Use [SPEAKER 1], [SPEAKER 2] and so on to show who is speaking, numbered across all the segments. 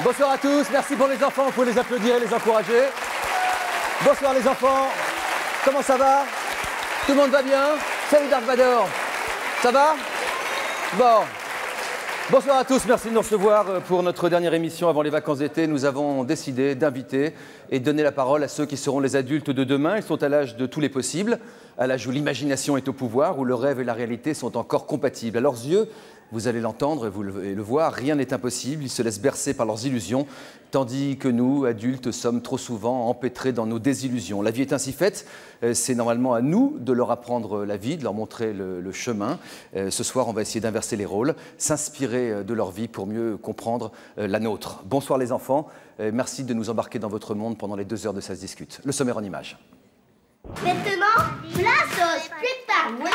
[SPEAKER 1] Bonsoir à tous, merci pour les enfants, vous pouvez les applaudir et les encourager. Bonsoir les enfants, comment ça va? Tout le monde va bien? Salut Dark Vador, ça va? Bon. Bonsoir à tous, merci de nous recevoir pour notre dernière émission avant les vacances d'été. Nous avons décidé d'inviter et de donner la parole à ceux qui seront les adultes de demain. Ils sont à l'âge de tous les possibles, à l'âge où l'imagination est au pouvoir, où le rêve et la réalité sont encore compatibles. À leurs yeux, vous allez l'entendre et le voir, rien n'est impossible. Ils se laissent bercer par leurs illusions, tandis que nous, adultes, sommes trop souvent empêtrés dans nos désillusions. La vie est ainsi faite, c'est normalement à nous de leur apprendre la vie, de leur montrer le chemin. Ce soir, on va essayer d'inverser les rôles, s'inspirer de leur vie pour mieux comprendre la nôtre. Bonsoir les enfants, merci de nous embarquer dans votre monde pendant les 2 heures de Ça se discute. Le sommaire en images.
[SPEAKER 2] Maintenant, place au spectacle.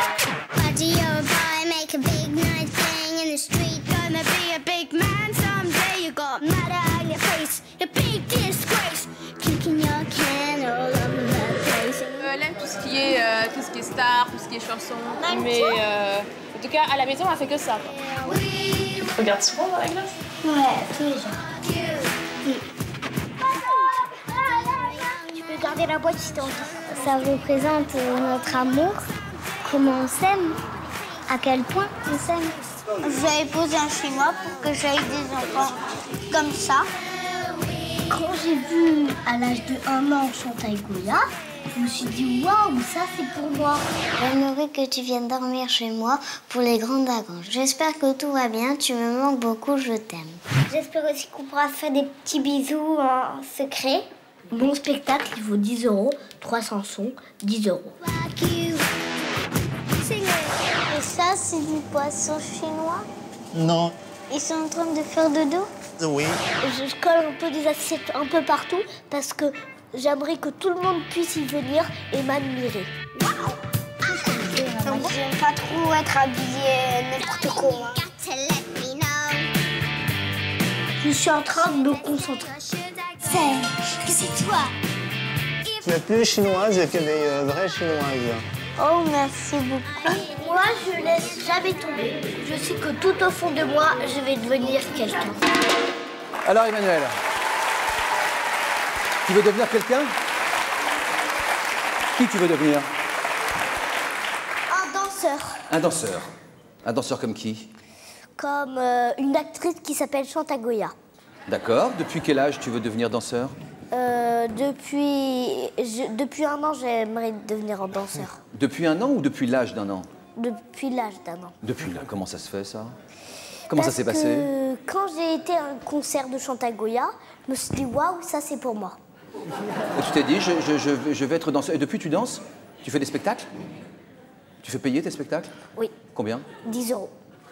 [SPEAKER 3] Elle aime tout ce qui est star, tout ce qui est chanson. Mais en tout cas, à la maison, on a fait que ça. Tu regardes souvent dans la glace?
[SPEAKER 2] Ouais, tous les jours. Tu peux garder la boîte si t'as envie. Ça représente notre amour, comment on s'aime, à quel point on s'aime. J'avais posé un chinois pour que j'aille des enfants comme ça. Quand j'ai vu à l'âge de 1 an Chantal Goya, je me suis dit waouh, ça c'est pour moi.
[SPEAKER 4] J'aimerais que tu viennes dormir chez moi pour les grandes vacances. J'espère que tout va bien, tu me manques beaucoup, je t'aime.
[SPEAKER 2] J'espère aussi qu'on pourra se faire des petits bisous en secret. Mon spectacle, il vaut 10 €, 3 chansons, 10 €.
[SPEAKER 4] Et ça, c'est du poisson chinois?
[SPEAKER 5] Non.
[SPEAKER 4] Ils sont en train de faire dodo?
[SPEAKER 5] Oui.
[SPEAKER 2] Je colle un peu des assiettes un peu partout parce que j'aimerais que tout le monde puisse y venir et m'admirer.
[SPEAKER 4] J'aime pas trop être habillée n'importe comment.
[SPEAKER 2] Je suis en train de me concentrer.
[SPEAKER 4] C'est toi.
[SPEAKER 5] Tu es plus chinoise que des vraies chinoises.
[SPEAKER 4] Oh, merci beaucoup.
[SPEAKER 2] Moi, je laisse jamais tomber. Je sais que tout au fond de moi, je vais devenir quelqu'un.
[SPEAKER 1] Alors Emmanuel, tu veux devenir quelqu'un? Qui tu veux devenir?
[SPEAKER 2] Un danseur.
[SPEAKER 1] Un danseur. Un danseur comme qui?
[SPEAKER 2] Comme une actrice qui s'appelle Chantal Goya.
[SPEAKER 1] D'accord. Depuis quel âge tu veux devenir danseur?
[SPEAKER 2] Depuis 1 an, j'aimerais devenir un danseur.
[SPEAKER 1] Depuis 1 an ou depuis l'âge d'1 an?
[SPEAKER 2] Depuis l'âge d'1 an.
[SPEAKER 1] Depuis là, comment ça se fait ça? Comment ça s'est passé?
[SPEAKER 2] Quand j'ai été à un concert de Chantal Goya, je me suis dit waouh, ça c'est pour moi.
[SPEAKER 1] Et tu t'es dit, je vais être danseur. Et depuis, tu danses? Tu fais des spectacles? Tu fais payer tes spectacles?
[SPEAKER 2] Oui.
[SPEAKER 1] Combien?
[SPEAKER 2] 10 €.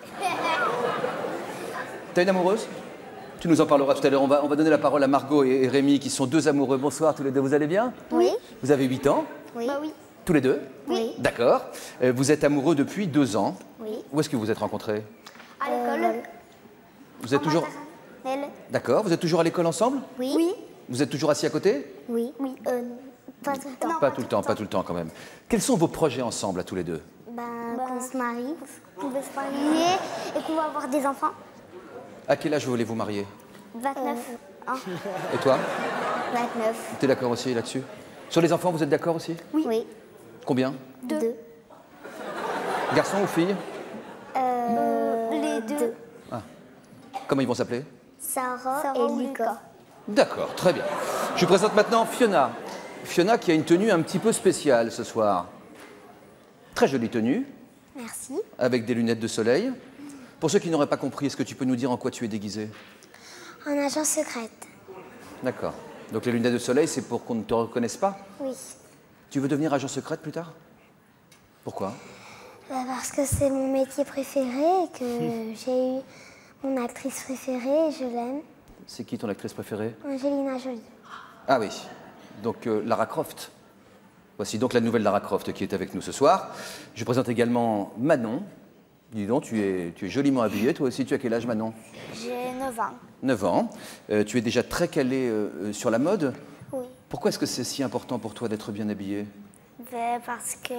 [SPEAKER 1] T'as une amoureuse? Tu nous en parleras tout à l'heure. On va donner la parole à Margot et Rémi, qui sont 2 amoureux. Bonsoir tous les deux, vous allez bien?
[SPEAKER 4] Oui.
[SPEAKER 1] Vous avez 8 ans?
[SPEAKER 4] Oui.
[SPEAKER 2] Bah oui.
[SPEAKER 1] Tous les deux?
[SPEAKER 4] Oui.
[SPEAKER 1] D'accord. Vous êtes amoureux depuis 2 ans.
[SPEAKER 4] Oui.
[SPEAKER 1] Où est-ce que vous êtes rencontrés?
[SPEAKER 2] À l'école.
[SPEAKER 1] Vous êtes toujours... D'accord. Vous êtes toujours à l'école ensemble?
[SPEAKER 4] Oui.
[SPEAKER 1] Vous êtes toujours assis à côté?
[SPEAKER 4] Oui. Oui. Pas tout le temps.
[SPEAKER 1] Pas tout le temps, pas tout le temps quand même. Quels sont vos projets ensemble, à tous les deux?
[SPEAKER 4] Qu'on se marie.
[SPEAKER 2] On veut se marier et qu'on va avoir des enfants.
[SPEAKER 1] À quel âge voulez-vous marier?
[SPEAKER 2] 29.
[SPEAKER 1] Et toi?
[SPEAKER 4] 29.
[SPEAKER 1] Tu es d'accord aussi là-dessus? Sur les enfants, vous êtes d'accord aussi?
[SPEAKER 4] Oui.
[SPEAKER 1] Combien?
[SPEAKER 4] 2.
[SPEAKER 1] Garçons ou filles?
[SPEAKER 2] Les deux.
[SPEAKER 1] Comment ils vont s'appeler?
[SPEAKER 4] Sarah et Lucas.
[SPEAKER 1] D'accord, très bien. Je vous présente maintenant Fiona. Fiona qui a une tenue un petit peu spéciale ce soir. Très jolie tenue,
[SPEAKER 4] Merci.
[SPEAKER 1] avec des lunettes de soleil. Pour ceux qui n'auraient pas compris, est-ce que tu peux nous dire en quoi tu es déguisée?
[SPEAKER 4] En agent secrète.
[SPEAKER 1] D'accord. Donc les lunettes de soleil, c'est pour qu'on ne te reconnaisse pas?
[SPEAKER 4] Oui.
[SPEAKER 1] Tu veux devenir agent secrète plus tard? Pourquoi?
[SPEAKER 4] Parce que c'est mon métier préféré et que j'ai eu mon actrice préférée et je l'aime.
[SPEAKER 1] C'est qui ton actrice préférée?
[SPEAKER 4] Angelina Jolie.
[SPEAKER 1] Ah oui, donc Lara Croft. Voici donc la nouvelle Lara Croft qui est avec nous ce soir. Je présente également Manon. Dis donc, tu es joliment habillée. Toi aussi, tu as quel âge, Manon?
[SPEAKER 4] J'ai 9 ans.
[SPEAKER 1] 9 ans. Tu es déjà très calée sur la mode.
[SPEAKER 4] Oui.
[SPEAKER 1] Pourquoi est-ce que c'est si important pour toi d'être bien habillée?
[SPEAKER 4] Parce que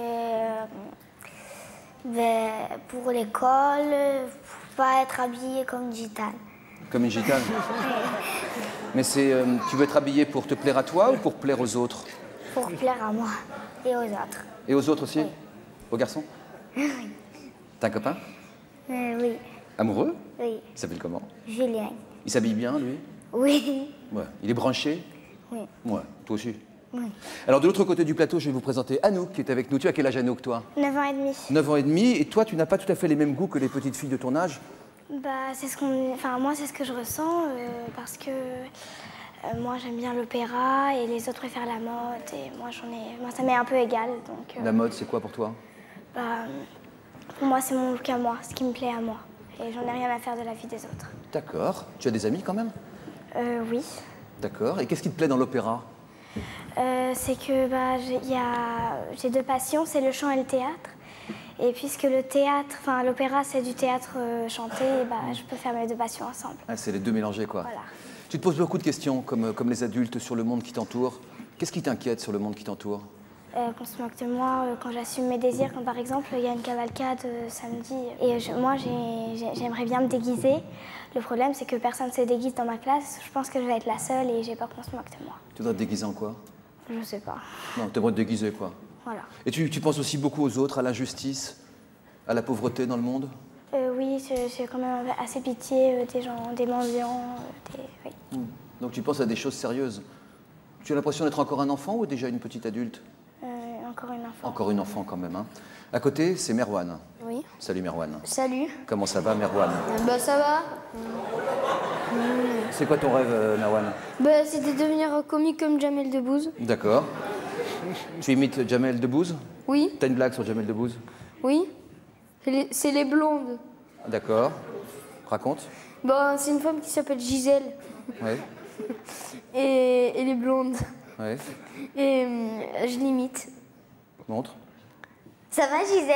[SPEAKER 4] pour l'école, faut pas être habillée comme gitane.
[SPEAKER 1] Comme une gitane. Mais c'est, tu veux être habillée pour te plaire à toi ou pour plaire aux autres?
[SPEAKER 4] Pour plaire à moi et aux autres.
[SPEAKER 1] Et aux autres aussi?
[SPEAKER 4] Oui.
[SPEAKER 1] Aux garçons?
[SPEAKER 4] Oui.
[SPEAKER 1] T'as un copain?
[SPEAKER 4] Oui.
[SPEAKER 1] Amoureux?
[SPEAKER 4] Oui.
[SPEAKER 1] Il s'appelle comment?
[SPEAKER 4] Julien.
[SPEAKER 1] Il s'habille bien, lui?
[SPEAKER 4] Oui.
[SPEAKER 1] Ouais. Il est branché?
[SPEAKER 4] Oui.
[SPEAKER 1] Ouais. Toi aussi?
[SPEAKER 4] Oui.
[SPEAKER 1] Alors, de l'autre côté du plateau, je vais vous présenter Anouk, qui est avec nous. Tu as quel âge, Anouk, toi?
[SPEAKER 4] 9 ans et demi.
[SPEAKER 1] 9 ans et demi. Et toi, tu n'as pas tout à fait les mêmes goûts que les petites filles de ton âge?
[SPEAKER 4] Bah, c'est ce qu'on... Enfin, moi, c'est ce que je ressens parce que moi, j'aime bien l'opéra et les autres préfèrent la mode. Et moi, moi, ça m'est un peu égal. Donc,
[SPEAKER 1] La mode, c'est quoi pour toi?
[SPEAKER 4] bah, pour moi, c'est mon look à moi, ce qui me plaît à moi. Et j'en ai rien à faire de la vie des autres.
[SPEAKER 1] D'accord. Tu as des amis quand même?
[SPEAKER 4] Oui.
[SPEAKER 1] D'accord. Et qu'est-ce qui te plaît dans l'opéra?
[SPEAKER 4] C'est que bah, j'ai deux passions, c'est le chant et le théâtre. Et puisque le théâtre, enfin l'opéra, c'est du théâtre chanté, bah, je peux faire mes deux passions ensemble.
[SPEAKER 1] Ah, c'est les deux mélangés, quoi.
[SPEAKER 4] Voilà.
[SPEAKER 1] Tu te poses beaucoup de questions, comme les adultes, sur le monde qui t'entoure. Qu'est-ce qui t'inquiète sur le monde qui t'entoure?
[SPEAKER 4] Qu'on se moque de moi quand j'assume mes désirs, comme par exemple, il y a une cavalcade samedi. Et moi, j'aimerais bien me déguiser. Le problème, c'est que personne ne se déguise dans ma classe. Je pense que je vais être la seule et j'ai peur qu'on se moque de moi.
[SPEAKER 1] Tu voudrais te déguiser en quoi?
[SPEAKER 4] Je sais pas.
[SPEAKER 1] Non, tu aimerais te déguiser, quoi.
[SPEAKER 4] Voilà.
[SPEAKER 1] Et tu penses aussi beaucoup aux autres, à l'injustice, à la pauvreté dans le monde?
[SPEAKER 4] Oui, j'ai quand même assez pitié des gens, des mendiants. Oui.
[SPEAKER 1] Donc tu penses à des choses sérieuses. Tu as l'impression d'être encore un enfant ou déjà une petite adulte?
[SPEAKER 4] Encore une enfant.
[SPEAKER 1] Encore une enfant quand même. Hein. À côté, c'est Merwan.
[SPEAKER 6] Oui.
[SPEAKER 1] Salut Merwan.
[SPEAKER 6] Salut.
[SPEAKER 1] Comment ça va Merwan?
[SPEAKER 6] Bah ça va.
[SPEAKER 1] C'est quoi ton rêve Merwan?
[SPEAKER 6] Bah c'était devenir comique comme Jamel Debbouze.
[SPEAKER 1] D'accord. Tu imites Jamel Debbouze?
[SPEAKER 6] Oui.
[SPEAKER 1] T'as une blague sur Jamel Debbouze?
[SPEAKER 6] Oui. C'est les blondes.
[SPEAKER 1] D'accord. Raconte.
[SPEAKER 6] Bah c'est une femme qui s'appelle Gisèle.
[SPEAKER 1] Oui.
[SPEAKER 6] Et elle est blonde.
[SPEAKER 1] Oui.
[SPEAKER 6] Et je l'imite.
[SPEAKER 1] Montre.
[SPEAKER 4] Ça va, Gisèle?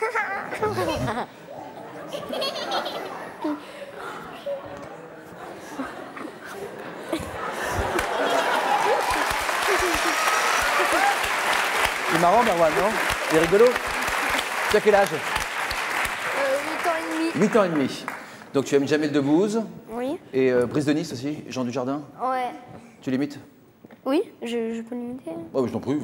[SPEAKER 1] Il est marrant, Merwan, non? Il est rigolo? Tu as quel âge?
[SPEAKER 6] 8 ans et demi.
[SPEAKER 1] 8 ans et demi. Donc tu aimes Jamel Debbouze
[SPEAKER 6] Oui.
[SPEAKER 1] et Brice de Nice aussi, Jean Dujardin?
[SPEAKER 6] Ouais.
[SPEAKER 1] Tu l'imites?
[SPEAKER 6] Oui, je peux l'imiter.
[SPEAKER 1] Oh, je t'en prie.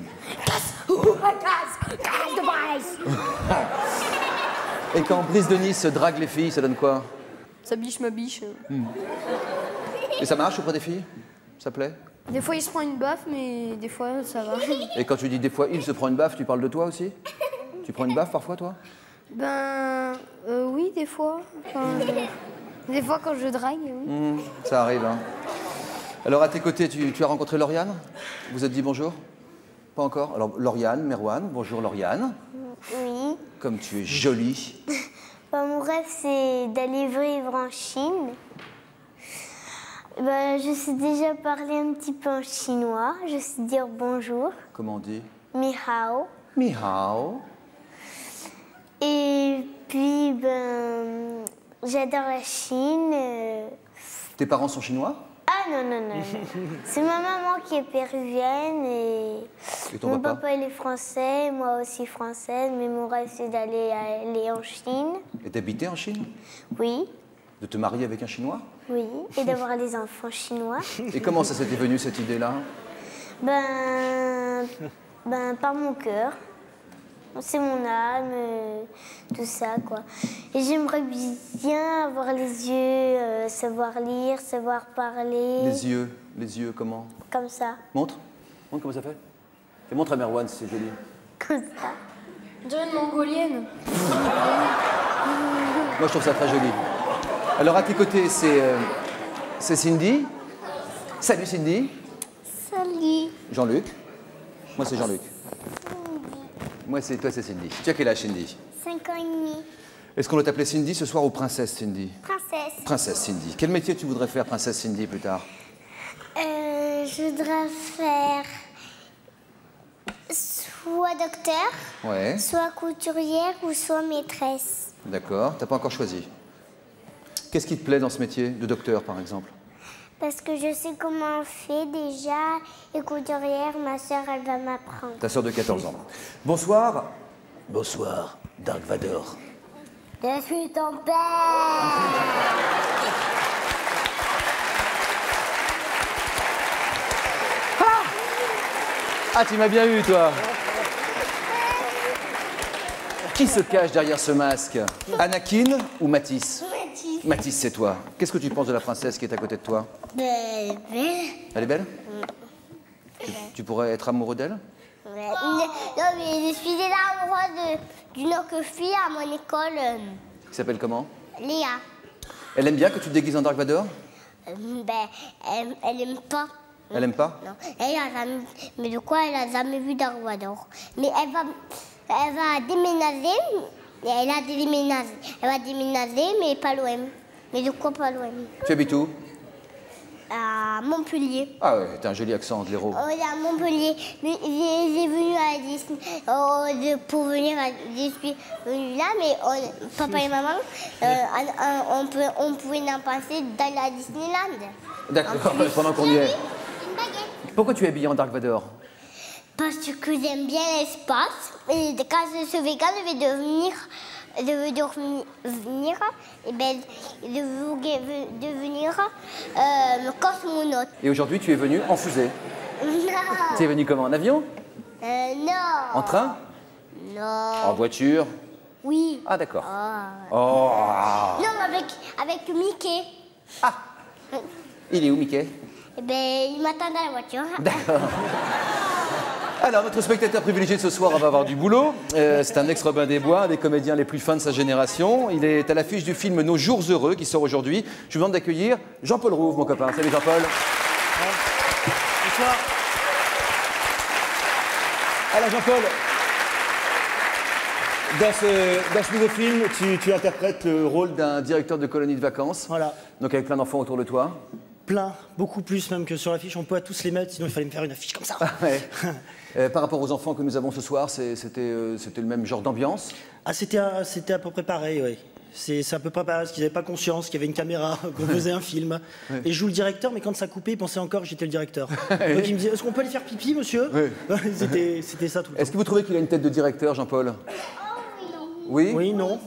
[SPEAKER 1] Et quand Brice de Nice drague les filles, ça donne quoi?
[SPEAKER 6] Ça biche ma biche.
[SPEAKER 1] Et ça marche auprès des filles? Ça plaît?
[SPEAKER 6] Des fois il se prend une baffe, mais des fois ça va.
[SPEAKER 1] Et quand tu dis des fois il se prend une baffe, tu parles de toi aussi? Tu prends une baffe parfois, toi?
[SPEAKER 6] Ben oui, des fois. Enfin, des fois quand je drague, oui.
[SPEAKER 1] Ça arrive, hein. Alors, à tes côtés, tu as rencontré Lauriane? Vous êtes dit bonjour? Pas encore? Alors, Lauriane, Merwan, bonjour Lauriane.
[SPEAKER 4] Oui.
[SPEAKER 1] Comme tu es jolie.
[SPEAKER 4] Bah, mon rêve, c'est d'aller vivre en Chine. Bah, je sais déjà parler un petit peu en chinois. Je sais dire bonjour.
[SPEAKER 1] Comment on dit?
[SPEAKER 4] Ni hao.
[SPEAKER 1] Ni hao.
[SPEAKER 4] Et puis, ben, j'adore la Chine.
[SPEAKER 1] Tes parents sont chinois?
[SPEAKER 4] Ah non, non, non, non. C'est ma maman qui est péruvienne et
[SPEAKER 1] ton
[SPEAKER 4] mon
[SPEAKER 1] papa?
[SPEAKER 4] papa il est français, moi aussi française, mais mon rêve c'est d'aller en Chine.
[SPEAKER 1] Et d'habiter en Chine?
[SPEAKER 4] Oui,
[SPEAKER 1] De te marier avec un Chinois?
[SPEAKER 4] oui, et d'avoir des enfants chinois.
[SPEAKER 1] Et comment ça s'était venu, cette idée-là?
[SPEAKER 4] Ben, par mon cœur. C'est mon âme, tout ça, quoi. Et j'aimerais bien avoir les yeux, savoir lire, savoir parler.
[SPEAKER 1] Les yeux, comment?
[SPEAKER 4] Comme ça,
[SPEAKER 1] Montre. Montre comment ça fait. Et montre à Merwan si c'est joli.
[SPEAKER 4] comme ça.
[SPEAKER 6] On dirait une mongolienne.
[SPEAKER 1] Moi, je trouve ça très joli. Alors, à tes côtés, c'est Cindy. Salut Cindy.
[SPEAKER 4] Salut.
[SPEAKER 1] Jean-Luc. Moi, c'est Jean-Luc. Toi, c'est Cindy. Tu as quel âge, Cindy?
[SPEAKER 4] 5 ans et demi.
[SPEAKER 1] Est-ce qu'on doit t'appeler Cindy ce soir ou Princesse Cindy?
[SPEAKER 4] Princesse.
[SPEAKER 1] Princesse Cindy. Quel métier tu voudrais faire, Princesse Cindy, plus tard?
[SPEAKER 4] Je voudrais faire soit docteur,
[SPEAKER 1] Ouais,
[SPEAKER 4] soit couturière ou soit maîtresse.
[SPEAKER 1] d'accord. T'as pas encore choisi. Qu'est-ce qui te plaît dans ce métier de docteur, par exemple?
[SPEAKER 4] Parce que je sais comment on fait déjà. Et couturière, ma soeur, elle va m'apprendre.
[SPEAKER 1] Ta sœur de 14 ans. Bonsoir. Bonsoir, Dark Vador.
[SPEAKER 4] Je suis ton père.
[SPEAKER 1] Ah, tu m'as bien eu, toi. Qui se cache derrière ce masque? Anakin ou Matisse?
[SPEAKER 2] Matisse.
[SPEAKER 1] Matisse, c'est toi. Qu'est-ce que tu penses de la princesse qui est à côté de toi?
[SPEAKER 2] Belle.
[SPEAKER 1] Elle est belle? Tu pourrais être amoureux d'elle?
[SPEAKER 2] Ouais. Non, mais je suis déjà amoureuse d'une autre fille à mon école,
[SPEAKER 1] Qui s'appelle comment?
[SPEAKER 2] Léa.
[SPEAKER 1] Elle aime bien que tu te déguises en Dark Vador?
[SPEAKER 2] Elle aime pas.
[SPEAKER 1] Elle aime pas?
[SPEAKER 2] Non. Elle a jamais... Mais de quoi elle a jamais vu Dark Vador? Mais elle va déménager. Elle a déménagé. Elle va déménager, mais pas loin. Mais de quoi pas loin?
[SPEAKER 1] Tu habites où?
[SPEAKER 2] À Montpellier.
[SPEAKER 1] Ah ouais, t'as un joli accent de l'Hérault.
[SPEAKER 2] Oui, à Montpellier. Mais j'ai venu à Disney pour venir à je suis venue là, mais papa et maman, on pouvait en passer dans la Disneyland.
[SPEAKER 1] D'accord, pendant qu'on y est.
[SPEAKER 2] Une baguette.
[SPEAKER 1] Pourquoi tu es habillé en Dark Vador?
[SPEAKER 2] Parce que j'aime bien l'espace. Et quand je suis vegan, je vais devenir cosmonaute.
[SPEAKER 1] Et aujourd'hui, tu es venu en fusée.
[SPEAKER 2] Non.
[SPEAKER 1] Tu es venu comment? En avion?
[SPEAKER 2] Non.
[SPEAKER 1] En train?
[SPEAKER 2] Non.
[SPEAKER 1] En voiture?
[SPEAKER 2] Oui.
[SPEAKER 1] Ah, d'accord.
[SPEAKER 2] Oh.
[SPEAKER 1] Oh.
[SPEAKER 2] Non, avec Mickey.
[SPEAKER 1] Ah. Il est où, Mickey?
[SPEAKER 2] Eh ben, il m'attend dans la voiture.
[SPEAKER 1] D'accord. Alors, notre spectateur privilégié de ce soir va avoir du boulot. C'est un ex-Robin des Bois, un des comédiens les plus fins de sa génération. Il est à l'affiche du film Nos Jours Heureux, qui sort aujourd'hui. Je vous demande d'accueillir Jean-Paul Rouve, mon copain. Salut Jean-Paul.
[SPEAKER 7] Bonsoir.
[SPEAKER 1] Alors Jean-Paul,
[SPEAKER 7] Dans ce nouveau film, tu interprètes le rôle
[SPEAKER 1] d'un directeur de colonie de vacances.
[SPEAKER 7] Voilà.
[SPEAKER 1] Donc avec plein d'enfants autour de toi.
[SPEAKER 7] Plein, beaucoup plus même que sur l'affiche. On peut tous les mettre, sinon il fallait me faire une affiche comme ça.
[SPEAKER 1] Ouais. Par rapport aux enfants que nous avons ce soir, c'était le même genre d'ambiance?
[SPEAKER 7] Ah, c'était à peu près pareil, oui. C'est à peu près pareil, parce qu'ils n'avaient pas conscience qu'il y avait une caméra, qu'on faisait un film.
[SPEAKER 1] Ouais.
[SPEAKER 7] Et je joue le directeur, mais quand ça coupait, ils pensaient encore que j'étais le directeur. Donc ils me disaient, est-ce qu'on peut aller faire pipi, monsieur?
[SPEAKER 1] Oui.
[SPEAKER 7] C'était ça tout le temps.
[SPEAKER 1] Est-ce que vous trouvez qu'il a une tête de directeur, Jean-Paul? Oui?
[SPEAKER 7] Oui, non.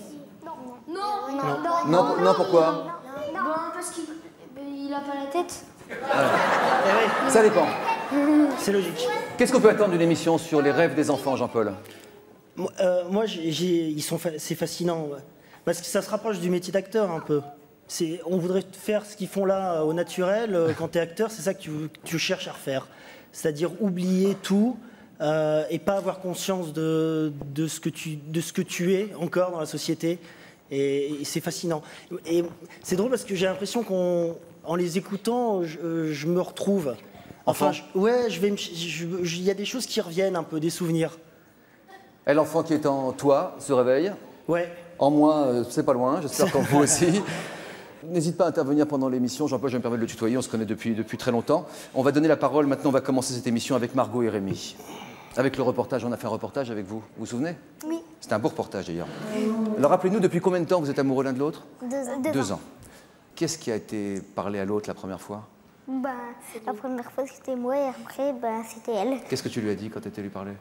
[SPEAKER 1] Non, pourquoi?
[SPEAKER 6] Parce qu'il n'a pas la tête.
[SPEAKER 1] Ça dépend.
[SPEAKER 7] C'est logique.
[SPEAKER 1] Qu'est-ce qu'on peut attendre d'une émission sur les rêves des enfants, Jean-Paul?
[SPEAKER 7] Moi, c'est fascinant. Ouais. Parce que ça se rapproche du métier d'acteur un peu. On voudrait faire ce qu'ils font là au naturel. Quand tu es acteur, c'est ça que tu cherches à refaire. C'est-à-dire oublier tout et pas avoir conscience de ce que tu es encore dans la société. Et c'est fascinant. Et c'est drôle parce que j'ai l'impression qu'en les écoutant, je me retrouve. Enfin, il y a des choses qui reviennent un peu, des souvenirs.
[SPEAKER 1] Et l'enfant qui est en toi se réveille.
[SPEAKER 7] Ouais.
[SPEAKER 1] En moi, c'est pas loin, j'espère qu'en vous aussi. N'hésite pas à intervenir pendant l'émission. Jean-Paul, je me permets de le tutoyer, on se connaît depuis très longtemps. On va donner la parole, maintenant on va commencer cette émission avec Margot et Rémi. Avec le reportage, on a fait un reportage avec vous, vous vous souvenez?
[SPEAKER 2] Oui.
[SPEAKER 1] C'était un beau reportage d'ailleurs. Alors rappelez-nous, depuis combien de temps vous êtes amoureux l'un de l'autre?
[SPEAKER 2] 2 ans.
[SPEAKER 1] 2 ans. Qu'est-ce qui a été parlé à l'autre la première fois?
[SPEAKER 2] La première fois c'était moi et après c'était elle.
[SPEAKER 1] Qu'est-ce que tu lui as dit quand tu étais lui parler?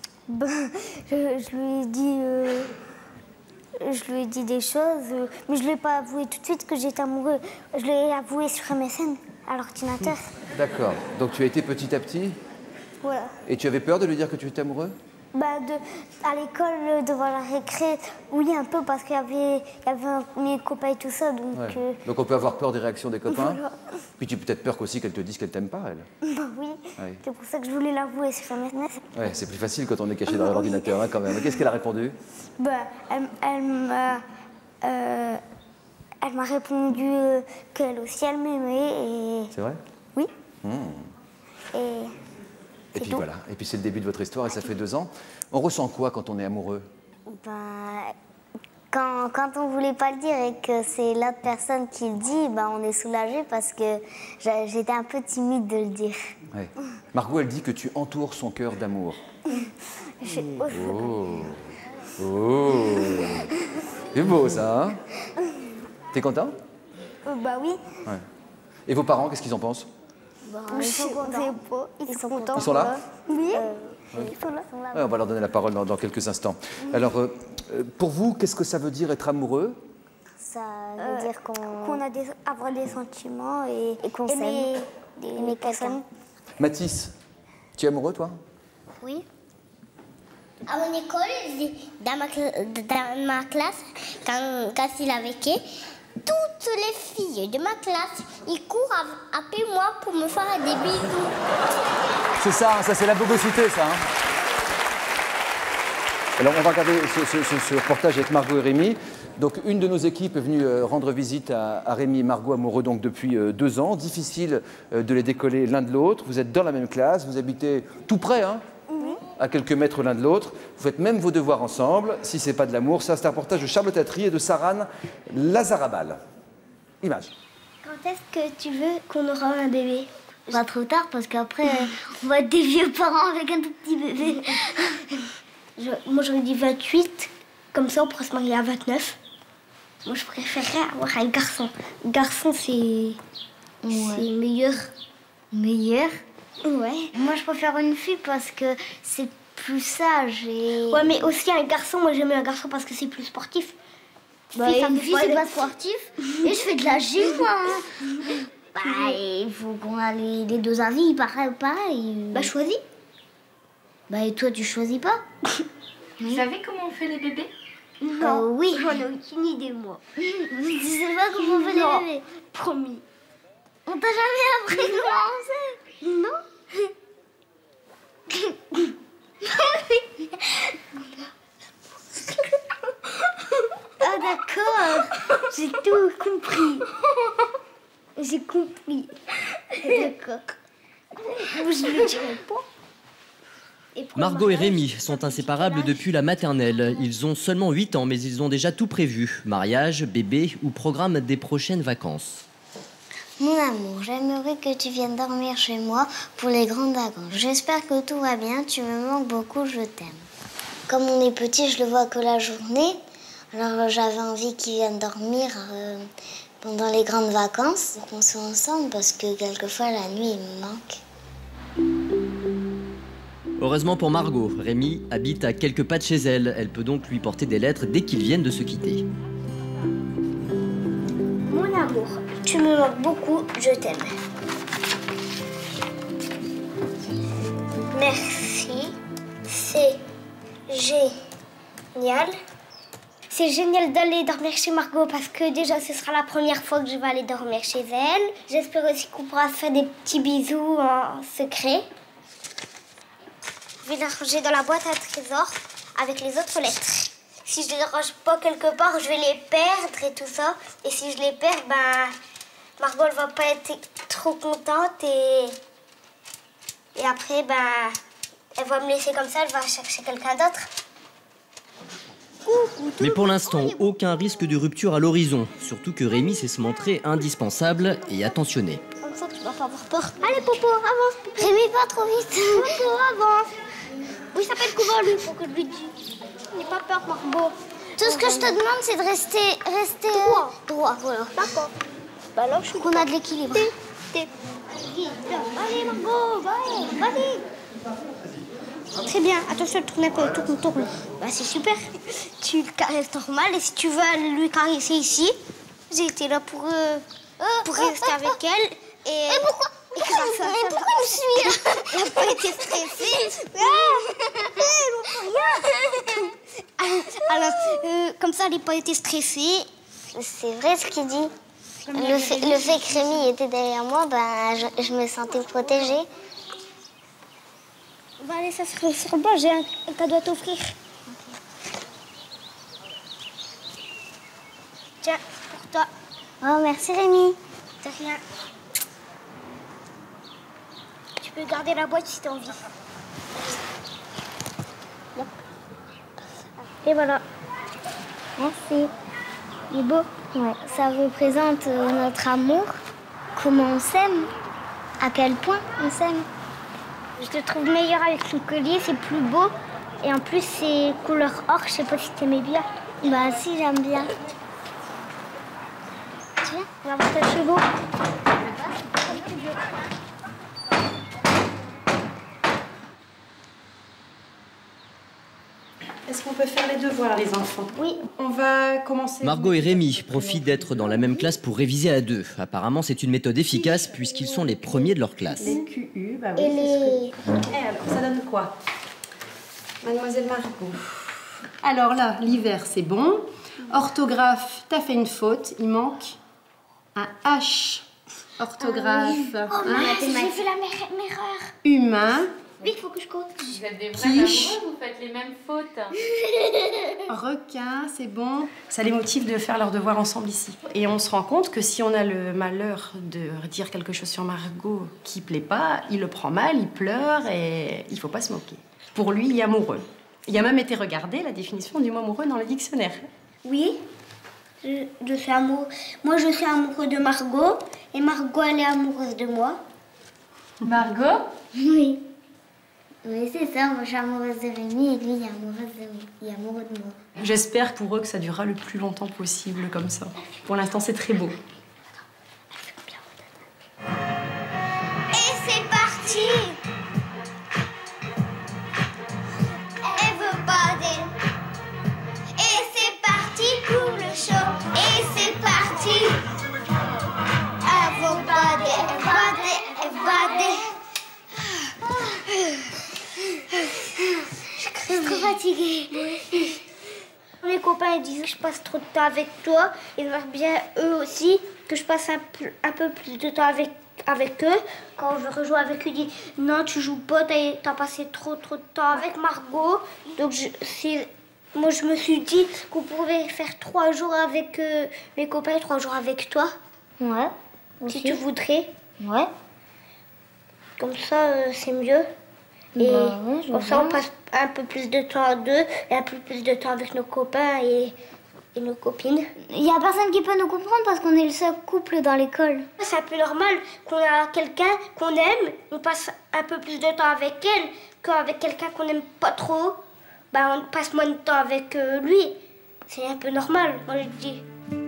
[SPEAKER 4] Je lui ai dit des choses, mais je ne lui ai pas avoué tout de suite que j'étais amoureux. Je l'ai avoué sur MSN, à l'ordinateur.
[SPEAKER 1] D'accord. Donc tu as été petit à petit?
[SPEAKER 4] Voilà.
[SPEAKER 1] Et tu avais peur de lui dire que tu étais amoureux?
[SPEAKER 4] À l'école, devant la récré, oui, un peu, parce qu'il y avait mes copains et tout ça. Donc,
[SPEAKER 1] Ouais. Donc on peut avoir peur des réactions des copains.
[SPEAKER 4] Voilà.
[SPEAKER 1] Puis tu peux peut-être peur aussi qu'elle te dise qu'elle t'aime pas, elle.
[SPEAKER 4] oui,
[SPEAKER 1] Ouais.
[SPEAKER 4] c'est pour ça que je voulais l'avouer sur MSN.
[SPEAKER 1] Ouais, c'est plus facile quand on est caché derrière l'ordinateur, hein, quand même. Qu'est-ce qu'elle a répondu?
[SPEAKER 4] Elle m'a répondu qu'elle aussi, elle m'aimait. Et...
[SPEAKER 1] C'est vrai?
[SPEAKER 4] Oui.
[SPEAKER 1] Et puis
[SPEAKER 4] tout.
[SPEAKER 1] voilà. Et puis c'est le début de votre histoire et ça fait 2 ans. On ressent quoi quand on est amoureux?
[SPEAKER 4] Quand on voulait pas le dire et que c'est l'autre personne qui le dit, on est soulagé parce que j'étais un peu timide de le dire.
[SPEAKER 1] Ouais. Margot, elle dit que tu entoures son cœur d'amour. Oh. C'est beau ça, hein? T'es content?
[SPEAKER 4] Oui.
[SPEAKER 1] Ouais. Et vos parents, qu'est-ce qu'ils en pensent?
[SPEAKER 4] Ils sont contents.
[SPEAKER 1] Ils sont là?
[SPEAKER 4] Oui.
[SPEAKER 1] Ils sont là. Ouais, on va leur donner la parole dans quelques instants. Alors, pour vous, qu'est-ce que ça veut dire être amoureux?
[SPEAKER 4] Ça veut dire qu'on a avoir des sentiments et qu'on s'aime. Aimer quelqu'un.
[SPEAKER 1] Mathis, tu es amoureux, toi?
[SPEAKER 2] Oui. À mon école, dans ma classe, quand il avait quai, toutes les filles de ma classe, ils courent après moi pour me faire des bisous.
[SPEAKER 1] C'est ça, ça c'est la bobocité, ça. Alors on va regarder ce reportage avec Margot et Rémi. Donc une de nos équipes est venue rendre visite à Rémi et Margot, amoureux donc depuis 2 ans. Difficile de les décoller l'un de l'autre. Vous êtes dans la même classe, vous habitez tout près, hein, à quelques mètres l'un de l'autre. Vous faites même vos devoirs ensemble. Si c'est pas de l'amour, ça c'est un reportage de Charlotte Attry et de Sarane Lazarabal. Image.
[SPEAKER 2] Quand est-ce que tu veux qu'on aura un bébé? Pas trop tard parce qu'après on va être des vieux parents avec un tout petit bébé. Moi j'aurais dit 28, comme ça on pourrait se marier à 29. Moi je préférerais avoir un garçon. Garçon c'est meilleur. Meilleur? Ouais. Moi je préfère une fille parce que c'est plus sage et... Ouais mais aussi un garçon, moi j'aime un garçon parce que c'est plus sportif. Bah, une fille c'est pas sportif et je fais de la gym moi. Bah il faut qu'on ait les deux avis pareil. Bah choisis. Bah et toi tu choisis pas?
[SPEAKER 3] Vous savez comment on fait les bébés?
[SPEAKER 2] Non. Oui. J'en ai aucune idée moi. Tu sais pas comment on fait les bébés? Promis. On t'a jamais appris comment on sait? Non. Ah d'accord. J'ai tout compris. J'ai compris. D'accord. Je le dirai pas.
[SPEAKER 8] Margot et Rémi sont inséparables depuis la maternelle. Ils ont seulement 8 ans, mais ils ont déjà tout prévu. Mariage, bébé ou programme des prochaines vacances.
[SPEAKER 2] Mon amour, j'aimerais que tu viennes dormir chez moi pour les grandes vacances. J'espère que tout va bien, tu me manques beaucoup, je t'aime. Comme on est petit, je le vois que la journée. Alors j'avais envie qu'il vienne dormir pendant les grandes vacances. Pour qu'on soit ensemble parce que quelquefois la nuit il me manque.
[SPEAKER 8] Heureusement pour Margot, Rémi habite à quelques pas de chez elle. Elle peut donc lui porter des lettres dès qu'ils viennent de se quitter.
[SPEAKER 2] Mon amour, tu me manques beaucoup, je t'aime. Merci, c'est génial. C'est génial d'aller dormir chez Margot parce que déjà ce sera la première fois que je vais aller dormir chez elle. J'espère aussi qu'on pourra se faire des petits bisous en secret. Je vais les ranger dans la boîte à trésor avec les autres lettres. Si je les range pas quelque part, je vais les perdre et tout ça. Et si je les perds, ben Margot elle va pas être trop contente et après ben elle va me laisser comme ça, elle va chercher quelqu'un d'autre.
[SPEAKER 8] Mais pour l'instant, aucun risque de rupture à l'horizon. Surtout que Rémi sait se montrer indispensable et attentionné.
[SPEAKER 2] Comme ça, tu vas pas avoir peur. Allez, Popo, avance. Popo. Rémi, pas trop vite. Popo, avance. Oui, il s'appelle comment, lui, pour que je lui dise. N'aie pas peur, Margot. Tout ce que je te demande, c'est de rester droit, voilà. D'accord. Bah alors, je suis qu'on a de l'équilibre. Allez, Margot, vas-y. Très bien, attention, tourne un peu, tourne. Bah c'est super. Tu le caresses normal et si tu veux lui caresser ici, j'ai été là pour rester avec elle et pourquoi mais pourquoi je suis là? Elle n'a pas été stressée. Alors, comme ça, elle n'a pas été stressée. C'est vrai ce qu'il dit. Le fait que Rémi était derrière moi, ben, je me sentais protégée. On va aller s'asseoir sur le banc, j'ai un cadeau à t'offrir. Tiens, pour toi. Oh, merci Rémi. De rien. Tu peux garder la boîte si t'as envie. Bon. Et voilà. Merci. Il est beau. Ouais. Ça représente notre amour, comment on s'aime, à quel point on s'aime. Je te trouve meilleure avec son collier, c'est plus beau. Et en plus, c'est couleur or, je sais pas si t'aimais bien. Bah si, j'aime bien. Tu viens, on va voir tes chevaux.
[SPEAKER 9] Est-ce qu'on peut faire les devoirs, les enfants?
[SPEAKER 2] Oui.
[SPEAKER 9] On va commencer...
[SPEAKER 8] Margot et Rémi profitent d'être dans la même classe pour réviser à deux. Apparemment, c'est une méthode efficace puisqu'ils sont les premiers de leur classe.
[SPEAKER 9] Les QU, bah oui,
[SPEAKER 2] Et les...
[SPEAKER 9] alors, ça donne quoi? Mademoiselle Margot. Alors là, l'hiver, c'est bon. Orthographe, t'as fait une faute. Il manque un H. Orthographe.
[SPEAKER 2] Oh, j'ai fait la même erreur.
[SPEAKER 9] Humain.
[SPEAKER 2] Oui, il faut que je compte.
[SPEAKER 3] Vous êtes des vrais
[SPEAKER 9] Quiche.
[SPEAKER 3] amoureux, vous faites les mêmes fautes.
[SPEAKER 9] Requin, c'est bon. Ça les motive de faire leurs devoirs ensemble ici. Et on se rend compte que si on a le malheur de dire quelque chose sur Margot qui plaît pas, il le prend mal, il pleure et il faut pas se moquer. Pour lui, il est amoureux. Il a même été regardé la définition du mot amoureux dans le dictionnaire.
[SPEAKER 2] Oui, je suis amoureux. Moi, je suis amoureux de Margot et Margot, elle est amoureuse de moi.
[SPEAKER 3] Margot?
[SPEAKER 2] Oui. Oui, c'est ça. Moi, je suis amoureuse de Rémi et lui, il est amoureux de moi.
[SPEAKER 9] J'espère pour eux que ça durera le plus longtemps possible comme ça. Pour l'instant, c'est très beau.
[SPEAKER 2] Et c'est parti! Everybody! Et c'est parti pour le show! Et c'est parti! Everybody! Everybody! Everybody! Je suis trop fatiguée. Mes copains ils disent que je passe trop de temps avec toi. Ils aimeraient bien eux aussi que je passe un peu plus de temps avec eux. Quand je rejoue avec eux, ils disent non, tu joues pas, t'as passé trop de temps avec Margot. Donc moi je me suis dit qu'on pouvait faire 3 jours avec mes copains et 3 jours avec toi. Ouais. Si tu voudrais. Ouais. Comme ça, c'est mieux. Et ouais, comme ça, on passe un peu plus de temps à deux et un peu plus de temps avec nos copains et nos copines. Il n'y a personne qui peut nous comprendre parce qu'on est le seul couple dans l'école. C'est un peu normal qu'on a quelqu'un qu'on aime, on passe un peu plus de temps avec elle qu'avec quelqu'un qu'on n'aime pas trop. On passe moins de temps avec lui. C'est un peu normal, moi je dis.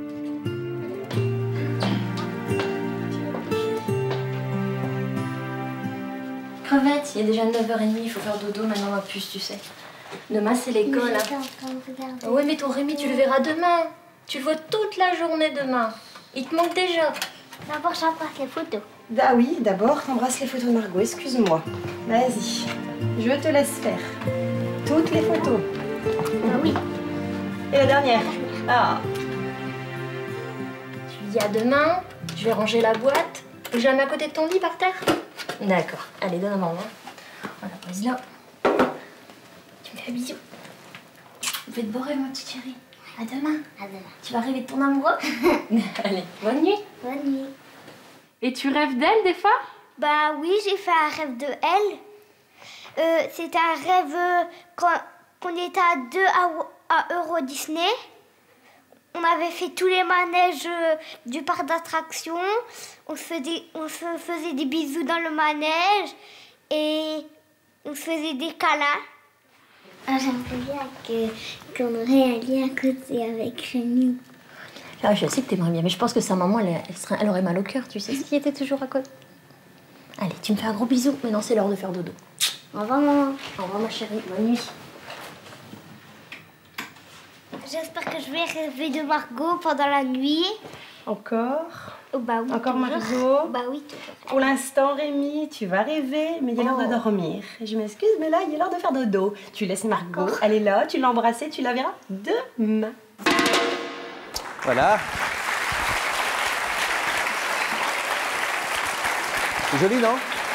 [SPEAKER 10] Crevette, il est déjà 9h30, il faut faire dodo maintenant ma puce, tu sais. Demain c'est l'école. Oui, mais ton Rémi, tu le verras demain. Tu le vois toute la journée demain. Il te manque déjà.
[SPEAKER 2] D'abord, j'embrasse les photos.
[SPEAKER 9] Ah oui, d'abord, t'embrasses les photos de Margot, excuse-moi. Vas-y, je te laisse faire. Toutes les photos.
[SPEAKER 2] Ah oui.
[SPEAKER 9] Et la dernière. Ah.
[SPEAKER 10] Tu dis à demain, je vais ranger la boîte. Et je la mets à côté de ton lit par terre. D'accord. Allez, donne à maman. Voilà, vas-y là. Tu me fais un bisou. Je vais te beau rêve, ma petite chérie. À demain.
[SPEAKER 2] À demain.
[SPEAKER 10] Tu vas rêver de ton amoureux. Allez, bonne nuit.
[SPEAKER 2] Bonne nuit.
[SPEAKER 3] Et tu rêves d'elle des fois?
[SPEAKER 2] Bah oui, j'ai fait un rêve de elle. C'était un rêve qu'on était à deux à Euro Disney. On avait fait tous les manèges du parc d'attractions. On se faisait des bisous dans le manège et on se faisait des câlins. J'aimerais bien qu'on aurait un lien à côté avec Rémi.
[SPEAKER 10] Ah, je sais que t'aimerais bien, mais je pense que sa maman, elle aurait mal au cœur, tu sais, qui était toujours à côté. Allez, tu me fais un gros bisou. Maintenant, c'est l'heure de faire dodo.
[SPEAKER 2] Au revoir, maman.
[SPEAKER 10] Au revoir, ma chérie. Bonne nuit.
[SPEAKER 2] J'espère que je vais rêver de Margot pendant la nuit.
[SPEAKER 9] Encore?
[SPEAKER 2] Bah oui,
[SPEAKER 9] encore
[SPEAKER 2] toujours.
[SPEAKER 9] Margot?
[SPEAKER 2] Bah oui, toujours.
[SPEAKER 9] Pour l'instant, Rémi, tu vas rêver, mais il est l'heure de dormir. Je m'excuse, mais là, il est l'heure de faire dodo. Tu laisses Margot, elle est là, tu l'embrasses, tu la verras demain.
[SPEAKER 1] Voilà. C'est joli, non?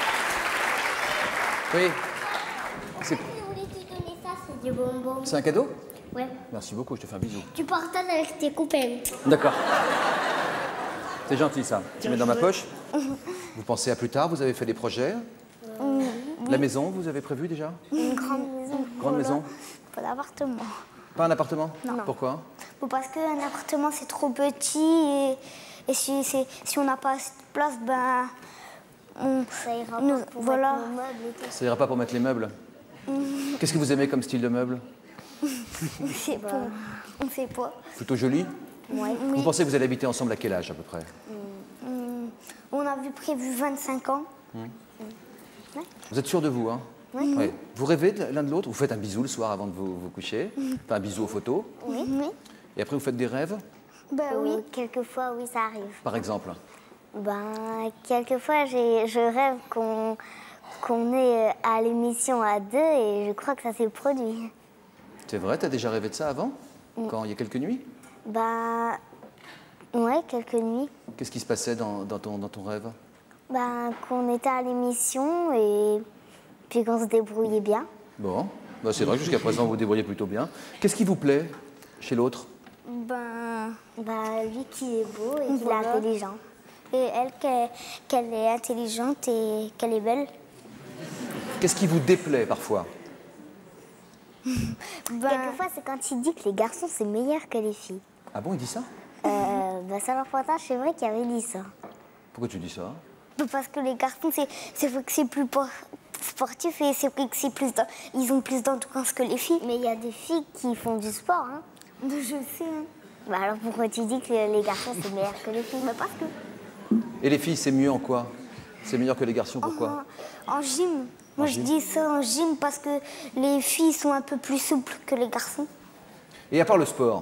[SPEAKER 1] Oui.
[SPEAKER 2] Je voulais te donner ça, c'est du bonbon.
[SPEAKER 1] C'est un cadeau?
[SPEAKER 2] Ouais.
[SPEAKER 1] Merci beaucoup, je te fais un bisou.
[SPEAKER 2] Tu partages avec tes copains.
[SPEAKER 1] D'accord. C'est gentil ça. Tu mets dans ma poche. Vous pensez à plus tard, vous avez fait des projets? La maison, vous avez prévu déjà?
[SPEAKER 2] Une grande maison.
[SPEAKER 1] Grande maison?
[SPEAKER 2] Pas d'appartement.
[SPEAKER 1] Pas un appartement?
[SPEAKER 2] Non.
[SPEAKER 1] Pourquoi?
[SPEAKER 2] Parce qu'un appartement c'est trop petit et si on n'a pas assez de place, ben ça ira pas pour voilà. Mettre nos meubles et tout.
[SPEAKER 1] Ça ira pas pour mettre les meubles? Qu'est-ce que vous aimez comme style de meubles?
[SPEAKER 2] On sait pas. On sait pas.
[SPEAKER 1] Plutôt joli?
[SPEAKER 2] Ouais.
[SPEAKER 1] Vous pensez que vous allez habiter ensemble à quel âge à peu près?
[SPEAKER 2] On avait prévu 25 ans.
[SPEAKER 1] Ouais. Vous êtes sûr de vous, hein?
[SPEAKER 2] Oui.
[SPEAKER 1] Ouais. Vous rêvez l'un de l'autre? Vous faites un bisou le soir avant de vous coucher? Enfin, un bisou aux photos?
[SPEAKER 2] Oui.
[SPEAKER 1] Et après, vous faites des rêves?
[SPEAKER 2] Ben oui. Quelquefois, oui, ça arrive.
[SPEAKER 1] Par exemple?
[SPEAKER 2] Ben, quelquefois, je rêve qu'on qu'on est à l'émission à 2 et je crois que ça s'est produit.
[SPEAKER 1] C'est vrai, t'as déjà rêvé de ça avant? Quand il y a quelques nuits?
[SPEAKER 2] Bah, ouais, quelques nuits.
[SPEAKER 1] Qu'est-ce qui se passait dans ton rêve?
[SPEAKER 2] Bah, qu'on était à l'émission et puis qu'on se débrouillait bien.
[SPEAKER 1] Bon, bah, c'est vrai que jusqu'à présent vous vous débrouillez plutôt bien. Qu'est-ce qui vous plaît chez l'autre?
[SPEAKER 2] Bah, lui qui est beau et qu'il est intelligent. Et elle, qu'elle est intelligente et qu'elle est belle.
[SPEAKER 1] Qu'est-ce qui vous déplaît parfois?
[SPEAKER 2] Quelquefois, c'est quand il dit que les garçons, c'est meilleur que les filles.
[SPEAKER 1] Ah bon, il dit ça?
[SPEAKER 2] Bah, ça leur pointage, c'est vrai qu'il avait dit ça.
[SPEAKER 1] Pourquoi tu dis ça?
[SPEAKER 2] Parce que les garçons, c'est vrai que c'est plus sportif et c'est vrai que c'est plus ils ont plus d'endurance que les filles. Mais il y a des filles qui font du sport, hein. Je sais. Hein. Bah alors pourquoi tu dis que les garçons, c'est meilleur que les filles? Bah parce que...
[SPEAKER 1] Et les filles, c'est mieux en quoi? C'est meilleur que les garçons, pourquoi?
[SPEAKER 2] En gym. Moi, je dis ça en gym parce que les filles sont un peu plus souples que les garçons.
[SPEAKER 1] Et à part le sport,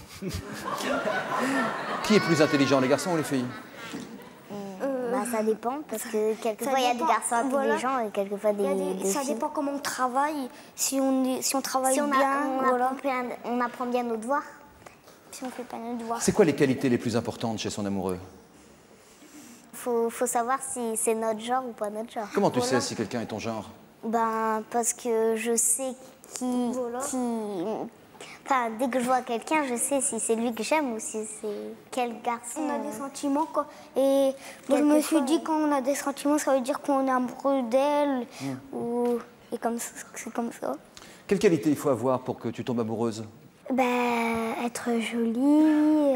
[SPEAKER 1] qui est plus intelligent, les garçons ou les filles?
[SPEAKER 2] Bah, ça dépend, parce que quelquefois, il y a des garçons intelligents et quelquefois des filles. Ça dépend comment on travaille. Si on travaille bien, on apprend bien nos devoirs. Si on fait pas nos devoirs.
[SPEAKER 1] C'est quoi les qualités les plus importantes chez son amoureux?
[SPEAKER 2] Faut savoir si c'est notre genre ou pas notre genre.
[SPEAKER 1] Comment tu sais si quelqu'un est ton genre?
[SPEAKER 2] Ben, parce que je sais Enfin, dès que je vois quelqu'un, je sais si c'est lui que j'aime ou si c'est quel garçon. On a des sentiments, quoi. Et moi, je me suis dit, quand on a des sentiments, ça veut dire qu'on est amoureux d'elle. Et c'est comme ça.
[SPEAKER 1] Quelle qualité il faut avoir pour que tu tombes amoureuse?
[SPEAKER 2] Ben, être jolie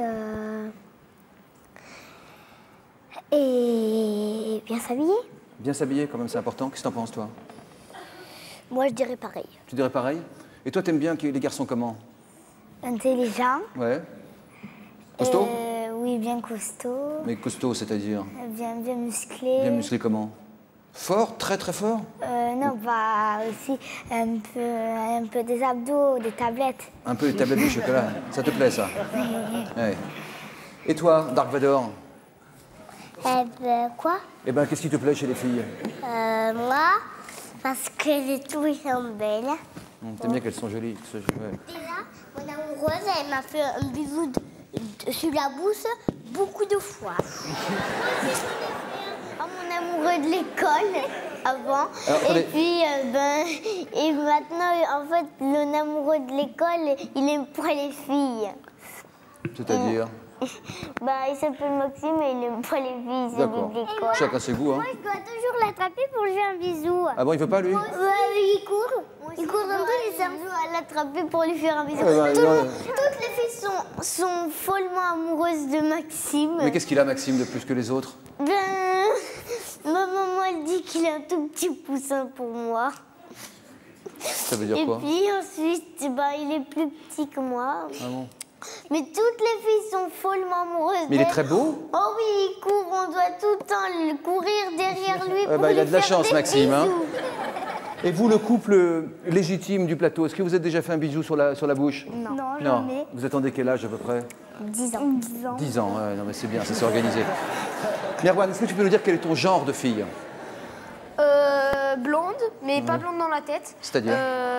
[SPEAKER 2] et bien s'habiller.
[SPEAKER 1] Bien s'habiller, quand même, c'est important. Qu'est-ce que t'en penses, toi?
[SPEAKER 2] Moi, je dirais pareil.
[SPEAKER 1] Tu dirais pareil? Et toi, t'aimes bien les garçons comment?
[SPEAKER 2] Intelligent.
[SPEAKER 1] Ouais. Costaud?
[SPEAKER 2] Oui, bien costaud.
[SPEAKER 1] Mais costaud, c'est-à-dire?
[SPEAKER 2] Bien musclé.
[SPEAKER 1] Bien musclé comment? Fort? Très très fort?
[SPEAKER 2] Non, bah aussi un peu des abdos, des tablettes.
[SPEAKER 1] Un peu des tablettes de chocolat. Ça te plaît, ça? Ouais. Et toi, Dark Vador?
[SPEAKER 2] Quoi?
[SPEAKER 1] Eh ben, qu'est-ce qui te plaît chez les filles?
[SPEAKER 2] Moi, parce que les trouve sont belles.
[SPEAKER 1] T'aimes bien qu'elles sont jolies. Ouais.
[SPEAKER 2] Déjà, mon amoureuse, elle m'a fait un bisou sur la bouche beaucoup de fois. Mon amoureux de l'école avant. Alors, et puis, et maintenant, en fait, mon amoureux de l'école, il aime pas les filles.
[SPEAKER 1] C'est-à-dire?
[SPEAKER 2] Bah, il s'appelle Maxime et il n'aime pas les filles, c'est de l'école.
[SPEAKER 1] Chacun ses goûts, hein.
[SPEAKER 2] Moi, je dois toujours l'attraper pour lui faire un bisou.
[SPEAKER 1] Ah bon, il veut pas, lui?
[SPEAKER 2] Il court. Il court dans tous les sens à l'attraper pour lui faire un bisou. Toutes les filles sont follement amoureuses de Maxime.
[SPEAKER 1] Mais qu'est-ce qu'il a, Maxime, de plus que les autres?
[SPEAKER 2] Ben, ma maman, elle dit qu'il a un tout petit poussin pour moi.
[SPEAKER 1] Ça veut dire quoi?
[SPEAKER 2] Et puis ensuite, ben, il est plus petit que moi.
[SPEAKER 1] Ah bon?
[SPEAKER 2] Mais toutes les filles sont follement amoureuses.
[SPEAKER 1] Mais il est très beau.
[SPEAKER 2] Oh oui, il court, on doit tout le temps courir derrière lui pour
[SPEAKER 1] il a de la chance,
[SPEAKER 2] des
[SPEAKER 1] Maxime. Hein.
[SPEAKER 2] Et
[SPEAKER 1] vous, le couple légitime du plateau, est-ce que vous êtes déjà fait un bisou sur la bouche?
[SPEAKER 2] Non, jamais.
[SPEAKER 1] Vous attendez quel âge à peu près?
[SPEAKER 2] 10 ans.
[SPEAKER 1] 10 ans, ouais, non mais c'est bien, ça s'est organisé. Merwan, est-ce que tu peux nous dire quel est ton genre de fille?
[SPEAKER 6] Blonde, mais pas blonde dans la tête.
[SPEAKER 1] C'est-à-dire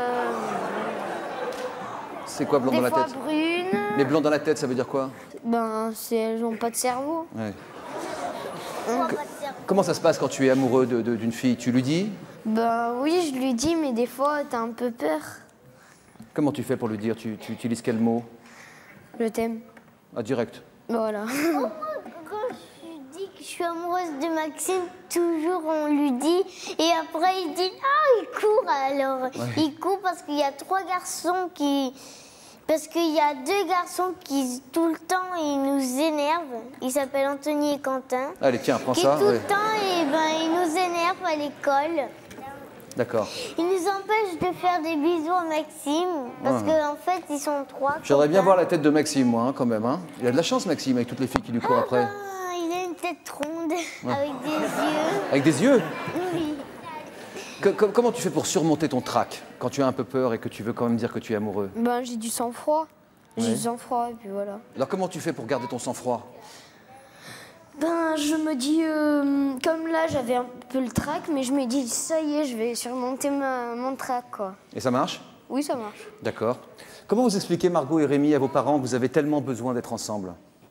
[SPEAKER 1] C'est quoi blond dans la tête?
[SPEAKER 6] Des fois brune.
[SPEAKER 1] Mais blond dans la tête, ça veut dire quoi?
[SPEAKER 6] Ben, elles n'ont pas de cerveau.
[SPEAKER 1] Ouais. Comment ça se passe quand tu es amoureux d'une fille? Tu lui dis?
[SPEAKER 6] Ben oui, je lui dis, mais des fois, t'as un peu peur.
[SPEAKER 1] Comment tu fais pour lui dire? Tu utilises quel mot?
[SPEAKER 6] Je t'aime.
[SPEAKER 1] Ah, direct.
[SPEAKER 6] Voilà.
[SPEAKER 2] Quand je dis que je suis amoureuse de Maxime, toujours on lui dit. Et après, il dit « Ah, il court alors ouais. !» Il court parce qu'il y a 3 garçons qui... Parce qu'il y a 2 garçons qui, tout le temps, ils nous énervent. Ils s'appellent Anthony et Quentin.
[SPEAKER 1] Allez, tiens, prends
[SPEAKER 2] qui
[SPEAKER 1] ça.
[SPEAKER 2] Tout le temps, ils nous énervent à l'école.
[SPEAKER 1] D'accord.
[SPEAKER 2] Ils nous empêchent de faire des bisous à Maxime. Parce qu'en fait, ils sont 3.
[SPEAKER 1] J'aimerais bien voir la tête de Maxime, moi, hein, quand même. Hein. Il a de la chance, Maxime, avec toutes les filles qui lui courent après.
[SPEAKER 2] Il a une tête ronde, avec des yeux.
[SPEAKER 1] Avec des yeux?
[SPEAKER 2] Oui.
[SPEAKER 1] Comment tu fais pour surmonter ton trac quand tu as un peu peur et que tu veux quand même dire que tu es amoureux?
[SPEAKER 6] Ben, j'ai du sang-froid. J'ai du sang-froid et puis voilà.
[SPEAKER 1] Alors comment tu fais pour garder ton sang-froid?
[SPEAKER 6] Ben, je me dis, comme là, j'avais un peu le trac, mais je me dis, ça y est, je vais surmonter mon trac, quoi.
[SPEAKER 1] Et ça marche?
[SPEAKER 6] Oui, ça marche.
[SPEAKER 1] D'accord. Comment vous expliquez, Margot et Rémi, à vos parents que vous avez tellement besoin d'être ensemble?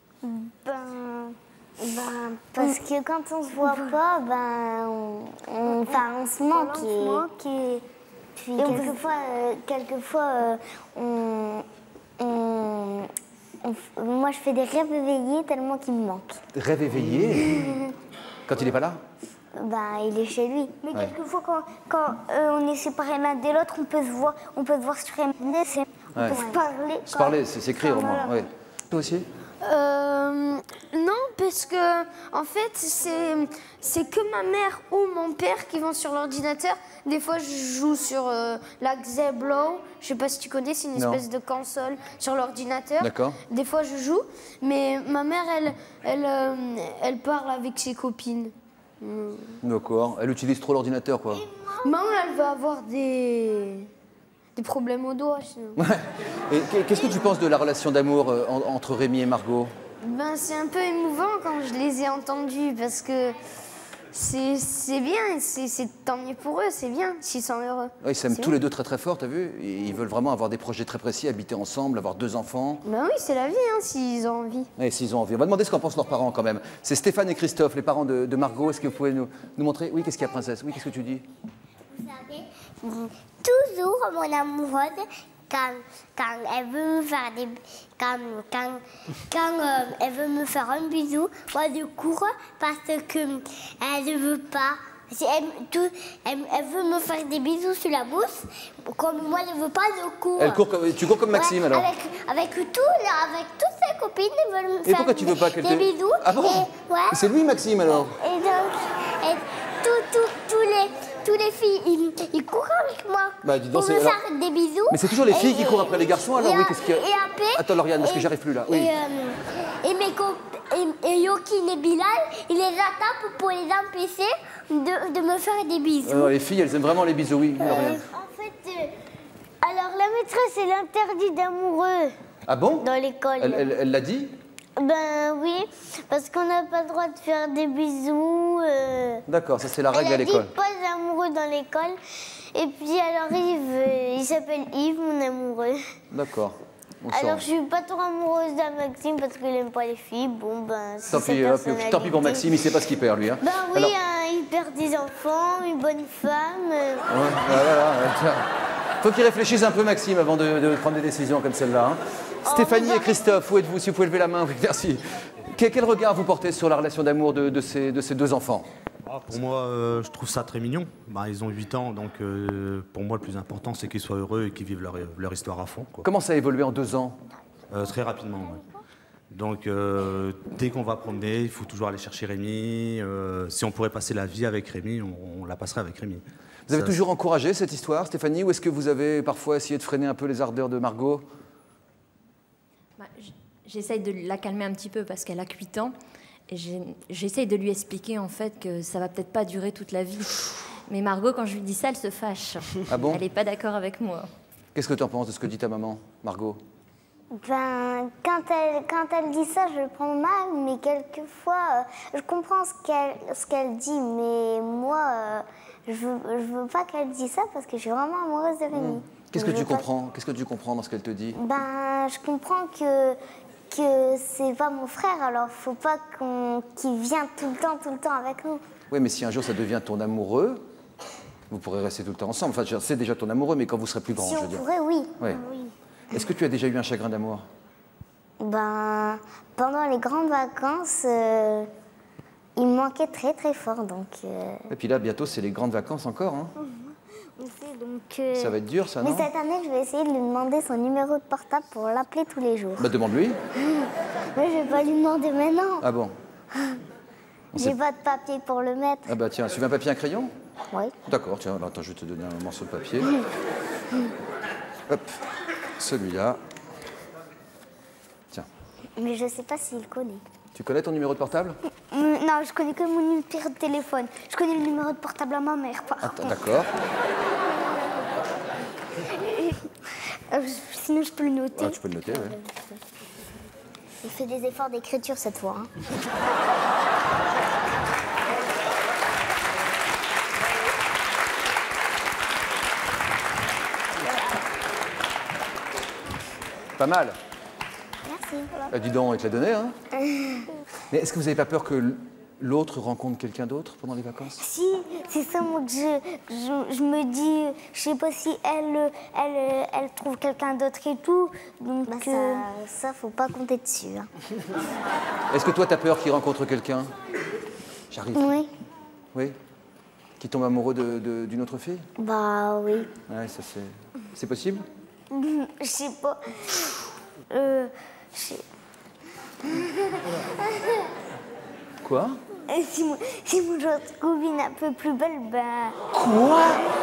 [SPEAKER 2] Parce que quand on se voit pas, on se manque. Et puis quelquefois, moi je fais des rêves éveillés tellement qu'il me manque.
[SPEAKER 1] Rêves éveillés? Quand il n'est pas là?
[SPEAKER 2] Il est chez lui. Mais quelquefois, quand on est séparés l'un de l'autre, on peut se voir sur MS, on peut se parler.
[SPEAKER 1] Se parler, c'est s'écrire au moins. Ouais. Toi aussi?
[SPEAKER 6] Non, parce que en fait, c'est que ma mère ou mon père qui vont sur l'ordinateur. Des fois, je joue sur la Xeblow. Je sais pas si tu connais, c'est une espèce de console sur l'ordinateur.
[SPEAKER 1] D'accord.
[SPEAKER 6] Des fois, je joue, mais ma mère, elle parle avec ses copines.
[SPEAKER 1] D'accord. Elle utilise trop l'ordinateur, quoi.
[SPEAKER 6] Maman, elle va avoir des problèmes aux doigts, sinon.
[SPEAKER 1] Ouais. Et qu'est-ce que tu penses de la relation d'amour entre Rémi et Margot?
[SPEAKER 6] C'est un peu émouvant quand je les ai entendus, parce que c'est bien, c'est tant mieux pour eux, c'est bien, s'ils sont heureux.
[SPEAKER 1] Ouais, ils s'aiment tous les deux très très fort, t'as vu? Ils veulent vraiment avoir des projets très précis, habiter ensemble, avoir 2 enfants.
[SPEAKER 6] Oui, c'est la vie, s'ils ont envie.
[SPEAKER 1] Oui, s'ils ont envie. On va demander ce qu'en pensent leurs parents quand même. C'est Stéphane et Christophe, les parents de Margot. Est-ce que vous pouvez nous montrer? Oui, qu'est-ce qu'il y a, princesse? Oui, qu'est-ce que tu dis?
[SPEAKER 2] Vous savez, toujours mon amoureuse, quand elle veut me faire quand elle veut me faire un bisou, moi je cours parce que elle ne veut pas. Elle veut me faire des bisous sur la bouche, comme moi je ne veux pas, je cours.
[SPEAKER 1] Tu cours comme Maxime alors?
[SPEAKER 2] Avec toutes ses copines, elles veulent me
[SPEAKER 1] faire
[SPEAKER 2] pourquoi tu veux pas
[SPEAKER 1] des
[SPEAKER 2] bisous.
[SPEAKER 1] Ah bon? C'est lui Maxime alors?
[SPEAKER 2] Et donc, tous les filles, ils courent avec moi
[SPEAKER 1] dis donc,
[SPEAKER 2] pour me faire des bisous.
[SPEAKER 1] Mais c'est toujours les filles qui courent après les garçons alors? Oui, qu'est-ce qu'il y a?
[SPEAKER 2] Et après...
[SPEAKER 1] Attends Lauriane, parce que j'arrive plus là. Oui.
[SPEAKER 2] Et Yokin et Bilal, ils les attaquent pour les empêcher de me faire des bisous.
[SPEAKER 1] Les filles, elles aiment vraiment les bisous, oui. Lauriane.
[SPEAKER 2] En fait, alors la maîtresse, elle interdit d'amoureux.
[SPEAKER 1] Ah bon?
[SPEAKER 2] Dans l'école.
[SPEAKER 1] Elle l'a dit?
[SPEAKER 2] Oui, parce qu'on n'a pas le droit de faire des bisous.
[SPEAKER 1] D'accord, ça c'est la règle à l'école.
[SPEAKER 2] Elle a dit pas d'amoureux dans l'école. Et puis alors Yves, il s'appelle Yves, mon amoureux.
[SPEAKER 1] D'accord.
[SPEAKER 2] Alors je suis pas trop amoureuse de Maxime parce qu'il aime pas les filles.
[SPEAKER 1] Tant pis pour Maxime, il sait pas ce qu'il perd lui. Hein.
[SPEAKER 2] Alors... il perd des enfants, une bonne femme.
[SPEAKER 1] Faut qu'il réfléchisse un peu Maxime avant de prendre des décisions comme celle-là. Hein. Stéphanie et Christophe, où êtes-vous? Si vous pouvez lever la main, oui, merci. Quel regard vous portez sur la relation d'amour de ces 2 enfants?
[SPEAKER 11] Pour moi, je trouve ça très mignon. Ils ont 8 ans, donc pour moi, le plus important, c'est qu'ils soient heureux et qu'ils vivent leur histoire à fond. Quoi.
[SPEAKER 1] Comment ça a évolué en 2 ans?
[SPEAKER 11] Très rapidement, ouais. Donc, dès qu'on va promener, il faut toujours aller chercher Rémi. Si on pourrait passer la vie avec Rémi, on la passerait avec Rémi.
[SPEAKER 1] Vous avez toujours encouragé cette histoire, Stéphanie, ou est-ce que vous avez parfois essayé de freiner un peu les ardeurs de Margot?
[SPEAKER 10] J'essaye de la calmer un petit peu parce qu'elle a 8 ans. Et j'essaye de lui expliquer en fait que ça va peut-être pas durer toute la vie. Mais Margot, quand je lui dis ça, elle se fâche.
[SPEAKER 1] Ah bon?
[SPEAKER 10] Elle n'est pas d'accord avec moi.
[SPEAKER 1] Qu'est-ce que tu en penses de ce que dit ta maman, Margot?
[SPEAKER 2] Quand elle dit ça, je le prends mal, mais quelquefois, je comprends ce qu'elle dit, mais moi, je veux pas qu'elle dise ça parce que je suis vraiment amoureuse de Rémi.
[SPEAKER 1] Qu'est-ce que tu comprends? Qu'est-ce que tu comprends dans ce qu'elle te dit?
[SPEAKER 2] Je comprends que c'est pas mon frère, alors faut pas qu'il vienne tout le temps avec nous.
[SPEAKER 1] Oui, mais si un jour ça devient ton amoureux, vous pourrez rester tout le temps ensemble. Enfin, c'est déjà ton amoureux, mais quand vous serez plus grand,
[SPEAKER 2] si
[SPEAKER 1] je veux dire.
[SPEAKER 2] Pourrait, oui.
[SPEAKER 1] Oui. Est-ce que tu as déjà eu un chagrin d'amour?
[SPEAKER 2] Pendant les grandes vacances, il me manquait très très fort, donc...
[SPEAKER 1] Et puis là, bientôt, c'est les grandes vacances encore, hein? Ça va être dur, ça, non?
[SPEAKER 2] Mais cette année, je vais essayer de lui demander son numéro de portable pour l'appeler tous les jours.
[SPEAKER 1] Demande-lui.
[SPEAKER 2] Mais je vais pas lui demander maintenant.
[SPEAKER 1] Ah bon?
[SPEAKER 2] J'ai pas de papier pour le mettre.
[SPEAKER 1] Ah bah tiens, tu veux un papier, un crayon?
[SPEAKER 2] Oui.
[SPEAKER 1] D'accord, tiens, alors, attends, je vais te donner un morceau de papier. Hop, celui-là. Tiens.
[SPEAKER 2] Mais je sais pas s'il connaît.
[SPEAKER 1] Tu connais ton numéro de portable?
[SPEAKER 2] Non, je connais que mon numéro de téléphone. Je connais le numéro de portable à ma mère, par contre.
[SPEAKER 1] D'accord.
[SPEAKER 2] Sinon, je peux le noter.
[SPEAKER 1] Ah, tu peux le noter, oui.
[SPEAKER 2] Il fait des efforts d'écriture cette fois. Hein.
[SPEAKER 1] Pas mal.
[SPEAKER 2] Merci.
[SPEAKER 1] Bah, dis donc, il te l'a donné, hein. Mais est-ce que vous n'avez pas peur que l'autre rencontre quelqu'un d'autre pendant les vacances?
[SPEAKER 2] Si, c'est ça moi que je me dis, je sais pas si elle trouve quelqu'un d'autre et tout, donc ça faut pas compter dessus. Hein.
[SPEAKER 1] Est-ce que toi, t'as peur qu'il rencontre quelqu'un? J'arrive.
[SPEAKER 2] Oui.
[SPEAKER 1] Oui. Qui tombe amoureux d'une autre fille?
[SPEAKER 2] Bah oui.
[SPEAKER 1] Ouais, ça c'est possible?
[SPEAKER 2] Je sais pas.
[SPEAKER 1] Quoi?
[SPEAKER 2] Si mon autre copine un peu plus belle, ben...
[SPEAKER 1] Quoi?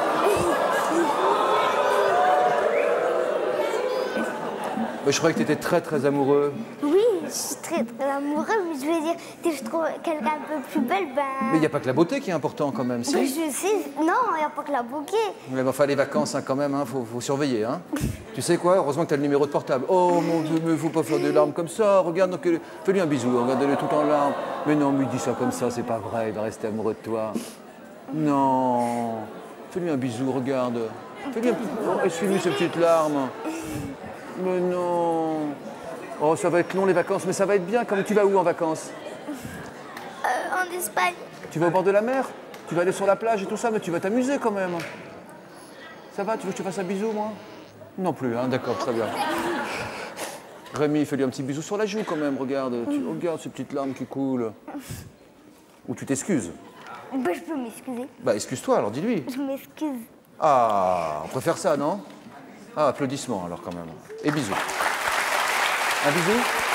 [SPEAKER 1] Je croyais que tu étais très très amoureux.
[SPEAKER 2] Oui, je suis très très amoureux, mais je veux dire, si je trouve quelqu'un un peu plus belle, ben...
[SPEAKER 1] Mais il n'y a pas que la beauté qui est important quand même, si?
[SPEAKER 2] Ben, je sais, non, il n'y a pas que la beauté.
[SPEAKER 1] Mais enfin, les vacances, hein, quand même, hein, faut surveiller. Hein. Tu sais quoi? Heureusement que tu as le numéro de portable. Oh mon Dieu, mais faut pas faire des larmes comme ça. Regarde, fais-lui un bisou, regarde-le tout en larmes. Mais non, mais dis ça comme ça, c'est pas vrai, il va rester amoureux de toi. Non. Fais-lui un bisou, regarde. Fais-lui un bisou. Oh, essuie-lui ces petites larmes. Mais non. Oh, ça va être long les vacances, mais ça va être bien. Comme tu vas où en vacances?
[SPEAKER 2] En Espagne.
[SPEAKER 1] Tu vas au bord de la mer? Tu vas aller sur la plage et tout ça, mais tu vas t'amuser quand même. Ça va? Tu veux que je te fasse un bisou, moi? Non plus, hein? D'accord, très bien. Rémi, fais-lui un petit bisou sur la joue quand même, regarde. Regarde ces petites larmes qui coulent. Ou tu t'excuses?
[SPEAKER 2] Bah, je peux m'excuser.
[SPEAKER 1] Bah, excuse-toi, alors dis-lui.
[SPEAKER 2] Je m'excuse.
[SPEAKER 1] Ah, on préfère ça, non? Ah, applaudissements alors quand même. Et bisous. Un bisou?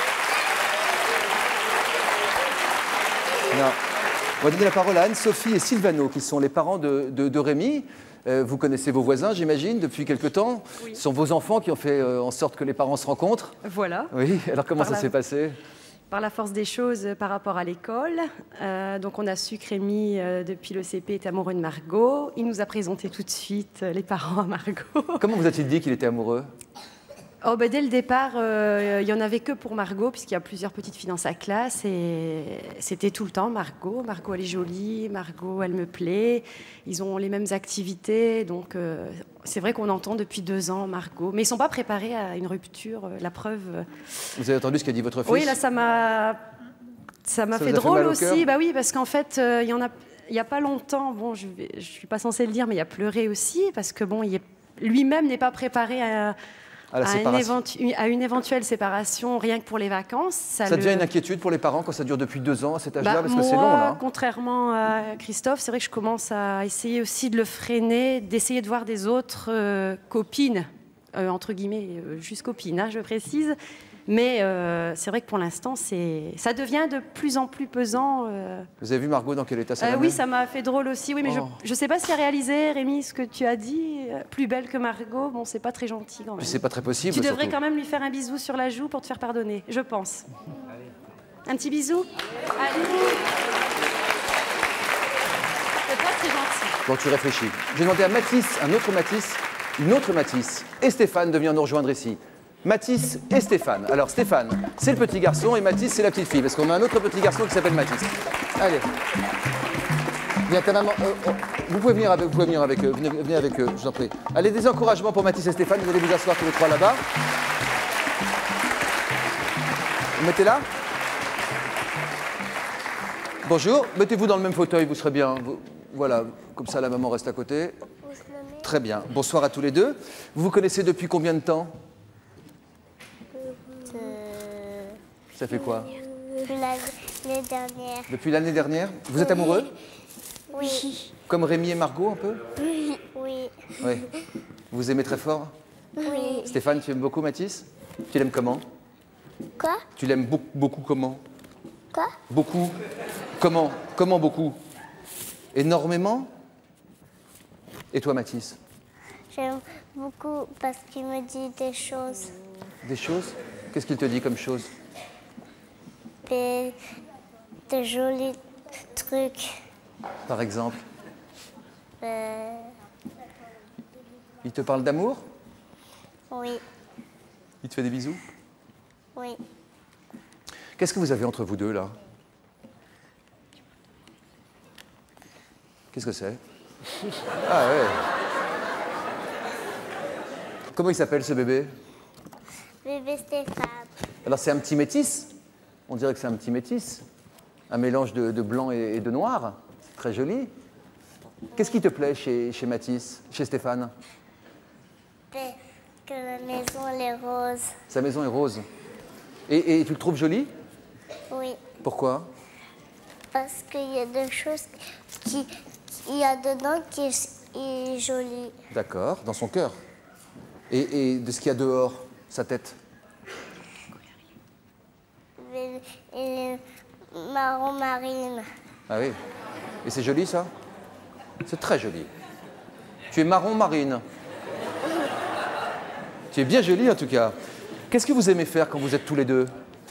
[SPEAKER 1] Non. On va donner la parole à Anne-Sophie et Sylvano, qui sont les parents de Rémi. Vous connaissez vos voisins, j'imagine, depuis quelque temps. Oui. Ce sont vos enfants qui ont fait en sorte que les parents se rencontrent.
[SPEAKER 9] Voilà.
[SPEAKER 1] Oui, alors comment ça s'est passé?
[SPEAKER 9] Par la force des choses, par rapport à l'école. Donc on a su que Rémi, depuis le CP, était amoureux de Margot. Il nous a présenté tout de suite les parents à Margot.
[SPEAKER 1] Comment vous a-t-il dit qu'il était amoureux?
[SPEAKER 9] Oh, dès le départ, il n'y en avait que pour Margot, puisqu'il y a plusieurs petites filles dans sa classe. Et c'était tout le temps Margot. Margot, elle est jolie. Margot, elle me plaît. Ils ont les mêmes activités. Donc, c'est vrai qu'on entend depuis 2 ans Margot. Mais ils ne sont pas préparés à une rupture. La preuve...
[SPEAKER 1] Vous avez entendu ce qu'a dit votre fils?
[SPEAKER 9] Oui, là, ça m'a fait drôle aussi. Bah oui, parce qu'en fait, il n'y a pas longtemps, bon, je ne suis pas censée le dire, mais il a pleuré aussi, parce que bon, lui-même n'est pas préparé à une éventuelle séparation, rien que pour les vacances. Ça
[SPEAKER 1] devient une inquiétude pour les parents quand ça dure depuis 2 ans à cet âge-là, parce que c'est long, là.
[SPEAKER 9] Contrairement à Christophe, c'est vrai que je commence à essayer aussi de le freiner, d'essayer de voir des autres copines, entre guillemets, juste copines, hein, je précise. Mais c'est vrai que pour l'instant, ça devient de plus en plus pesant.
[SPEAKER 1] Vous avez vu Margot dans quel état ça
[SPEAKER 9] Oui, ça m'a fait drôle aussi. Oui, mais je ne sais pas si a réalisé, Rémi, ce que tu as dit. Plus belle que Margot, bon, c'est pas très gentil quand même.
[SPEAKER 1] Puis c'est pas très possible.
[SPEAKER 9] Tu devrais quand même lui faire un bisou sur la joue pour te faire pardonner, je pense. Allez. Un petit bisou. Allez. C'est pas très gentil.
[SPEAKER 1] Bon, tu réfléchis. J'ai demandé à Mathis, une autre Mathis, et Stéphane de venir nous rejoindre ici. Mathis et Stéphane. Alors Stéphane, c'est le petit garçon et Mathis, c'est la petite fille, parce qu'on a un autre petit garçon qui s'appelle Mathis. Allez. Viens, ta maman. Vous pouvez venir avec eux. Venez avec eux, je vous en prie. Allez, des encouragements pour Mathis et Stéphane. Vous allez vous asseoir tous les 3 là-bas. Vous mettez là. Bonjour. Mettez-vous dans le même fauteuil, vous serez bien. Voilà, comme ça la maman reste à côté. Très bien. Bonsoir à tous les deux. Vous vous connaissez depuis combien de temps? Ça fait quoi?
[SPEAKER 2] Depuis l'année dernière.
[SPEAKER 1] Depuis l'année dernière? Vous êtes amoureux?
[SPEAKER 2] Oui.
[SPEAKER 1] Comme Rémi et Margot, un peu?
[SPEAKER 2] Oui.
[SPEAKER 1] Oui. Vous aimez très fort?
[SPEAKER 2] Oui.
[SPEAKER 1] Stéphane, tu aimes beaucoup Mathis? Tu l'aimes comment?
[SPEAKER 2] Quoi?
[SPEAKER 1] Tu l'aimes beaucoup comment?
[SPEAKER 2] Quoi?
[SPEAKER 1] Beaucoup. Comment? Comment beaucoup? Énormément? Et toi, Mathis?
[SPEAKER 2] J'aime beaucoup parce qu'il me dit des choses.
[SPEAKER 1] Des choses? Qu'est-ce qu'il te dit comme choses?
[SPEAKER 2] Des jolis trucs.
[SPEAKER 1] Par exemple? Il te parle d'amour?
[SPEAKER 2] Oui.
[SPEAKER 1] Il te fait des bisous?
[SPEAKER 2] Oui.
[SPEAKER 1] Qu'est-ce que vous avez entre vous deux, là? Qu'est-ce que c'est? Ah ouais. Comment il s'appelle ce bébé?
[SPEAKER 2] Bébé Stéphane.
[SPEAKER 1] Alors c'est un petit métis? On dirait que c'est un petit métis. Un mélange de blanc et de noir. C'est très joli. Qu'est-ce qui te plaît chez Mathis, chez Stéphane?
[SPEAKER 2] Que la maison elle est rose.
[SPEAKER 1] Sa maison est rose. Et tu le trouves joli?
[SPEAKER 2] Oui.
[SPEAKER 1] Pourquoi?
[SPEAKER 2] Parce qu'il y a des choses qu'il y a dedans qui est joli.
[SPEAKER 1] D'accord, dans son cœur. Et de ce qu'il y a dehors, sa tête?
[SPEAKER 2] Et marron marine.
[SPEAKER 1] Ah oui. Et c'est joli ça? C'est très joli. Tu es marron marine. Tu es bien jolie en tout cas. Qu'est-ce que vous aimez faire quand vous êtes tous les deux?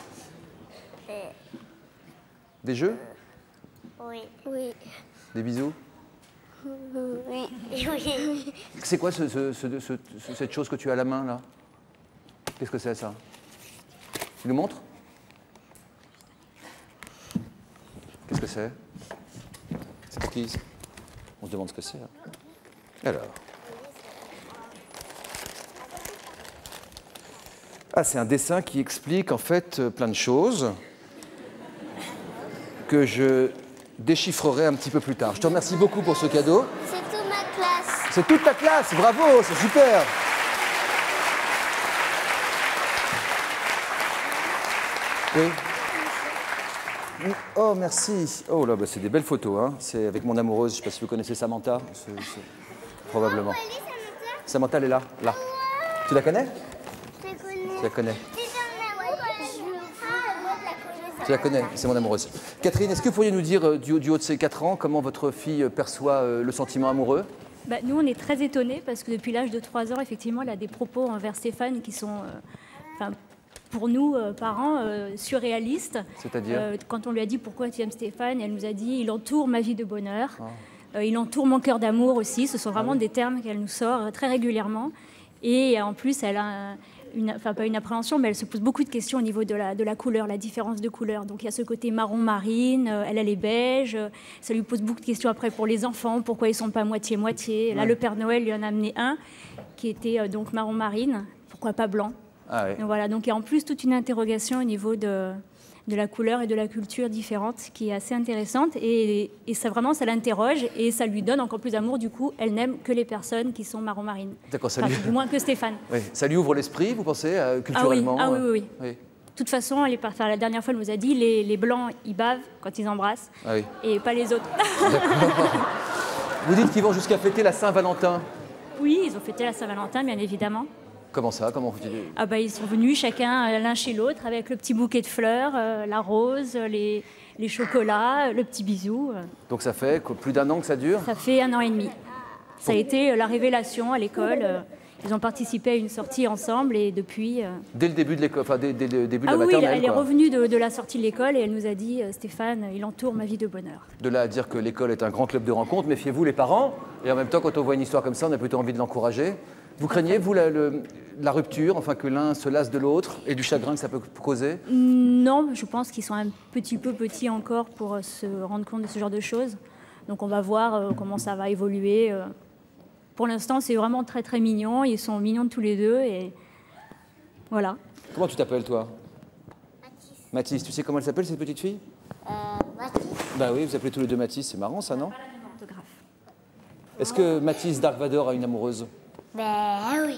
[SPEAKER 1] Des jeux?
[SPEAKER 2] Oui. Oui.
[SPEAKER 1] Des bisous?
[SPEAKER 2] Oui. Oui.
[SPEAKER 1] C'est quoi cette chose que tu as à la main là? Qu'est-ce que c'est ça? Tu nous montres? Qu'est-ce que c'est? C'est pour qui? On se demande ce que c'est. Alors. Ah, c'est un dessin qui explique en fait plein de choses que je déchiffrerai un petit peu plus tard. Je te remercie beaucoup pour ce cadeau.
[SPEAKER 2] C'est toute ma classe.
[SPEAKER 1] C'est toute ta classe, bravo, c'est super. Oui. Oh, merci. Oh là, bah, c'est des belles photos. Hein. C'est avec mon amoureuse. Je ne sais pas si vous connaissez Samantha. Probablement. Samantha, elle est là. Là. Tu la connais?
[SPEAKER 2] Je la connais.
[SPEAKER 1] Tu la connais. Tu la connais, c'est mon amoureuse. Catherine, est-ce que vous pourriez nous dire, du haut de ses 4 ans, comment votre fille perçoit le sentiment amoureux?
[SPEAKER 12] Nous, on est très étonnés parce que depuis l'âge de 3 ans, effectivement, elle a des propos envers Stéphane qui sont, pour nous, parents, surréalistes.
[SPEAKER 1] C'est-à-dire
[SPEAKER 12] quand on lui a dit pourquoi tu aimes Stéphane, elle nous a dit « il entoure ma vie de bonheur il entoure mon cœur d'amour aussi ». Ce sont vraiment des termes qu'elle nous sort très régulièrement. Et en plus, elle a pas une appréhension, mais elle se pose beaucoup de questions au niveau de la couleur, la différence de couleur. Donc il y a ce côté marron marine, elle est beige, ça lui pose beaucoup de questions après pour les enfants, pourquoi ils ne sont pas moitié-moitié. Là, le Père Noël lui en a amené un qui était donc marron marine, pourquoi pas blanc.
[SPEAKER 1] Ah oui.
[SPEAKER 12] Donc, voilà, donc il y a en plus toute une interrogation au niveau de la couleur et de la culture différente qui est assez intéressante et ça vraiment ça l'interroge et ça lui donne encore plus d'amour. Du coup, elle n'aime que les personnes qui sont marron marine.
[SPEAKER 1] D'accord, ça
[SPEAKER 12] du moins que Stéphane.
[SPEAKER 1] Oui. Ça lui ouvre l'esprit, vous pensez, culturellement?
[SPEAKER 12] Oui. De toute façon, la dernière fois, elle nous a dit les blancs, ils bavent quand ils embrassent et pas les autres.
[SPEAKER 1] Vous dites qu'ils vont jusqu'à fêter la Saint-Valentin? Oui,
[SPEAKER 12] ils ont fêté la Saint-Valentin, bien évidemment.
[SPEAKER 1] Comment ça? Comment vous dites?
[SPEAKER 12] Ils sont venus chacun l'un chez l'autre avec le petit bouquet de fleurs, la rose, les chocolats, le petit bisou.
[SPEAKER 1] Donc ça fait plus d'1 an que ça dure?
[SPEAKER 12] Ça fait 1 an et demi. Ça a été la révélation à l'école. Ils ont participé à une sortie ensemble et depuis...
[SPEAKER 1] Dès le début de l'école, dès le début de la maternelle?
[SPEAKER 12] Oui, elle est revenue de la sortie de l'école et elle nous a dit « Stéphane, il entoure ma vie de bonheur ».
[SPEAKER 1] De là à dire que l'école est un grand club de rencontres, méfiez-vous les parents. Et en même temps, quand on voit une histoire comme ça, on a plutôt envie de l'encourager. Vous craignez, vous, la rupture, enfin que l'un se lasse de l'autre et du chagrin que ça peut causer?
[SPEAKER 12] Non, je pense qu'ils sont un petit peu petits encore pour se rendre compte de ce genre de choses. Donc on va voir comment ça va évoluer. Pour l'instant, c'est vraiment très très mignon. Ils sont mignons tous les deux et voilà.
[SPEAKER 1] Comment tu t'appelles, toi? Mathis. Mathis, tu sais comment elle s'appelle, cette petite fille?
[SPEAKER 2] Mathis.
[SPEAKER 1] Bah oui, vous appelez tous les deux Mathis, c'est marrant ça, non? Est-ce que Mathis Dark Vador a une amoureuse?
[SPEAKER 2] Ben oui.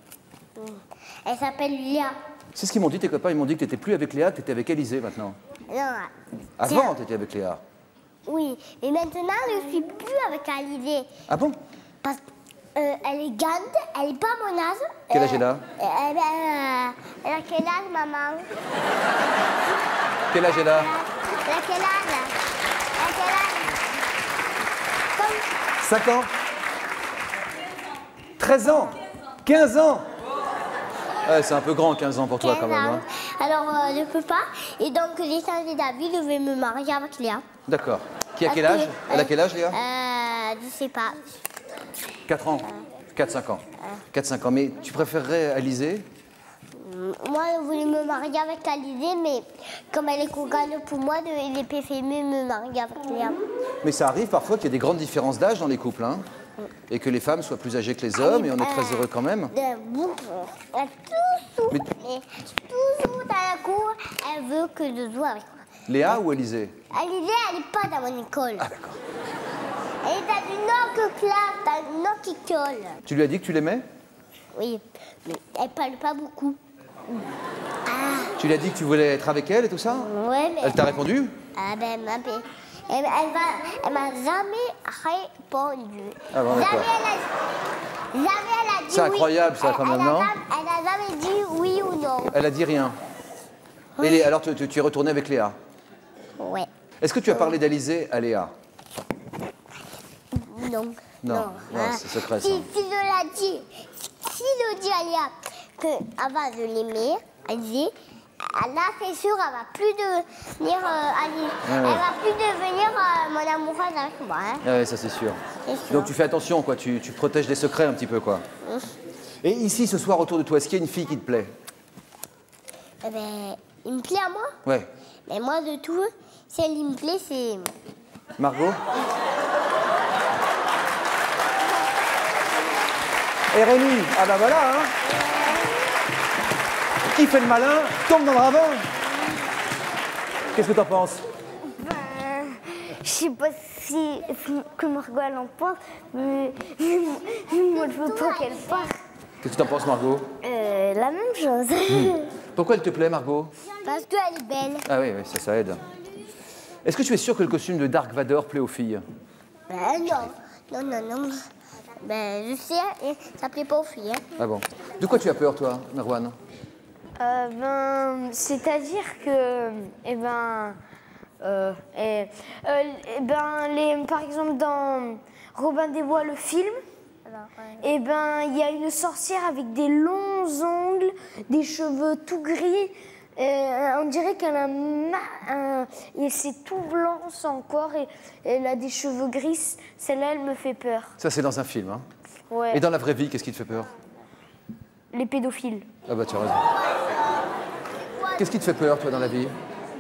[SPEAKER 2] Elle s'appelle Léa.
[SPEAKER 1] C'est ce qu'ils m'ont dit, tes copains. Ils m'ont dit que tu n'étais plus avec Léa, que tu étais avec Alizé maintenant.
[SPEAKER 2] Non.
[SPEAKER 1] Avant, tu étais avec Léa.
[SPEAKER 2] Oui, mais maintenant, je ne suis plus avec Alizé.
[SPEAKER 1] Ah bon?
[SPEAKER 2] Parce qu'elle est grande, elle n'est pas mon âge.
[SPEAKER 1] Quel âge elle a?
[SPEAKER 2] Elle a quel âge, maman?
[SPEAKER 1] Quel âge elle a?
[SPEAKER 2] Elle a quel âge? Elle a quel âge?
[SPEAKER 1] 5 ans? 13 ans? 15 ans? Ouais, c'est un peu grand, 15 ans pour toi quand même. Hein.
[SPEAKER 2] Alors, je ne peux pas. Et donc, j'ai changé d'avis, je vais me marier avec Léa.
[SPEAKER 1] D'accord. Qui a quel âge? Elle a quel âge, Léa?
[SPEAKER 2] Je ne sais pas.
[SPEAKER 1] 4 ans? 4-5 ans. 4-5 ans. Mais tu préférerais Alizé?
[SPEAKER 2] Moi, je voulais me marier avec Alizée, mais comme elle est cougane pour moi, il est fait mieux me marier avec Léa.
[SPEAKER 1] Mais ça arrive parfois qu'il y ait des grandes différences d'âge dans les couples, hein, et que les femmes soient plus âgées que les hommes, et on est très heureux quand même.
[SPEAKER 2] Toujours dans la cour, elle veut que je joue avec moi.
[SPEAKER 1] Léa ou Alizée?
[SPEAKER 2] Alizée, elle n'est pas dans mon école.
[SPEAKER 1] Ah d'accord.
[SPEAKER 2] Elle est dans une autre classe, dans une autre école.
[SPEAKER 1] Tu lui as dit que tu l'aimais?
[SPEAKER 2] Oui, mais elle parle pas beaucoup.
[SPEAKER 1] Tu lui as dit que tu voulais être avec elle et tout ça?
[SPEAKER 2] Ouais, mais...
[SPEAKER 1] Elle t'a répondu?
[SPEAKER 2] Ah ben, elle m'a jamais répondu.
[SPEAKER 1] Ah bon, d'accord.
[SPEAKER 2] Jamais elle a dit
[SPEAKER 1] C'est incroyable,
[SPEAKER 2] oui.
[SPEAKER 1] ça, quand même, non?
[SPEAKER 2] Elle a jamais dit oui ou non.
[SPEAKER 1] Elle a dit rien.
[SPEAKER 2] Oui.
[SPEAKER 1] Et alors tu es retourné avec Léa?
[SPEAKER 2] Ouais.
[SPEAKER 1] Est-ce que tu as parlé d'Alizée à Léa?
[SPEAKER 2] Non.
[SPEAKER 1] Non, c'est secret ça.
[SPEAKER 2] Si je dis à Léa qu'avant de l'aimer, Alizée, là c'est sûr, elle va plus devenir elle va plus devenir mon amoureuse avec moi. Hein.
[SPEAKER 1] Ah ouais, ça c'est sûr. Donc tu fais attention, quoi. Tu protèges des secrets un petit peu, quoi. Et ici, ce soir, autour de toi, est-ce qu'il y a une fille qui te plaît?
[SPEAKER 2] Eh ben, il me plaît à moi.
[SPEAKER 1] Ouais.
[SPEAKER 2] Mais moi, de tout, celle qui me plaît, c'est...
[SPEAKER 1] Margot? Et Rémi? Ah bah voilà, hein. Qui fait le malin tombe dans le ravin. Qu'est-ce que t'en penses?
[SPEAKER 4] Je sais pas si que Margot elle en pense, mais moi je veux pas qu'elle parte.
[SPEAKER 1] Qu'est-ce que t'en penses, Margot?
[SPEAKER 4] La même chose.
[SPEAKER 1] Pourquoi elle te plaît, Margot?
[SPEAKER 2] Parce qu'elle est belle.
[SPEAKER 1] Ah oui, ça aide. Est-ce que tu es sûr que le costume de Dark Vador plaît aux filles?
[SPEAKER 2] Non. Ben, je sais, et ça plaît pas aux filles. Hein.
[SPEAKER 1] Ah bon. De quoi tu as peur, toi, Merwan?
[SPEAKER 6] C'est-à-dire que, par exemple, dans Robin des Bois, le film, il y a une sorcière avec des longs ongles, des cheveux tout gris. On dirait qu'elle a et c'est tout blanc son corps et elle a des cheveux gris. Celle-là, elle me fait peur.
[SPEAKER 1] Ça, c'est dans un film, hein?
[SPEAKER 6] Ouais.
[SPEAKER 1] Et dans la vraie vie, qu'est-ce qui te fait peur?
[SPEAKER 6] Les pédophiles.
[SPEAKER 1] Ah bah, tu as raison. Qu'est-ce qui te fait peur, toi, dans la vie?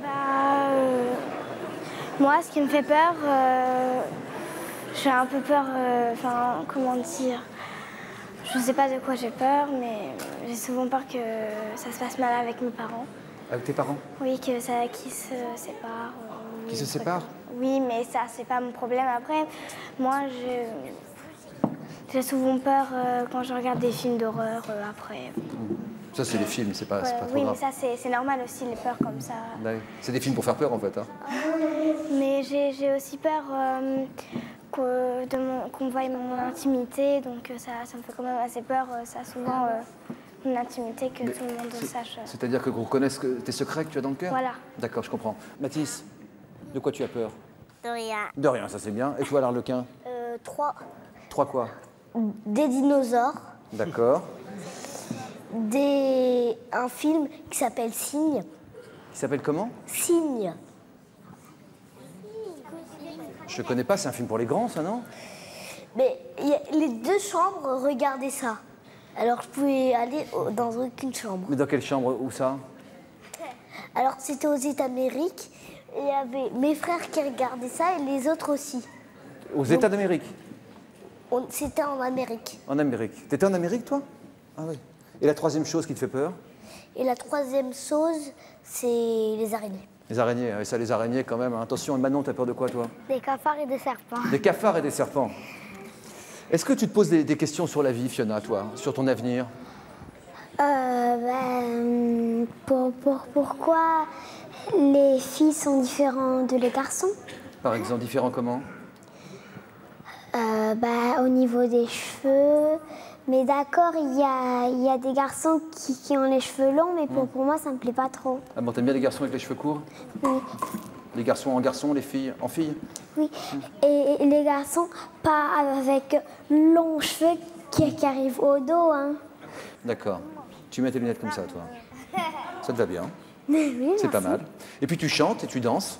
[SPEAKER 4] Moi, ce qui me fait peur, j'ai un peu peur, comment dire, je sais pas de quoi j'ai peur, mais j'ai souvent peur que ça se passe mal avec mes parents.
[SPEAKER 1] Avec tes parents?
[SPEAKER 4] Oui, qu'ils se séparent.
[SPEAKER 1] Qui se séparent?
[SPEAKER 4] Oui, mais ça, c'est pas mon problème. Après, moi, j'ai souvent peur quand je regarde des films d'horreur après.
[SPEAKER 1] Ça, c'est les films, c'est pas trop
[SPEAKER 4] oui,
[SPEAKER 1] grave.
[SPEAKER 4] mais ça, c'est normal aussi, les peurs comme ça.
[SPEAKER 1] C'est des films pour faire peur, en fait. Hein.
[SPEAKER 4] Mais j'ai aussi peur qu'on voie mon intimité, donc ça me fait quand même assez peur, ça souvent, mon intimité, que tout le monde sache.
[SPEAKER 1] C'est-à-dire qu'on connaisse tes secrets que tu as dans le cœur?
[SPEAKER 4] Voilà.
[SPEAKER 1] D'accord, je comprends. Mathis, de quoi tu as peur?
[SPEAKER 2] De rien.
[SPEAKER 1] De rien, ça c'est bien. Et toi, l'Arlequin?
[SPEAKER 2] 3.
[SPEAKER 1] 3 quoi?
[SPEAKER 2] Des dinosaures.
[SPEAKER 1] D'accord.
[SPEAKER 2] Un film qui s'appelle Cygne.
[SPEAKER 1] Qui s'appelle comment?
[SPEAKER 2] Cygne.
[SPEAKER 1] Je connais pas, c'est un film pour les grands, ça, non?
[SPEAKER 2] Mais y a les 2 chambres, regardez ça. Alors je pouvais aller dans aucune chambre.
[SPEAKER 1] Mais dans quelle chambre? Où ça?
[SPEAKER 2] Alors c'était aux États-Amériques. Et il y avait mes frères qui regardaient ça et les autres aussi.
[SPEAKER 1] Aux États d'Amérique?
[SPEAKER 2] C'était en Amérique.
[SPEAKER 1] En Amérique. T'étais en Amérique, toi? Ah oui. Et la 3e chose qui te fait peur?
[SPEAKER 2] Et la 3e chose, c'est les araignées.
[SPEAKER 1] Les araignées, oui, ça, les araignées quand même. Attention, Manon, t'as peur de quoi, toi?
[SPEAKER 2] Des cafards et des serpents.
[SPEAKER 1] Des cafards et des serpents. Est-ce que tu te poses des questions sur la vie, Fiona, toi, sur ton avenir?
[SPEAKER 4] Pourquoi les filles sont différentes de les garçons?
[SPEAKER 1] Par exemple, différents comment?
[SPEAKER 4] Au niveau des cheveux. Mais d'accord, il y a des garçons qui ont les cheveux longs, mais pour moi, ça me plaît pas trop.
[SPEAKER 1] Ah bon, t'aimes bien les garçons avec les cheveux courts?
[SPEAKER 4] Oui.
[SPEAKER 1] Les garçons en garçons, les filles en filles?
[SPEAKER 4] Oui. Et les garçons, pas avec longs cheveux qui arrivent au dos. Hein.
[SPEAKER 1] D'accord. Tu mets tes lunettes comme ça, toi. Ça te va bien.
[SPEAKER 4] Oui,
[SPEAKER 1] c'est pas mal. Et puis tu chantes et tu danses?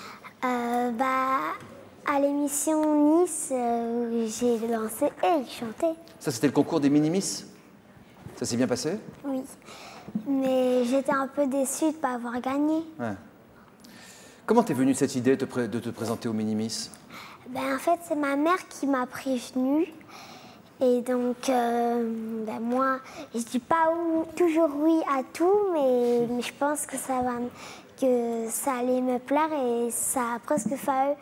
[SPEAKER 4] À l'émission Nice, j'ai dansé et chanté.
[SPEAKER 1] Ça, c'était le concours des mini-miss? Ça s'est bien passé?
[SPEAKER 4] Oui. mais j'étais un peu déçue de ne pas avoir gagné.
[SPEAKER 1] Ouais. Comment t'es venue cette idée de te présenter au Mini-Miss?
[SPEAKER 4] En fait, c'est ma mère qui m'a prévenue. Et donc, moi, je dis pas toujours oui à tout, mais je pense que ça allait me plaire et ça a presque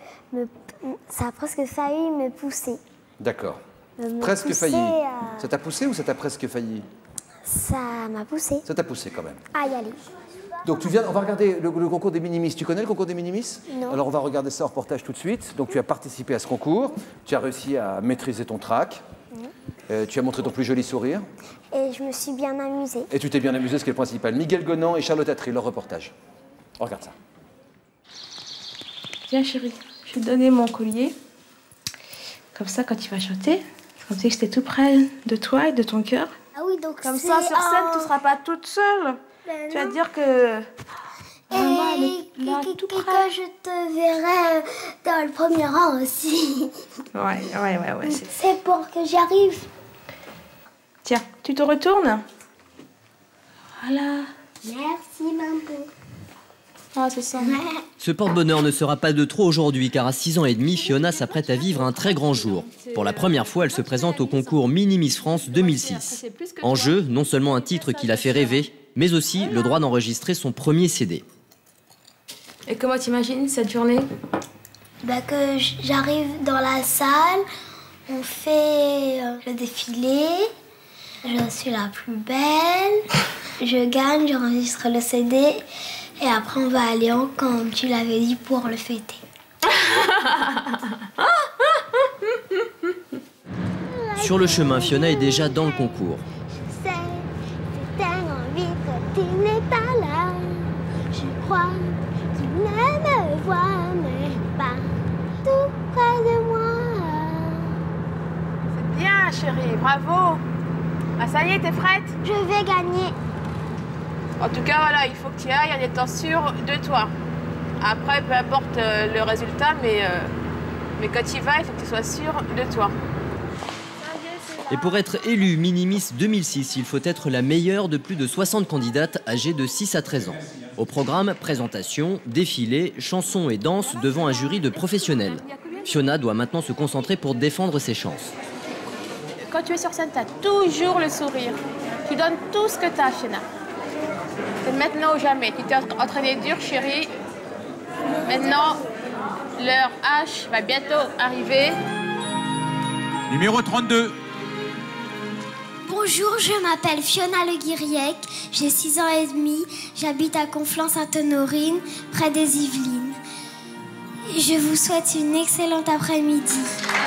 [SPEAKER 4] failli me pousser.
[SPEAKER 1] D'accord. Presque failli. Ça t'a poussé ou ça t'a presque failli?
[SPEAKER 4] Ça m'a poussé.
[SPEAKER 1] Ça t'a poussé quand même.
[SPEAKER 4] À y aller.
[SPEAKER 1] Donc on va regarder le concours des Mini-Miss. Tu connais le concours des Mini-Miss?
[SPEAKER 4] Non.
[SPEAKER 1] Alors on va regarder ça en reportage tout de suite. Donc tu as participé à ce concours, tu as réussi à maîtriser ton track, tu as montré ton plus joli sourire.
[SPEAKER 4] Et je me suis bien amusée.
[SPEAKER 1] Et tu t'es bien amusée, ce qui est le principal. Miguel Gonan et Charlotte Attry, leur reportage. On regarde ça.
[SPEAKER 3] Tiens chérie, je vais te donner mon collier. Comme ça, quand tu vas chanter, comme tu sais que j'étais tout près de toi et de ton cœur.
[SPEAKER 4] Ah oui, donc
[SPEAKER 3] comme ça, sur scène, tu ne seras pas toute seule. Tu vas dire que...
[SPEAKER 4] Maman, elle est là, tout près. Que je te verrai dans le premier rang aussi.
[SPEAKER 3] Ouais.
[SPEAKER 4] C'est pour que j'arrive.
[SPEAKER 3] Tiens, tu te retournes. Voilà.
[SPEAKER 4] Merci, maman.
[SPEAKER 3] Ah, c'est ça.
[SPEAKER 8] Ce porte-bonheur ne sera pas de trop aujourd'hui, car à 6 ans et demi, Fiona s'apprête à vivre un très grand jour. Pour la première fois, elle se présente au concours Mini-Miss France 2006. En jeu, non seulement un titre qui la fait rêver, mais aussi le droit d'enregistrer son premier CD.
[SPEAKER 3] Et comment t'imagines cette journée?
[SPEAKER 4] Que j'arrive dans la salle, on fait le défilé, je suis la plus belle, je gagne, j'enregistre le CD et après on va aller en camp, tu l'avais dit, pour le fêter.
[SPEAKER 8] Sur le chemin, Fiona est déjà dans le concours.
[SPEAKER 4] Je sais, c'est tellement vite que tu n'es pas là. Je crois que tu ne me vois même pas tout près de moi.
[SPEAKER 3] C'est bien chérie, bravo. Ah ça y est, t'es prête?
[SPEAKER 4] Je vais gagner.
[SPEAKER 3] En tout cas, voilà, il faut que tu ailles en étant sûre de toi. Après, peu importe le résultat, mais quand tu y vas, il faut que tu sois sûre de toi.
[SPEAKER 8] Et pour être élue Mini-Miss 2006, il faut être la meilleure de plus de 60 candidates âgées de 6 à 13 ans. Au programme, présentation, défilé, chansons et danse devant un jury de professionnels. Fiona doit maintenant se concentrer pour défendre ses chances.
[SPEAKER 3] Quand tu es sur scène, tu as toujours le sourire. Tu donnes tout ce que tu as, Fiona. C'est maintenant ou jamais. Tu t'es entraînée dur, chérie. Maintenant, l'heure H va bientôt arriver.
[SPEAKER 13] Numéro 32.
[SPEAKER 4] Bonjour, je m'appelle Fiona Le Guiriec, j'ai 6 ans et demi, j'habite à Conflans-Sainte-Honorine, près des Yvelines. Je vous souhaite une excellente après-midi.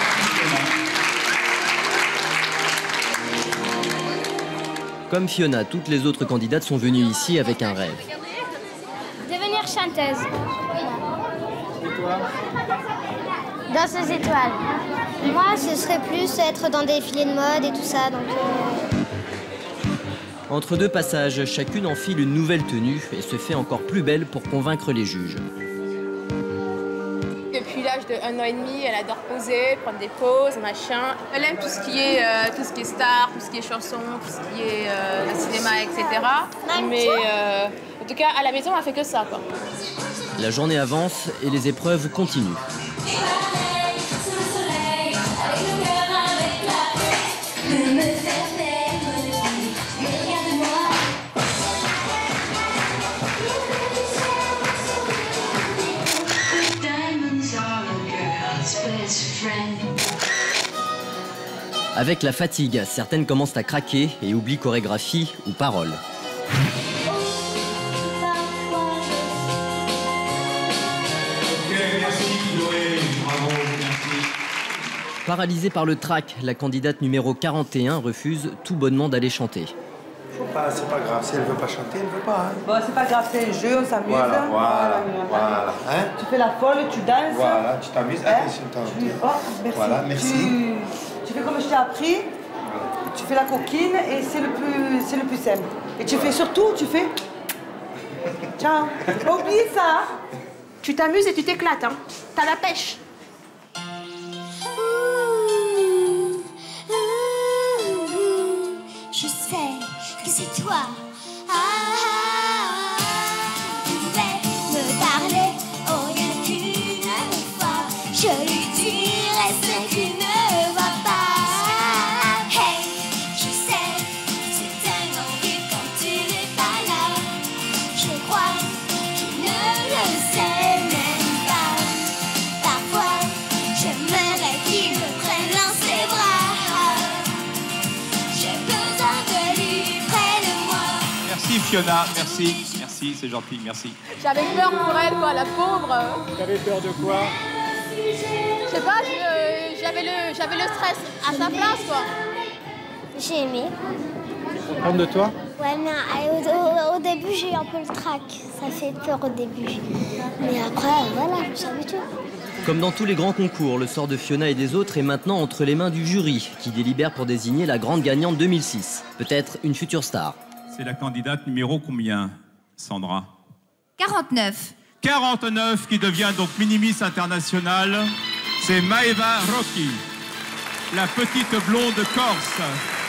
[SPEAKER 8] Comme Fiona, toutes les autres candidates sont venues ici avec un rêve.
[SPEAKER 2] Devenir chanteuse.
[SPEAKER 5] Et toi?
[SPEAKER 2] Danseuse étoile. Moi, ce serait plus être dans des défilés de mode et tout ça, donc...
[SPEAKER 8] Entre deux passages, chacune enfile une nouvelle tenue et se fait encore plus belle pour convaincre les juges.
[SPEAKER 3] Depuis l'âge de 1 an et demi, elle adore poser, prendre des pauses, machin. Elle aime tout ce qui est star, tout ce qui est chanson, tout ce qui est cinéma, etc. Mais en tout cas, à la maison, elle fait que ça, quoi.
[SPEAKER 8] La journée avance et les épreuves continuent. Avec la fatigue, certaines commencent à craquer et oublient chorégraphie ou paroles. Paralysée par le trac, la candidate numéro 41 refuse tout bonnement d'aller chanter.
[SPEAKER 5] C'est pas grave, si elle veut pas chanter, elle veut pas. Hein.
[SPEAKER 14] Bon, c'est pas grave, c'est un jeu, on s'amuse.
[SPEAKER 5] Voilà. Hein?
[SPEAKER 14] Tu fais la folle, tu danses.
[SPEAKER 5] Voilà, tu t'amuses. Attention,
[SPEAKER 14] oh, merci.
[SPEAKER 5] Voilà, merci.
[SPEAKER 14] Tu fais comme je t'ai appris, tu fais la coquine et c'est le plus simple. Et tu fais surtout, tu fais... Tiens, faut pas oublier ça. Hein?
[SPEAKER 3] Tu t'amuses et tu t'éclates, hein. T'as la pêche.
[SPEAKER 4] Je sais que c'est toi. Ah,
[SPEAKER 13] Fiona, merci. Merci, c'est gentil, merci.
[SPEAKER 3] J'avais peur pour elle, quoi, la pauvre.
[SPEAKER 15] T'avais peur de quoi?
[SPEAKER 3] Je sais pas, j'avais le stress à sa place, quoi.
[SPEAKER 2] J'ai aimé.
[SPEAKER 15] Prendre de toi?
[SPEAKER 2] Ouais, mais au début, j'ai eu un peu le trac. Ça fait peur au début. Mais après, voilà, je me suis habituée.
[SPEAKER 8] Comme dans tous les grands concours, le sort de Fiona et des autres est maintenant entre les mains du jury, qui délibère pour désigner la grande gagnante 2006. Peut-être une future star.
[SPEAKER 13] C'est la candidate numéro combien, Sandra?
[SPEAKER 16] 49.
[SPEAKER 13] 49, qui devient donc mini-miss internationale. C'est Maeva Rocchi, la petite blonde corse.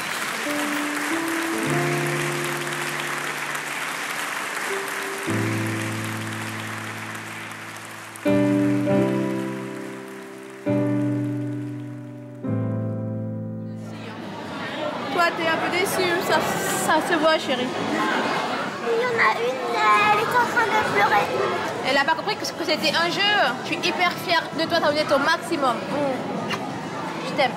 [SPEAKER 3] Toi, t'es un peu déçue, ça se voit, chérie.
[SPEAKER 2] Il y en a une, elle est en train de pleurer.
[SPEAKER 3] Elle n'a pas compris que c'était un jeu. Je suis hyper fière de toi, t'as donné ton maximum. Je t'aime.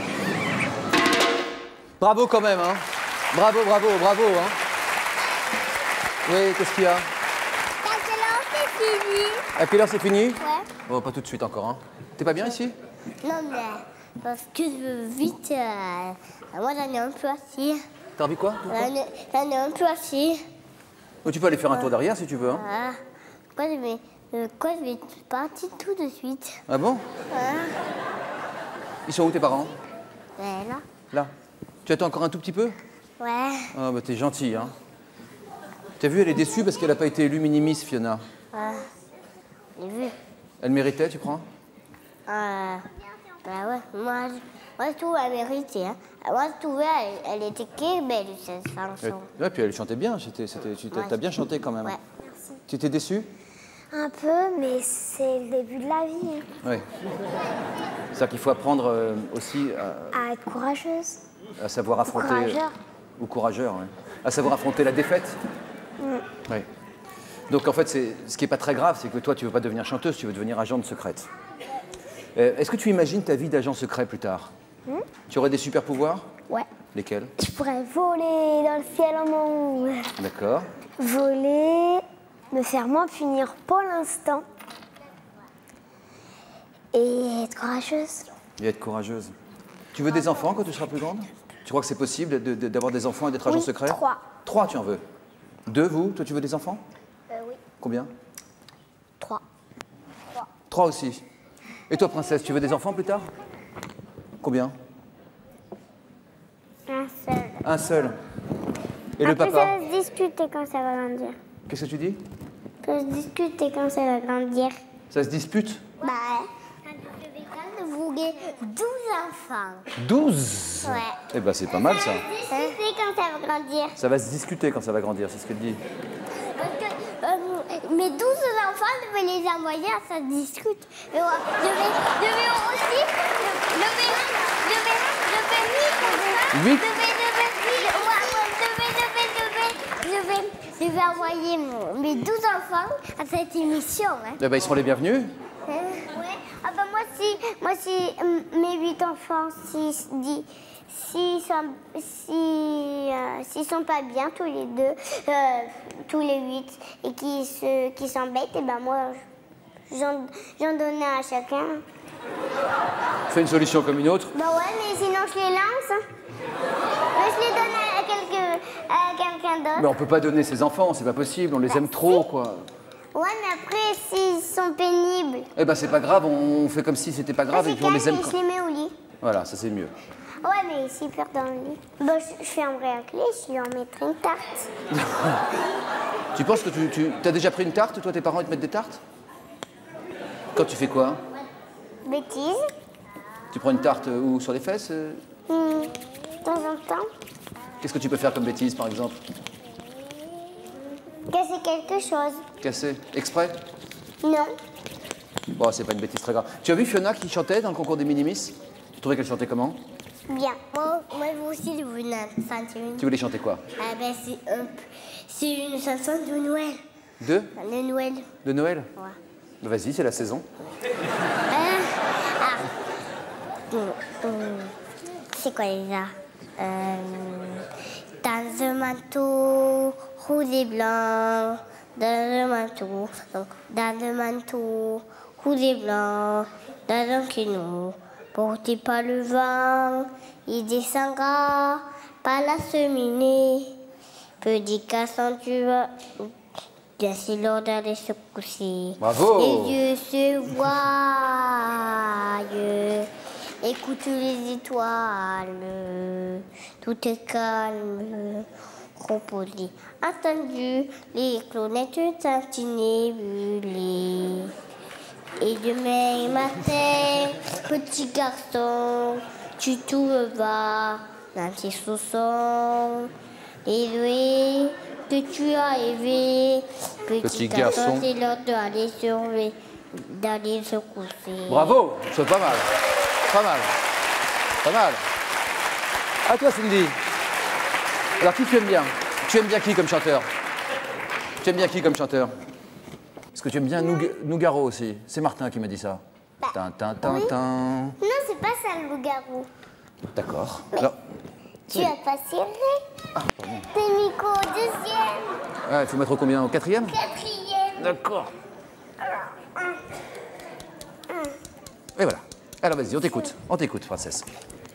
[SPEAKER 1] Bravo quand même, hein. Bravo, bravo, bravo, hein. Oui, qu'est-ce qu'il y a?
[SPEAKER 2] À quelle heure c'est fini?
[SPEAKER 1] À quelle heure c'est fini?
[SPEAKER 2] Ouais.
[SPEAKER 1] Oh, pas tout de suite encore, hein. T'es pas bien ici?
[SPEAKER 2] Non, mais parce que je veux vite. Moi, j'en ai un peu assis.
[SPEAKER 1] T'as envie quoi?
[SPEAKER 2] J'en ai un peu assis.
[SPEAKER 1] Oh, tu peux aller faire un tour derrière si tu veux, hein.
[SPEAKER 2] Ah. Pourquoi je vais partir tout de suite?
[SPEAKER 1] Ah bon? Ils sont où tes parents?
[SPEAKER 2] Ouais, là.
[SPEAKER 1] Là. Tu attends encore un tout petit peu?
[SPEAKER 2] Ouais.
[SPEAKER 1] Ah bah t'es gentil, hein. T'as vu, elle est déçue parce qu'elle n'a pas été élue mini-miss, Fiona.
[SPEAKER 2] J'ai vu.
[SPEAKER 1] Elle méritait, tu crois?
[SPEAKER 2] Bah ouais, moi je trouve elle méritait. Hein. Moi je trouvais elle était belle cette chanson.
[SPEAKER 1] Ouais, puis elle chantait bien, t'as bien chanté quand même.
[SPEAKER 2] Ouais, merci.
[SPEAKER 1] Tu étais déçue?
[SPEAKER 4] Un peu, mais c'est le début de la vie.
[SPEAKER 1] Oui. C'est-à-dire qu'il faut apprendre aussi
[SPEAKER 4] À être courageuse.
[SPEAKER 1] à savoir affronter...
[SPEAKER 4] Courageur.
[SPEAKER 1] Ou courageur, oui. À savoir affronter la défaite. Oui. Donc en fait, ce qui n'est pas très grave, c'est que toi, tu ne veux pas devenir chanteuse, tu veux devenir agente secrète. Est-ce que tu imagines ta vie d'agent secret plus tard? Tu aurais des super pouvoirs?
[SPEAKER 4] Ouais.
[SPEAKER 1] Lesquels?
[SPEAKER 4] Je pourrais voler dans le ciel en monde.
[SPEAKER 1] D'accord.
[SPEAKER 4] Voler, me faire moins punir pour l'instant. Et être courageuse.
[SPEAKER 1] Et être courageuse. Tu veux des enfants quand tu seras plus grande? Tu crois que c'est possible d'avoir des enfants et d'être agent secret?
[SPEAKER 4] 3.
[SPEAKER 1] 3, tu en veux? 2, vous? Toi, tu veux des enfants?
[SPEAKER 4] Oui.
[SPEAKER 1] Combien?
[SPEAKER 4] 3.
[SPEAKER 1] 3 aussi. Et toi, princesse, tu veux des enfants plus tard? Combien?
[SPEAKER 2] Un seul.
[SPEAKER 1] Un seul. Et
[SPEAKER 2] Après,
[SPEAKER 1] le papa?
[SPEAKER 2] ça va se discuter quand ça va grandir.
[SPEAKER 1] Qu'est-ce que tu dis?
[SPEAKER 2] Ça va se discuter quand ça va grandir.
[SPEAKER 1] Ça se dispute?
[SPEAKER 2] Bah, je vais vouloir 12 enfants.
[SPEAKER 1] 12?
[SPEAKER 2] Ouais.
[SPEAKER 1] Eh ben, c'est pas mal, ça.
[SPEAKER 2] Ça va se discuter quand ça va grandir.
[SPEAKER 1] Ça va se discuter quand ça va grandir, c'est ce qu'elle dit.
[SPEAKER 2] Parce que mes 12 enfants, je vais les envoyer à ça discute. Et ouais, je vais aussi, je vais envoyer mes 12 enfants à cette émission. Hein.
[SPEAKER 1] Eh ben, ils seront les bienvenus.
[SPEAKER 2] Ouais. Ah ben moi si mes 8 enfants, s'ils sont pas bien tous les deux, tous les 8, et qui s'embêtent, et ben moi j'en donnais à chacun.
[SPEAKER 1] Fais une solution comme une autre.
[SPEAKER 2] Bah ouais, mais sinon je les lance. Hein. Mais je les donne à quelqu'un d'autre.
[SPEAKER 1] Mais on peut pas donner ses enfants, c'est pas possible, on les aime trop, quoi.
[SPEAKER 2] Ouais, mais après, s'ils sont pénibles.
[SPEAKER 1] Eh ben, c'est pas grave, on fait comme si c'était pas grave et puis on les aime.
[SPEAKER 2] Je les mets au lit.
[SPEAKER 1] Voilà, ça c'est mieux.
[SPEAKER 2] Ouais, mais s'ils pleurent dans le lit, bah, je fermerai la clé, je leur mettrai une tarte.
[SPEAKER 1] Tu penses que tu as déjà pris une tarte, toi, tes parents, ils te mettent des tartes? Quand tu fais quoi?
[SPEAKER 2] Bêtise.
[SPEAKER 1] Tu prends une tarte où, sur les fesses?
[SPEAKER 2] De temps en temps.
[SPEAKER 1] Qu'est-ce que tu peux faire comme bêtise, par exemple?
[SPEAKER 2] Casser quelque chose.
[SPEAKER 1] Casser? Exprès?
[SPEAKER 2] Non.
[SPEAKER 1] Bon, c'est pas une bêtise très grave. Tu as vu Fiona qui chantait dans le concours des Minimis? Tu trouvais qu'elle chantait comment?
[SPEAKER 2] Bien. Moi aussi, je voulais chanter une.
[SPEAKER 1] Tu voulais chanter quoi?
[SPEAKER 2] Ah ben, c'est une chanson de Noël.
[SPEAKER 1] De?
[SPEAKER 2] De Noël.
[SPEAKER 1] De Noël?
[SPEAKER 2] Ouais.
[SPEAKER 1] Bah, vas-y, c'est la saison.
[SPEAKER 2] C'est quoi déjà? Dans un manteau rouge et blanc, dans le manteau, donc dans le manteau, rouge et blanc, dans un canot, porté par le vent, il descendra par la cheminée. Petit garçon, tu vas, bien sûr, l'heure d'aller se coucher.
[SPEAKER 1] Bravo.
[SPEAKER 2] Les yeux se voient, écoute les étoiles, tout est calme, composé. Attendu, les clonettes tintinébulées. Et demain matin, petit garçon, tu trouveras dans tes chaussons les doués que tu as rêvé. Petit garçon, c'est l'heure d'aller se coucher.
[SPEAKER 1] Bravo, c'est pas mal. Pas mal. Pas mal. À toi, Cindy. Alors, qui tu aimes bien? Tu aimes bien qui comme chanteur? Tu aimes bien qui comme chanteur? Est-ce que tu aimes bien Nougaro aussi? C'est Martin qui m'a dit ça. Tintin, tintin.
[SPEAKER 2] Non, c'est pas ça le loup-garou.
[SPEAKER 1] D'accord. Alors,
[SPEAKER 2] tu as pas serré.
[SPEAKER 1] Ah, pardon.
[SPEAKER 2] T'es mis au deuxième.
[SPEAKER 1] Ah, il faut mettre au combien? Au quatrième?
[SPEAKER 2] Quatrième.
[SPEAKER 1] D'accord. Et voilà. Alors vas-y, on t'écoute, princesse.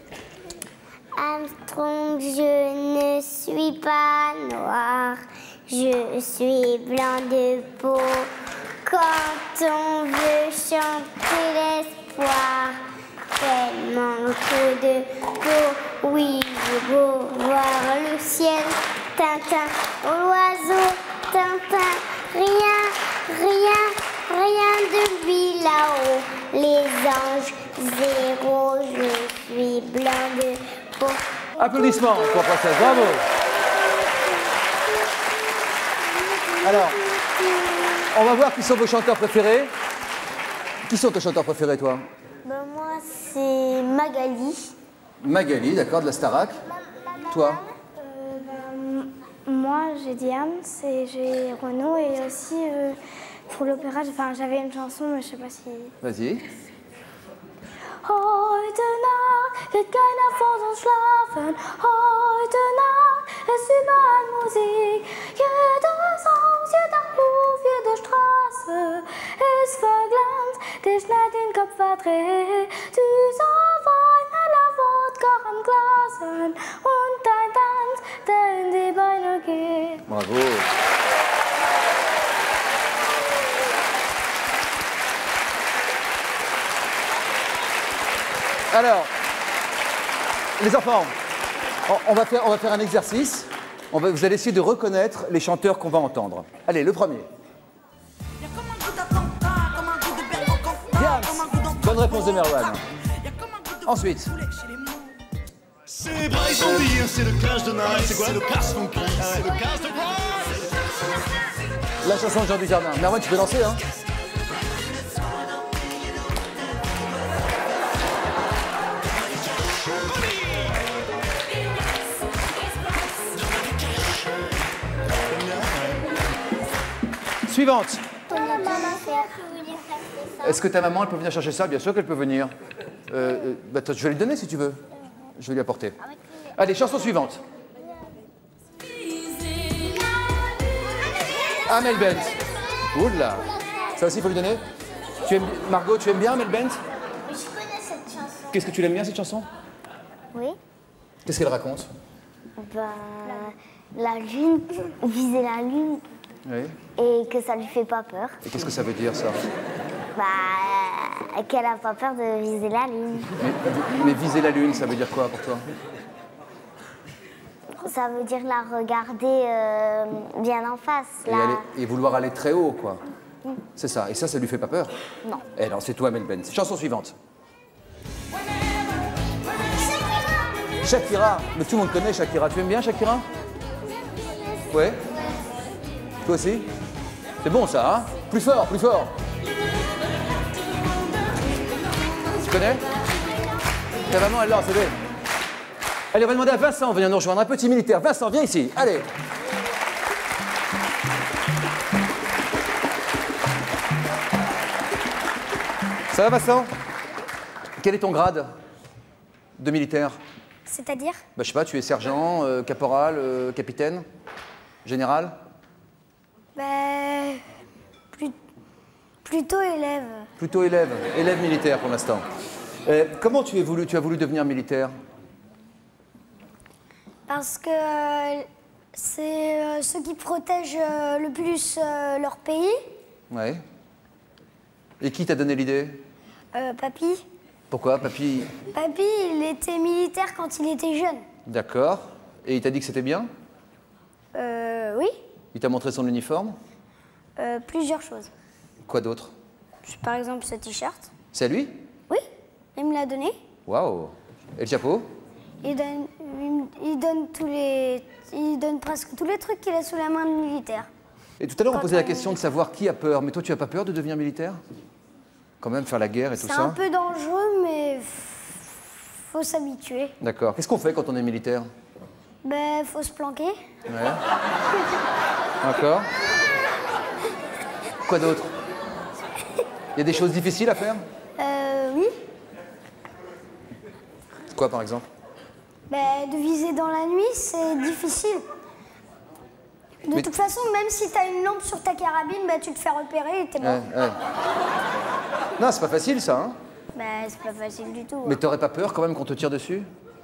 [SPEAKER 2] Armstrong, je ne suis pas noir, je suis blanc de peau. Quand on veut chanter l'espoir, quel manque de peau. Oui, je veux voir le ciel, Tintin, l'oiseau, Tintin, rien de lui là-haut. Les anges, zéro, je suis blanc de peau.
[SPEAKER 1] Applaudissements pour princesse, bravo. Alors, on va voir qui sont vos chanteurs préférés. Qui sont tes chanteurs préférés, toi?
[SPEAKER 2] Ben, moi, c'est Magali.
[SPEAKER 1] Magali, d'accord, de la Starac. Toi?
[SPEAKER 4] Moi, j'ai Diane, j'ai Renaud et aussi pour l'opéra, j'avais une chanson, mais je sais pas si...
[SPEAKER 1] Vas-y.
[SPEAKER 4] Heute Nacht wird keiner vor uns schlafen. Heute Nacht ist überall Musik. Jedes Haus, jeder Hof, jede Straße ist verglanzt. Der schneit den Kopf verdreht. Süßer Wein, heller Wodka am Glasen. Und ein Tanz, der in die Beine geht.
[SPEAKER 1] Bravo. Alors, les enfants, on va faire un exercice. Vous allez essayer de reconnaître les chanteurs qu'on va entendre. Allez, le premier. Diams. Bonne réponse de Merwan. Ensuite.
[SPEAKER 17] C'est Bryce on dit, c'est le clash de night. C'est quoi? C'est le casse funky. C'est le casse de
[SPEAKER 1] La chanson de Jean Dujardin. Merwan, tu peux danser, hein? Suivante. Est-ce que ta maman, elle peut venir chercher ça? Bien sûr qu'elle peut venir. Je vais lui donner si tu veux. Je vais lui apporter. Allez, chanson suivante. Amel Bent. Oula. Ça aussi, il faut lui donner. Margot, tu aimes bien Amel Bent?
[SPEAKER 2] Je connais cette chanson.
[SPEAKER 1] Qu'est-ce que tu l'aimes bien, cette chanson?
[SPEAKER 2] Oui.
[SPEAKER 1] Qu'est-ce qu'elle raconte?
[SPEAKER 2] Bah, la lune, viser la lune.
[SPEAKER 1] Oui.
[SPEAKER 2] Et que ça lui fait pas peur.
[SPEAKER 1] Et qu'est-ce que ça veut dire, ça?
[SPEAKER 2] Bah, qu'elle a pas peur de viser la lune.
[SPEAKER 1] Mais viser la lune, ça veut dire quoi pour toi?
[SPEAKER 2] Ça veut dire la regarder bien en face.
[SPEAKER 1] Et vouloir aller très haut, quoi. C'est ça. Et ça lui fait pas peur?
[SPEAKER 2] Non.
[SPEAKER 1] Eh non, c'est toi, Amel Bent. Chanson suivante. Shakira. Mais tout le monde connaît Shakira. Tu aimes bien Shakira? Ouais. Toi aussi? C'est bon ça, hein? Plus fort, plus fort. Tu connais? Ta maman, elle l'a, c'est vrai. Allez, on va demander à Vincent de venir nous rejoindre, un petit militaire. Vincent, viens ici, allez. Ça va, Vincent? Quel est ton grade de militaire?
[SPEAKER 4] C'est-à-dire?
[SPEAKER 1] Bah, je sais pas, tu es sergent, caporal, capitaine? Général?
[SPEAKER 4] Ben, plutôt élève.
[SPEAKER 1] Plutôt élève. Élève militaire pour l'instant. Comment tu as voulu devenir militaire?
[SPEAKER 4] Parce que c'est ceux qui protègent le plus leur pays.
[SPEAKER 1] Ouais. Et qui t'a donné l'idée?
[SPEAKER 4] Papy.
[SPEAKER 1] Pourquoi, papy?
[SPEAKER 4] Papy, il était militaire quand il était jeune.
[SPEAKER 1] D'accord. Et il t'a dit que c'était bien?
[SPEAKER 4] Oui.
[SPEAKER 1] Il t'a montré son uniforme?
[SPEAKER 4] Plusieurs choses.
[SPEAKER 1] Quoi d'autre?
[SPEAKER 4] Par exemple, ce t-shirt.
[SPEAKER 1] C'est à lui?
[SPEAKER 4] Oui, il me l'a donné.
[SPEAKER 1] Waouh. Et le chapeau?
[SPEAKER 4] Il donne presque tous les trucs qu'il a sous la main de militaire.
[SPEAKER 1] Et tout à l'heure, on posait la question de savoir qui a peur. Mais toi, tu as pas peur de devenir militaire? Quand même, faire la guerre et tout ça?
[SPEAKER 4] C'est un peu dangereux, mais faut s'habituer.
[SPEAKER 1] D'accord. Qu'est-ce qu'on fait quand on est militaire?
[SPEAKER 4] Ben, faut se planquer.
[SPEAKER 1] Ouais. D'accord. Quoi d'autre? Il y a des choses difficiles à faire?
[SPEAKER 4] Oui.
[SPEAKER 1] Quoi, par exemple?
[SPEAKER 4] Ben, de viser dans la nuit, c'est difficile. De toute façon, même si t'as une lampe sur ta carabine, ben, tu te fais repérer et t'es mort.
[SPEAKER 1] Ouais. Non, c'est pas facile, ça, hein?
[SPEAKER 4] Ben, c'est pas facile du tout.
[SPEAKER 1] Mais t'aurais pas peur, quand même, qu'on te tire dessus?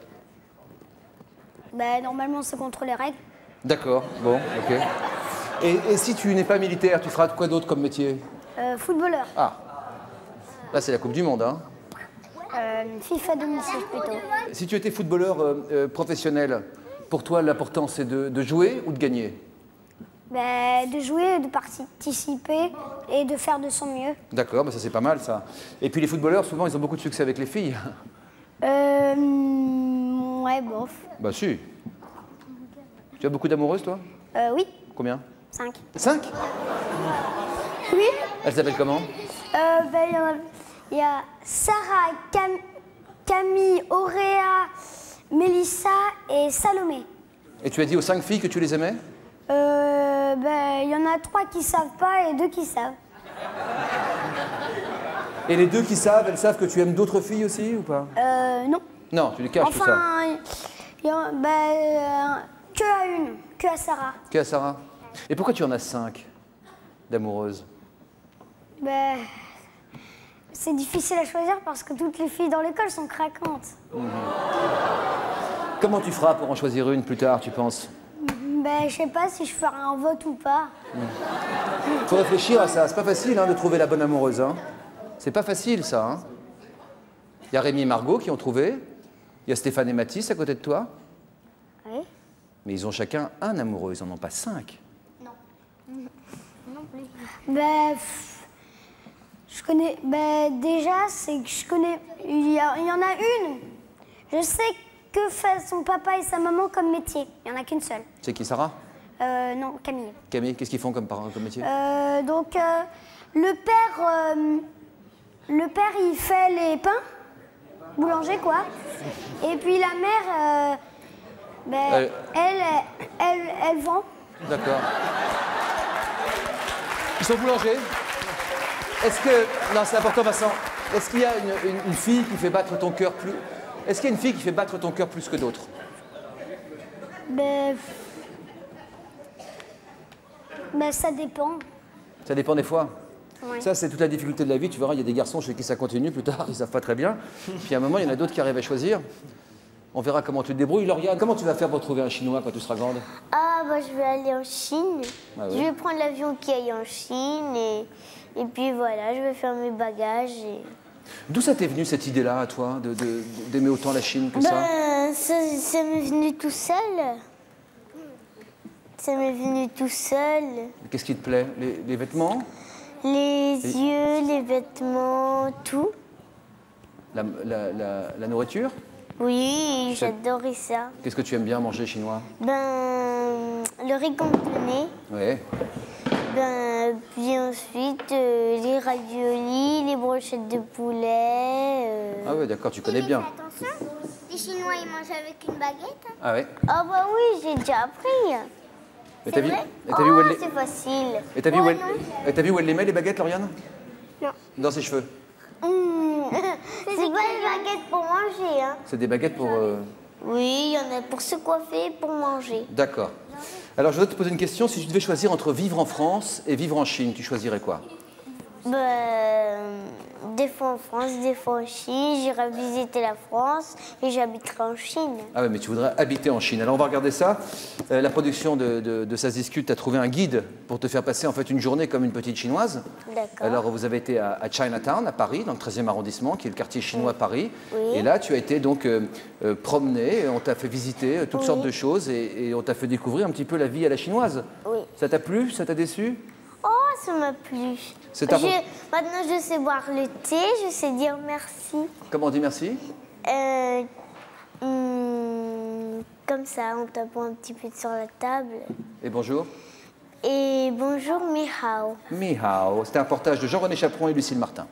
[SPEAKER 4] Ben, normalement, c'est contre les règles.
[SPEAKER 1] D'accord, bon, ok. Et si tu n'es pas militaire, tu feras quoi d'autre comme métier?
[SPEAKER 4] Footballeur.
[SPEAKER 1] Ah. Là, c'est la Coupe du Monde, hein?
[SPEAKER 4] FIFA 2006, plutôt.
[SPEAKER 1] Si tu étais footballeur professionnel, pour toi, l'important, c'est de jouer ou de gagner?
[SPEAKER 4] Ben, de jouer, de participer et de faire de son mieux.
[SPEAKER 1] D'accord, bah ça c'est pas mal, ça. Et puis les footballeurs, souvent, ils ont beaucoup de succès avec les filles.
[SPEAKER 4] Ouais, bof.
[SPEAKER 1] Bah si. Tu as beaucoup d'amoureuses, toi?
[SPEAKER 4] Oui.
[SPEAKER 1] Combien?
[SPEAKER 4] 5.
[SPEAKER 1] 5?
[SPEAKER 4] Oui.
[SPEAKER 1] Elles s'appellent comment?
[SPEAKER 4] Ben, il y a Sarah, Camille, Auréa, Mélissa et Salomé.
[SPEAKER 1] Et tu as dit aux 5 filles que tu les aimais?
[SPEAKER 4] Ben, il y en a 3 qui savent pas et 2 qui savent.
[SPEAKER 1] Et les 2 qui savent, elles savent que tu aimes d'autres filles aussi ou pas?
[SPEAKER 4] Non.
[SPEAKER 1] Non, tu les caches tout ça.
[SPEAKER 4] Enfin, que à une, que à Sarah.
[SPEAKER 1] Que à Sarah. Et pourquoi tu en as 5 d'amoureuses?
[SPEAKER 4] Ben, c'est difficile à choisir parce que toutes les filles dans l'école sont craquantes.
[SPEAKER 1] Comment tu feras pour en choisir une plus tard, tu penses?
[SPEAKER 4] Ben, je sais pas si je ferai un vote ou pas.
[SPEAKER 1] Faut réfléchir à ça. C'est pas facile hein, de trouver la bonne amoureuse. Hein. C'est pas facile, ça. Hein. Il y a Rémi et Margot qui ont trouvé. Il y a Stéphane et Mathis à côté de toi.
[SPEAKER 4] Oui.
[SPEAKER 1] Mais ils ont chacun un amoureux, ils en ont pas 5.
[SPEAKER 4] Non. Non plus. Ben, je connais. Ben, déjà, c'est que je connais. Il y en a une. Je sais que fait son papa et sa maman comme métier. Il n'y en a qu'une seule.
[SPEAKER 1] C'est qui, Sarah?
[SPEAKER 4] Non, Camille.
[SPEAKER 1] Camille, qu'est-ce qu'ils font comme métier?
[SPEAKER 4] Donc, le père, il fait les pains, boulanger, quoi. Et puis la mère, ben, elle vend.
[SPEAKER 1] D'accord. Ils sont boulangers. Est-ce que... Non, c'est important, Vincent. Est-ce qu'il y a une fille qui fait battre ton cœur plus... Est-ce qu'il y a une fille qui fait battre ton cœur plus que d'autres?
[SPEAKER 4] Ben, ça dépend.
[SPEAKER 1] Ça dépend des fois.
[SPEAKER 4] Ouais.
[SPEAKER 1] Ça, c'est toute la difficulté de la vie. Tu verras, il y a des garçons chez qui ça continue plus tard, ils savent pas très bien. Puis à un moment, il y en a d'autres qui arrivent à choisir. On verra comment tu te débrouilles. Lauriane, comment tu vas faire pour trouver un Chinois quand tu seras grande?
[SPEAKER 2] Ah, bah je vais aller en Chine.
[SPEAKER 1] Ah oui.
[SPEAKER 2] Je vais prendre l'avion qui aille en Chine et puis voilà, je vais faire mes bagages.
[SPEAKER 1] D'où ça t'est venu cette idée-là, à toi, d'aimer autant la Chine que ça?
[SPEAKER 2] Ça m'est venu tout seul. Ça m'est venu tout seul.
[SPEAKER 1] Qu'est-ce qui te plaît? Les vêtements?
[SPEAKER 2] Les yeux, les vêtements, tout.
[SPEAKER 1] La nourriture?
[SPEAKER 2] Oui, j'adorais ça.
[SPEAKER 1] Qu'est-ce que tu aimes bien manger chinois?
[SPEAKER 2] Le riz cantonais.
[SPEAKER 1] Oui.
[SPEAKER 2] Puis ensuite, les raviolis, les brochettes de poulet.
[SPEAKER 1] Ah oui, d'accord, tu connais bien.
[SPEAKER 2] Attention, les Chinois, ils mangent avec une baguette.
[SPEAKER 1] Ah ouais?
[SPEAKER 2] Ah bah oui, j'ai déjà appris.
[SPEAKER 1] Et
[SPEAKER 2] C'est vrai? C'est facile.
[SPEAKER 1] Et t'as vu où elle les met, les baguettes, Lauriane?
[SPEAKER 2] Non.
[SPEAKER 1] Dans ses cheveux.
[SPEAKER 2] C'est quoi les baguettes pour manger, hein?
[SPEAKER 1] C'est des baguettes pour...
[SPEAKER 2] Oui, il y en a pour se coiffer et pour manger.
[SPEAKER 1] D'accord. Alors, je voudrais te poser une question. Si tu devais choisir entre vivre en France et vivre en Chine, tu choisirais quoi?
[SPEAKER 2] Des fois en France, des fois en Chine. J'irai visiter la France et j'habiterai en Chine.
[SPEAKER 1] Ah ouais, mais tu voudrais habiter en Chine. Alors, on va regarder ça. La production de Ça se discute a trouvé un guide pour te faire passer en fait une journée comme une petite chinoise.
[SPEAKER 2] D'accord.
[SPEAKER 1] Alors, vous avez été à Chinatown, à Paris, dans le 13e arrondissement, qui est le quartier chinois à Paris.
[SPEAKER 2] Oui.
[SPEAKER 1] Et là, tu as été donc promené, on t'a fait visiter toutes sortes de choses et on t'a fait découvrir un petit peu la vie à la chinoise.
[SPEAKER 2] Oui.
[SPEAKER 1] Ça t'a plu? Ça t'a déçu?
[SPEAKER 2] Oh, ça m'a plu. Maintenant, je sais boire le thé, je sais dire merci.
[SPEAKER 1] Comment on dit merci?
[SPEAKER 2] Comme ça, en tapant un petit peu sur la table.
[SPEAKER 1] Et bonjour?
[SPEAKER 2] Et bonjour, mi hao.
[SPEAKER 1] Mi hao. C'était un reportage de Jean-René Chaperon et Lucille Martin.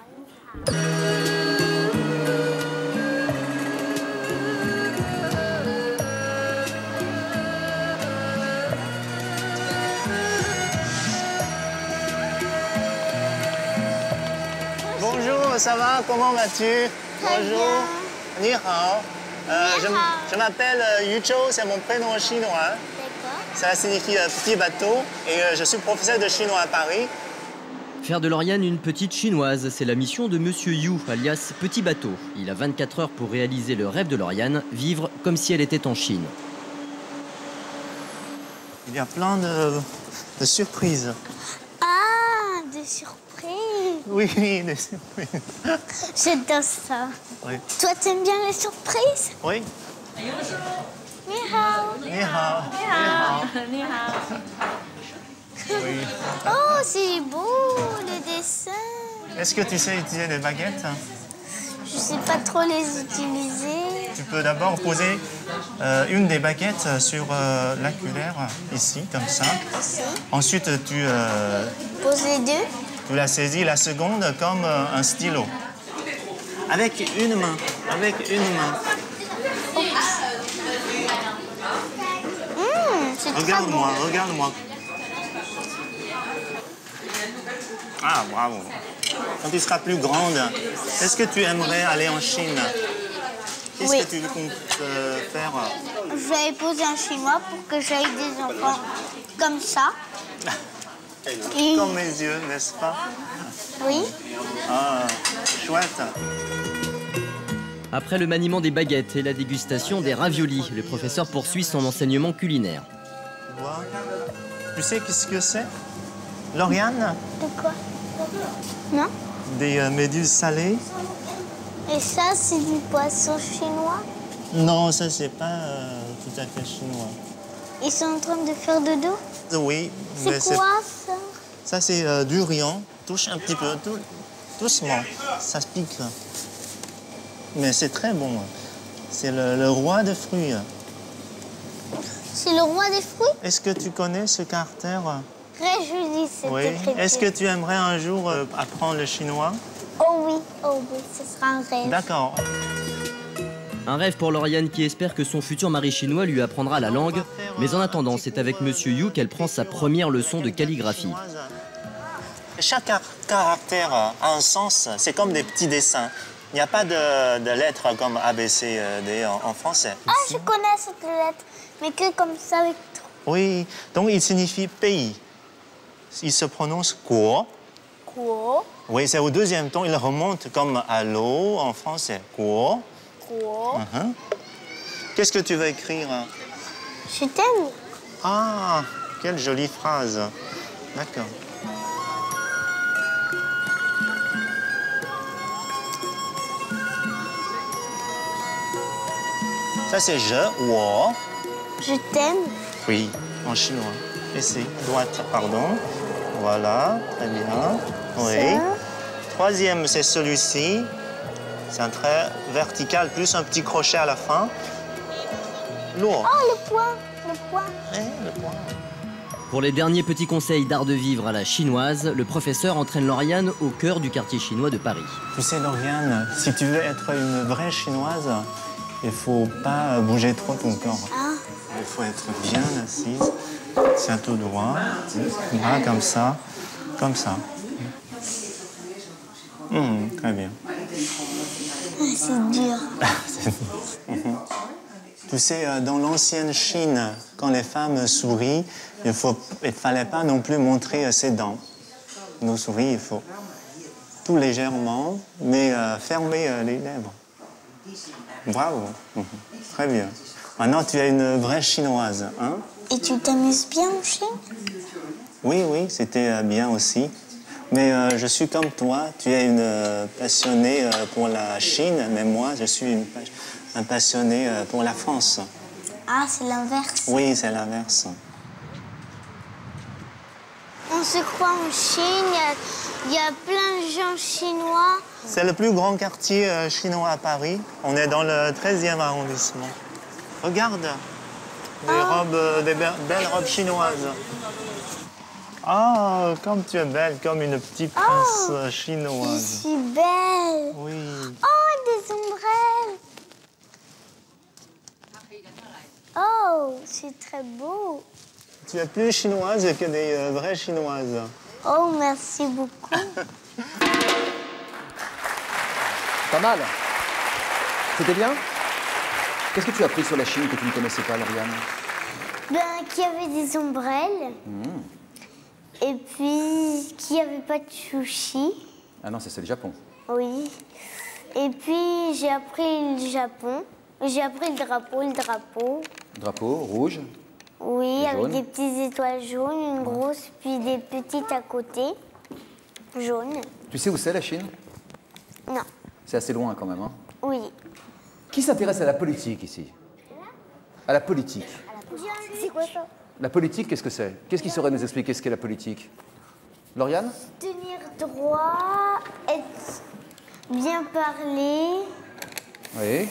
[SPEAKER 5] Bonjour, ça va? Comment vas-tu? Bonjour. Ni hao. Je m'appelle Yu Zhou, c'est mon prénom chinois.
[SPEAKER 2] D'accord.
[SPEAKER 5] Ça signifie petit bateau et je suis professeur de chinois à Paris.
[SPEAKER 8] Faire de Lauriane une petite chinoise, c'est la mission de Monsieur Yu, alias Petit Bateau. Il a 24 heures pour réaliser le rêve de Lauriane, vivre comme si elle était en Chine.
[SPEAKER 5] Il y a plein de surprises.
[SPEAKER 2] Ah, des surprises.
[SPEAKER 5] Oui, des surprises.
[SPEAKER 2] J'adore ça.
[SPEAKER 5] Oui.
[SPEAKER 2] Toi, t'aimes bien les surprises?
[SPEAKER 5] Oui.
[SPEAKER 2] Ni hao.
[SPEAKER 5] Ni hao.
[SPEAKER 2] Ni hao.
[SPEAKER 5] Oui.
[SPEAKER 2] Oh, c'est beau, le dessin.
[SPEAKER 5] Est-ce que tu sais utiliser des baguettes?
[SPEAKER 2] Je sais pas trop les utiliser.
[SPEAKER 5] Tu peux d'abord poser une des baguettes sur l'aculaire, ici, comme ça.
[SPEAKER 2] Ici.
[SPEAKER 5] Ensuite, tu
[SPEAKER 2] Pose les deux.
[SPEAKER 5] la saisis la seconde comme un stylo. Avec une main. Avec une main.
[SPEAKER 2] C'est très
[SPEAKER 5] Regarde-moi, regarde-moi. Ah, bravo. Quand tu seras plus grande, est-ce que tu aimerais aller en Chine? Qu'est-ce que tu comptes faire?
[SPEAKER 2] Je vais épouser un Chinois pour que j'aille des enfants comme ça.
[SPEAKER 5] Comme mes yeux, n'est-ce pas?
[SPEAKER 2] Oui.
[SPEAKER 5] Ah, chouette.
[SPEAKER 8] Après le maniement des baguettes et la dégustation des raviolis, le professeur poursuit son enseignement culinaire.
[SPEAKER 5] Tu sais qu'est-ce que c'est? Lauriane?
[SPEAKER 2] De quoi? Non.
[SPEAKER 5] Des méduses salées?
[SPEAKER 2] Et ça, c'est du poisson chinois?
[SPEAKER 5] Non, ça, c'est pas tout à fait chinois.
[SPEAKER 2] Ils sont en train de faire dodo?
[SPEAKER 5] Oui. mais
[SPEAKER 2] C'est quoi ça?
[SPEAKER 5] Ça, c'est du riz. Touche un petit peu, doucement. Ça se pique. Mais c'est très bon. C'est le roi des fruits.
[SPEAKER 2] C'est le roi des fruits?
[SPEAKER 5] Est-ce que tu connais ce caractère?
[SPEAKER 2] Très joli, cette
[SPEAKER 5] Oui.
[SPEAKER 2] écriture.
[SPEAKER 5] Est-ce que tu aimerais un jour apprendre le chinois?
[SPEAKER 2] Oh oui, ce sera un rêve.
[SPEAKER 5] D'accord.
[SPEAKER 8] Un rêve pour Lauriane qui espère que son futur mari chinois lui apprendra la langue. Mais en attendant, c'est avec Monsieur Yu qu'elle prend sa première leçon de calligraphie.
[SPEAKER 5] Chaque caractère a un sens. C'est comme des petits dessins. Il n'y a pas de lettres comme A, B, C, D en français.
[SPEAKER 2] Ah, je connais cette lettre, mais que comme ça avec toi.
[SPEAKER 5] Oui, donc il signifie pays. Il se prononce guo.
[SPEAKER 2] Guo.
[SPEAKER 5] Oui, c'est au deuxième ton. Il remonte comme à l'eau en français. Guo.
[SPEAKER 2] Guo.
[SPEAKER 5] Qu'est-ce que tu veux écrire?
[SPEAKER 2] Je t'aime.
[SPEAKER 5] Ah, quelle jolie phrase. D'accord. Ça, c'est je, wo.
[SPEAKER 2] Je t'aime.
[SPEAKER 5] Oui, en chinois. Ici, droite, pardon. Voilà, très bien. Oui.
[SPEAKER 2] Ça.
[SPEAKER 5] Troisième, c'est celui-ci. C'est un trait vertical, plus un petit crochet à la fin. Lourd.
[SPEAKER 2] Oh, le point. Le point.
[SPEAKER 5] Oui, le point.
[SPEAKER 8] Pour les derniers petits conseils d'art de vivre à la chinoise, le professeur entraîne Lauriane au cœur du quartier chinois de Paris.
[SPEAKER 5] Tu sais, Lauriane, si tu veux être une vraie chinoise, il ne faut pas bouger trop ton corps.
[SPEAKER 2] Ah.
[SPEAKER 5] Il faut être bien assise. Tiens tout droit. Bras comme ça. Comme ça. Très bien.
[SPEAKER 2] C'est dur.
[SPEAKER 5] Tu sais, dans l'ancienne Chine, quand les femmes sourient, il ne fallait pas non plus montrer ses dents. Nos souris, il faut tout légèrement, mais fermer les lèvres. Bravo. Très bien. Maintenant, tu es une vraie chinoise, hein?
[SPEAKER 2] Et tu t'amuses bien en Chine?
[SPEAKER 5] Oui, oui, c'était bien aussi. Mais je suis comme toi, tu es une passionnée pour la Chine, mais moi, je suis un passionné pour la France.
[SPEAKER 2] Ah, c'est l'inverse.
[SPEAKER 5] Oui, c'est l'inverse.
[SPEAKER 2] On se croit en Chine, il y a plein de gens chinois.
[SPEAKER 5] C'est le plus grand quartier chinois à Paris. On est dans le 13e arrondissement. Regarde, des belles robes chinoises. Ah, comme tu es belle, comme une petite prince chinoise.
[SPEAKER 2] Je suis belle.
[SPEAKER 5] Oui.
[SPEAKER 2] Oh, des ombrelles. Oh, c'est très beau.
[SPEAKER 5] Tu es plus chinoise que des vraies chinoises.
[SPEAKER 2] Oh, merci beaucoup.
[SPEAKER 1] Pas mal. C'était bien? Qu'est-ce que tu as appris sur la Chine que tu ne connaissais pas, Lauriane?
[SPEAKER 2] Ben, qu'il y avait des ombrelles. Et puis, qu'il n'y avait pas de sushi.
[SPEAKER 1] Ah non, ça c'est le Japon.
[SPEAKER 2] Oui. Et puis, j'ai appris le Japon. J'ai appris le drapeau.
[SPEAKER 1] Drapeau, rouge.
[SPEAKER 2] Oui,
[SPEAKER 1] Et
[SPEAKER 2] avec
[SPEAKER 1] jaune.
[SPEAKER 2] des petites étoiles jaunes, une grosse, puis des petites à côté, jaunes.
[SPEAKER 1] Tu sais où c'est la Chine?
[SPEAKER 2] Non,
[SPEAKER 1] C'est assez loin quand même, hein?
[SPEAKER 2] oui.
[SPEAKER 1] Qui s'intéresse à la politique ici? À la politique.
[SPEAKER 2] C'est quoi ça?
[SPEAKER 1] La politique, qu'est-ce que c'est? Qu'est-ce qui saurait nous expliquer ce qu'est la politique? Lauriane?
[SPEAKER 2] Tenir droit, être bien parler,
[SPEAKER 1] Oui.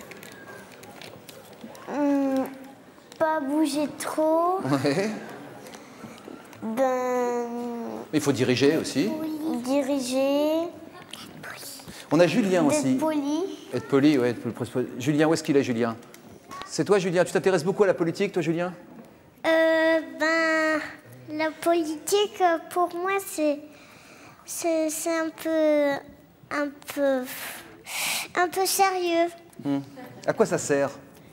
[SPEAKER 2] pas bouger trop,
[SPEAKER 1] Oui.
[SPEAKER 2] ben,
[SPEAKER 1] Il faut diriger aussi.
[SPEAKER 2] diriger,
[SPEAKER 1] On a Julien aussi.
[SPEAKER 2] d'être poli.
[SPEAKER 1] Être poli, oui. Julien, où est-ce qu'il est, Julien? C'est toi, Julien? Tu t'intéresses beaucoup à la politique, toi, Julien?
[SPEAKER 2] Ben, la politique, pour moi, c'est un peu sérieux.
[SPEAKER 1] À quoi ça sert?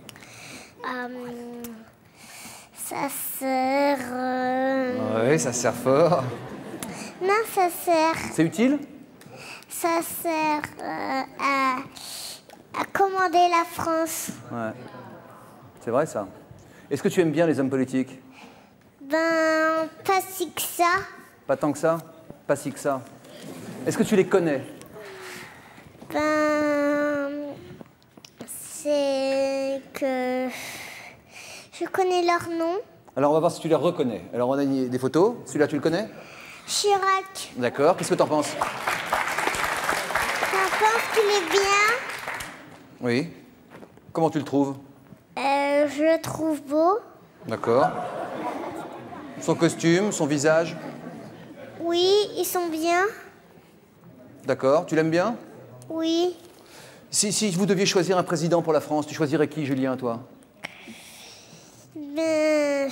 [SPEAKER 2] Ça sert...
[SPEAKER 1] Oui, ça sert fort.
[SPEAKER 2] Non, ça sert...
[SPEAKER 1] C'est utile?
[SPEAKER 2] Ça sert à commander la France.
[SPEAKER 1] Ouais. C'est vrai, ça. Est-ce que tu aimes bien les hommes politiques?
[SPEAKER 2] Ben, pas si que ça.
[SPEAKER 1] Pas tant que ça? Pas si que ça. Est-ce que tu les connais?
[SPEAKER 2] Ben, c'est que je connais leur nom.
[SPEAKER 1] Alors, on va voir si tu les reconnais. Alors, on a des photos. Celui-là, tu le connais?
[SPEAKER 2] Chirac.
[SPEAKER 1] D'accord. Qu'est-ce que t'en penses?
[SPEAKER 2] Je pense qu'il est bien.
[SPEAKER 1] Oui. Comment tu le trouves?
[SPEAKER 2] Je le trouve beau.
[SPEAKER 1] D'accord. Son costume, son visage?
[SPEAKER 2] Oui, ils sont bien.
[SPEAKER 1] D'accord. Tu l'aimes bien?
[SPEAKER 2] Oui.
[SPEAKER 1] Si vous deviez choisir un président pour la France, tu choisirais qui, Julien, toi?
[SPEAKER 2] Ben,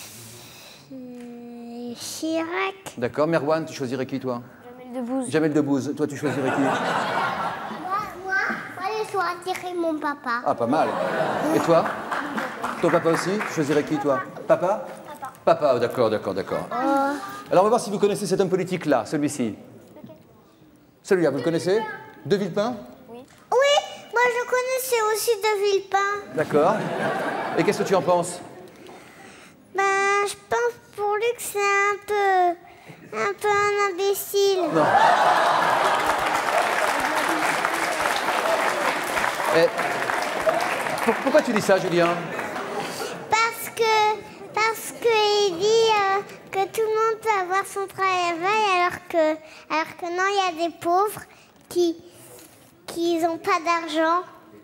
[SPEAKER 2] Chirac.
[SPEAKER 1] D'accord. Merwan, tu choisirais qui, toi?
[SPEAKER 2] Jamel Debbouze.
[SPEAKER 1] Jamel Debbouze. Toi, tu choisirais qui?
[SPEAKER 2] Moi, je dois attirer mon papa.
[SPEAKER 1] Ah, pas mal. Et toi? Ton papa aussi? Tu choisirais qui, toi? Papa? Papa, oh, d'accord. Alors, on va voir si vous connaissez cet homme politique-là, celui-ci. Celui-là, vous le connaissez? De Villepin?
[SPEAKER 2] Oui, moi je connaissais aussi De Villepin.
[SPEAKER 1] D'accord. Et qu'est-ce que tu en penses?
[SPEAKER 2] Ben, je pense pour lui que c'est un peu un imbécile.
[SPEAKER 1] Non. Eh, pourquoi tu dis ça, Julien?
[SPEAKER 2] Parce qu'il dit que tout le monde peut avoir son travail alors que non, il y a des pauvres qui n'ont pas d'argent.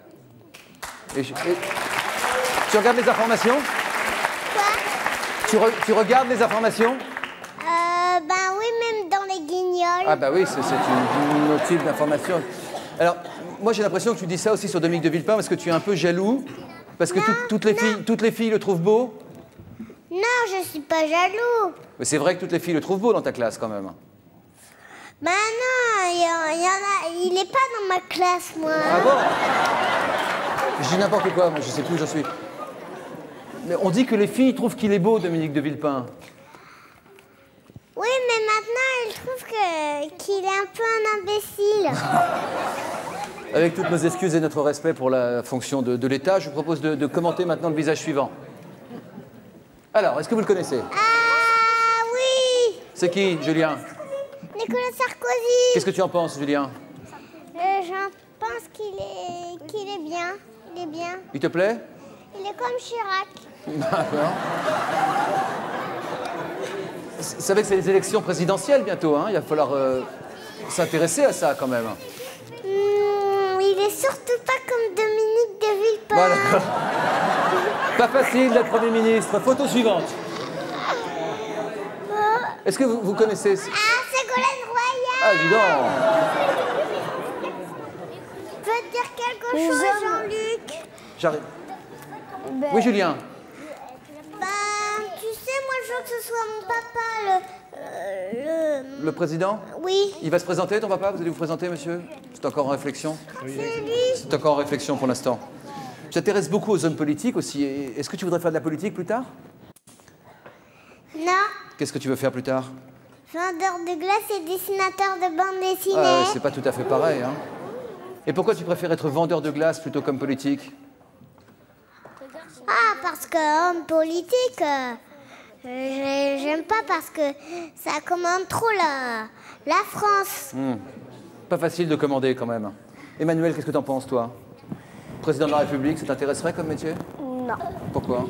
[SPEAKER 1] Tu regardes les informations?
[SPEAKER 2] Quoi?
[SPEAKER 1] Tu regardes les informations?
[SPEAKER 2] Ben oui, même dans les guignols.
[SPEAKER 1] Ah bah oui, c'est une autre type d'information. Alors, moi j'ai l'impression que tu dis ça aussi sur Dominique de Villepin parce que tu es un peu jaloux, parce que toutes les filles le trouvent beau.
[SPEAKER 2] Non, je suis pas jaloux.
[SPEAKER 1] Mais c'est vrai que toutes les filles le trouvent beau dans ta classe quand même.
[SPEAKER 2] Ben non, il est pas dans ma classe, moi.
[SPEAKER 1] Ah bon? Je dis n'importe quoi, moi je sais plus où j'en suis. Mais on dit que les filles trouvent qu'il est beau, Dominique de Villepin.
[SPEAKER 2] Oui, mais maintenant, elles trouvent qu'il est un peu un imbécile.
[SPEAKER 1] Avec toutes nos excuses et notre respect pour la fonction de l'État, je vous propose de commenter maintenant le visage suivant. Alors, est-ce que vous le connaissez?
[SPEAKER 2] Ah oui!
[SPEAKER 1] C'est qui, Julien?
[SPEAKER 2] Nicolas Sarkozy.
[SPEAKER 1] Qu'est-ce que tu en penses, Julien?
[SPEAKER 2] J'en pense qu'il est bien. Il est bien.
[SPEAKER 1] Il te plaît?
[SPEAKER 2] Il est comme Chirac.
[SPEAKER 1] D'accord. Vous savez que c'est les élections présidentielles bientôt, hein? Il va falloir s'intéresser à ça quand même.
[SPEAKER 2] Il est surtout pas comme Dominique de Villepin.
[SPEAKER 1] Voilà. Pas facile d'être Premier ministre. Photo suivante. Est-ce que vous connaissez...
[SPEAKER 2] Ah, Ségolène Royal.
[SPEAKER 1] Ah, dis donc.
[SPEAKER 2] Je peux te dire quelque chose, Jean-Luc?
[SPEAKER 1] J'arrive. Oui, Julien.
[SPEAKER 2] Bah, tu sais, moi, je veux que ce soit mon papa,
[SPEAKER 1] Le président?
[SPEAKER 2] Oui.
[SPEAKER 1] Il va se présenter, ton papa? Vous allez vous présenter, monsieur? C'est encore en réflexion?
[SPEAKER 2] C'est lui.
[SPEAKER 1] C'est encore en réflexion pour l'instant. Tu t'intéresses beaucoup aux hommes politiques aussi. Est-ce que tu voudrais faire de la politique plus tard?
[SPEAKER 2] Non.
[SPEAKER 1] Qu'est-ce que tu veux faire plus tard?
[SPEAKER 2] Vendeur de glace et dessinateur de bande dessinée.
[SPEAKER 1] Ah, c'est pas tout à fait pareil, hein. Et pourquoi tu préfères être vendeur de glace plutôt qu'homme politique?
[SPEAKER 2] Ah, parce que homme politique, j'aime pas parce que ça commande trop la France.
[SPEAKER 1] Pas facile de commander quand même. Emmanuel, qu'est-ce que t'en penses, toi? Président de la République, ça t'intéresserait comme métier?
[SPEAKER 4] Non.
[SPEAKER 1] Pourquoi?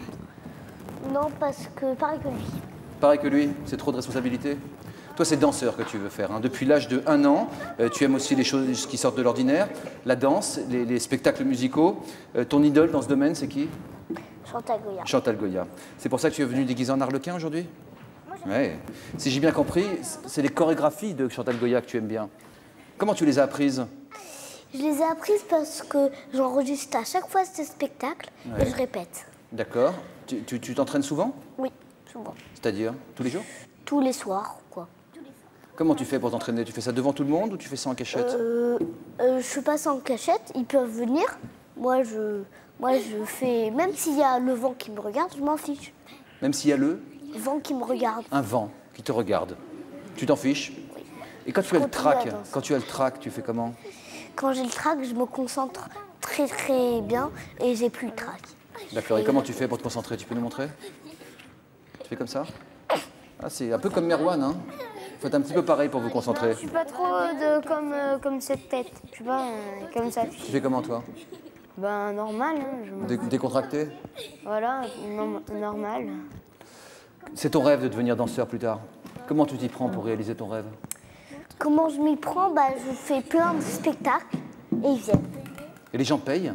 [SPEAKER 4] Non, parce que pareil que lui.
[SPEAKER 1] Pareil que lui, c'est trop de responsabilité. Toi, c'est danseur que tu veux faire, hein. Depuis l'âge de 1 an, tu aimes aussi les choses qui sortent de l'ordinaire, la danse, les spectacles musicaux. Ton idole dans ce domaine, c'est qui?
[SPEAKER 4] Chantal Goya.
[SPEAKER 1] Chantal Goya. C'est pour ça que tu es venu déguisé en arlequin aujourd'hui? Ouais. Si j'ai bien compris, c'est les chorégraphies de Chantal Goya que tu aimes bien. Comment tu les as apprises?
[SPEAKER 4] Je les ai apprises parce que j'enregistre à chaque fois ce spectacle et je répète.
[SPEAKER 1] D'accord. Tu t'entraînes souvent?
[SPEAKER 4] Oui, souvent.
[SPEAKER 1] C'est-à-dire, tous les jours?
[SPEAKER 4] Tous les soirs, quoi.
[SPEAKER 1] Comment tu fais pour t'entraîner? Tu fais ça devant tout le monde ou tu fais ça en cachette?
[SPEAKER 4] Je fais pas ça en cachette, ils peuvent venir. Moi, je fais... Même s'il y a le vent qui me regarde, je m'en fiche.
[SPEAKER 1] Même s'il y a le
[SPEAKER 4] vent qui me regarde.
[SPEAKER 1] Un vent qui te regarde. Tu t'en fiches? Oui. Et quand tu as le trac, tu fais comment?
[SPEAKER 4] Quand j'ai le trac, je me concentre très très bien et j'ai plus le trac.
[SPEAKER 1] D'accord. Et comment tu fais pour te concentrer? Tu peux nous montrer? Tu fais comme ça? Ah, c'est un peu comme Merwan, hein? Faites un petit peu pareil pour vous concentrer.
[SPEAKER 6] Je suis pas trop comme cette tête. Je suis pas comme ça.
[SPEAKER 1] Tu fais comment, toi?
[SPEAKER 6] Ben, normal. Hein,
[SPEAKER 1] Décontracté?
[SPEAKER 6] Voilà, normal.
[SPEAKER 1] C'est ton rêve de devenir danseur plus tard. Comment tu t'y prends pour réaliser ton rêve?
[SPEAKER 4] Comment je m'y prends? Bah, je fais plein de spectacles et ils viennent.
[SPEAKER 1] Et les gens payent?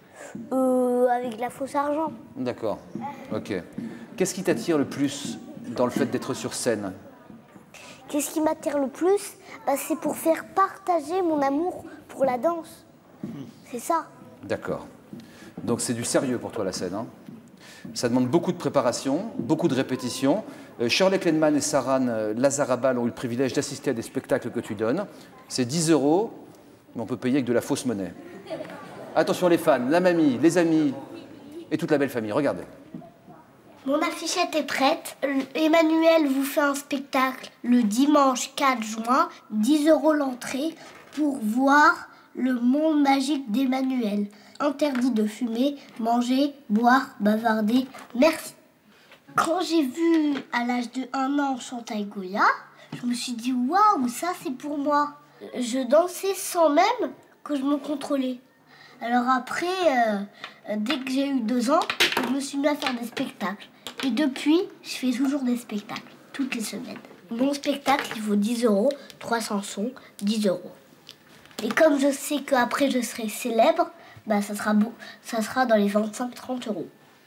[SPEAKER 4] Avec de la fausse argent.
[SPEAKER 1] D'accord. Ok. Qu'est-ce qui t'attire le plus dans le fait d'être sur scène?
[SPEAKER 4] Qu'est-ce qui m'attire le plus? Bah, c'est pour faire partager mon amour pour la danse. C'est ça.
[SPEAKER 1] D'accord. Donc c'est du sérieux pour toi la scène, hein? Ça demande beaucoup de préparation, beaucoup de répétition. Shirley Kleinman et Saran Lazarabal ont eu le privilège d'assister à des spectacles que tu donnes. C'est 10 €, mais on peut payer avec de la fausse monnaie. Attention les fans, la mamie, les amis et toute la belle famille, regardez.
[SPEAKER 2] Mon affichette est prête. Emmanuel vous fait un spectacle le dimanche 4 juin, 10 € l'entrée pour voir le monde magique d'Emmanuel. Interdit de fumer, manger, boire, bavarder. Merci. Quand j'ai vu à l'âge de 1 an Chantal Goya, je me suis dit waouh, ça c'est pour moi. Je dansais sans même que je me contrôlais. Alors après, dès que j'ai eu 2 ans, je me suis mis à faire des spectacles. Et depuis, je fais toujours des spectacles, toutes les semaines. Mon spectacle, il vaut 10 €, 3 chansons, 10 €. Et comme je sais qu'après je serai célèbre, bah ça sera dans les 25-30 €.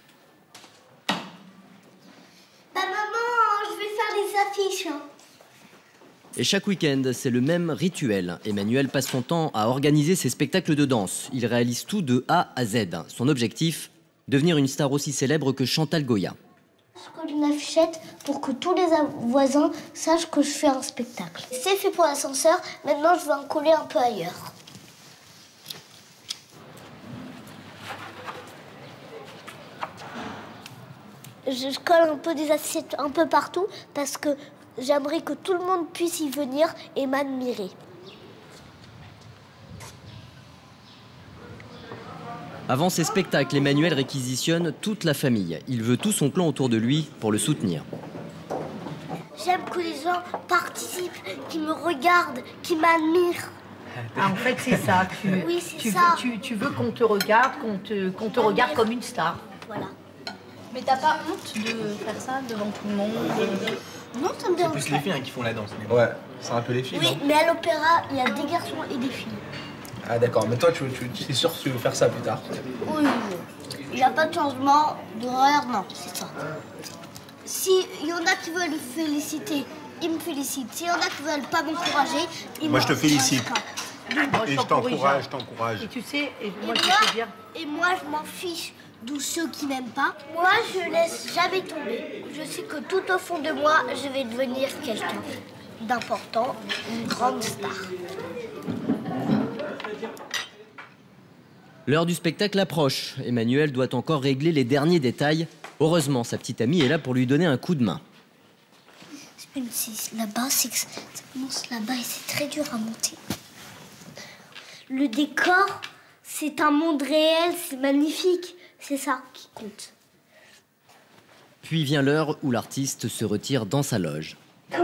[SPEAKER 2] Bah maman, je vais faire les affiches. Hein.
[SPEAKER 8] Et chaque week-end, c'est le même rituel. Emmanuel passe son temps à organiser ses spectacles de danse. Il réalise tout de A à Z. Son objectif, devenir une star aussi célèbre que Chantal Goya.
[SPEAKER 2] Je colle une affichette pour que tous les voisins sachent que je fais un spectacle. C'est fait pour l'ascenseur, maintenant je vais en coller un peu ailleurs. Je colle un peu des assiettes un peu partout parce que j'aimerais que tout le monde puisse y venir et m'admirer.
[SPEAKER 8] Avant ces spectacles, Emmanuel réquisitionne toute la famille. Il veut tout son clan autour de lui pour le soutenir.
[SPEAKER 2] J'aime que les gens participent, qui me regardent, qui m'admirent.
[SPEAKER 18] Ah, en fait, c'est ça.
[SPEAKER 2] Oui, c'est ça.
[SPEAKER 18] Tu veux qu'on te regarde, qu'on te regarde comme une star.
[SPEAKER 2] Voilà.
[SPEAKER 10] Mais t'as pas honte de faire ça devant tout le monde?
[SPEAKER 2] Non, ça me dérange
[SPEAKER 19] C'est plus les filles qui font la danse. Ouais, c'est un peu les filles.
[SPEAKER 2] Oui, mais à l'opéra, il y a des garçons et des filles.
[SPEAKER 19] Ah d'accord, mais toi, c'est sûr que tu veux faire ça plus tard.
[SPEAKER 2] Oui, il n'y a pas de changement d'horaire, non, c'est ça. S'il y en a qui veulent me féliciter, ils me félicitent. S'il y en a qui veulent pas m'encourager, ils
[SPEAKER 20] Moi, je te félicite.
[SPEAKER 18] Moi,
[SPEAKER 20] Et je t'encourage.
[SPEAKER 18] Et tu sais, moi,
[SPEAKER 2] et
[SPEAKER 18] je
[SPEAKER 2] moi,
[SPEAKER 18] sais bien.
[SPEAKER 2] et moi, je m'en fiche d'où ceux qui m'aiment pas. Moi, je laisse jamais tomber. Je sais que tout au fond de moi, je vais devenir quelqu'un d'important, une grande star.
[SPEAKER 8] L'heure du spectacle approche. Emmanuel doit encore régler les derniers détails. Heureusement, sa petite amie est là pour lui donner un coup de main.
[SPEAKER 2] Même si là-bas, c'est que ça commence là-bas et c'est très dur à monter. Le décor, c'est un monde réel, c'est magnifique. C'est ça qui compte.
[SPEAKER 8] Puis vient l'heure où l'artiste se retire dans sa loge.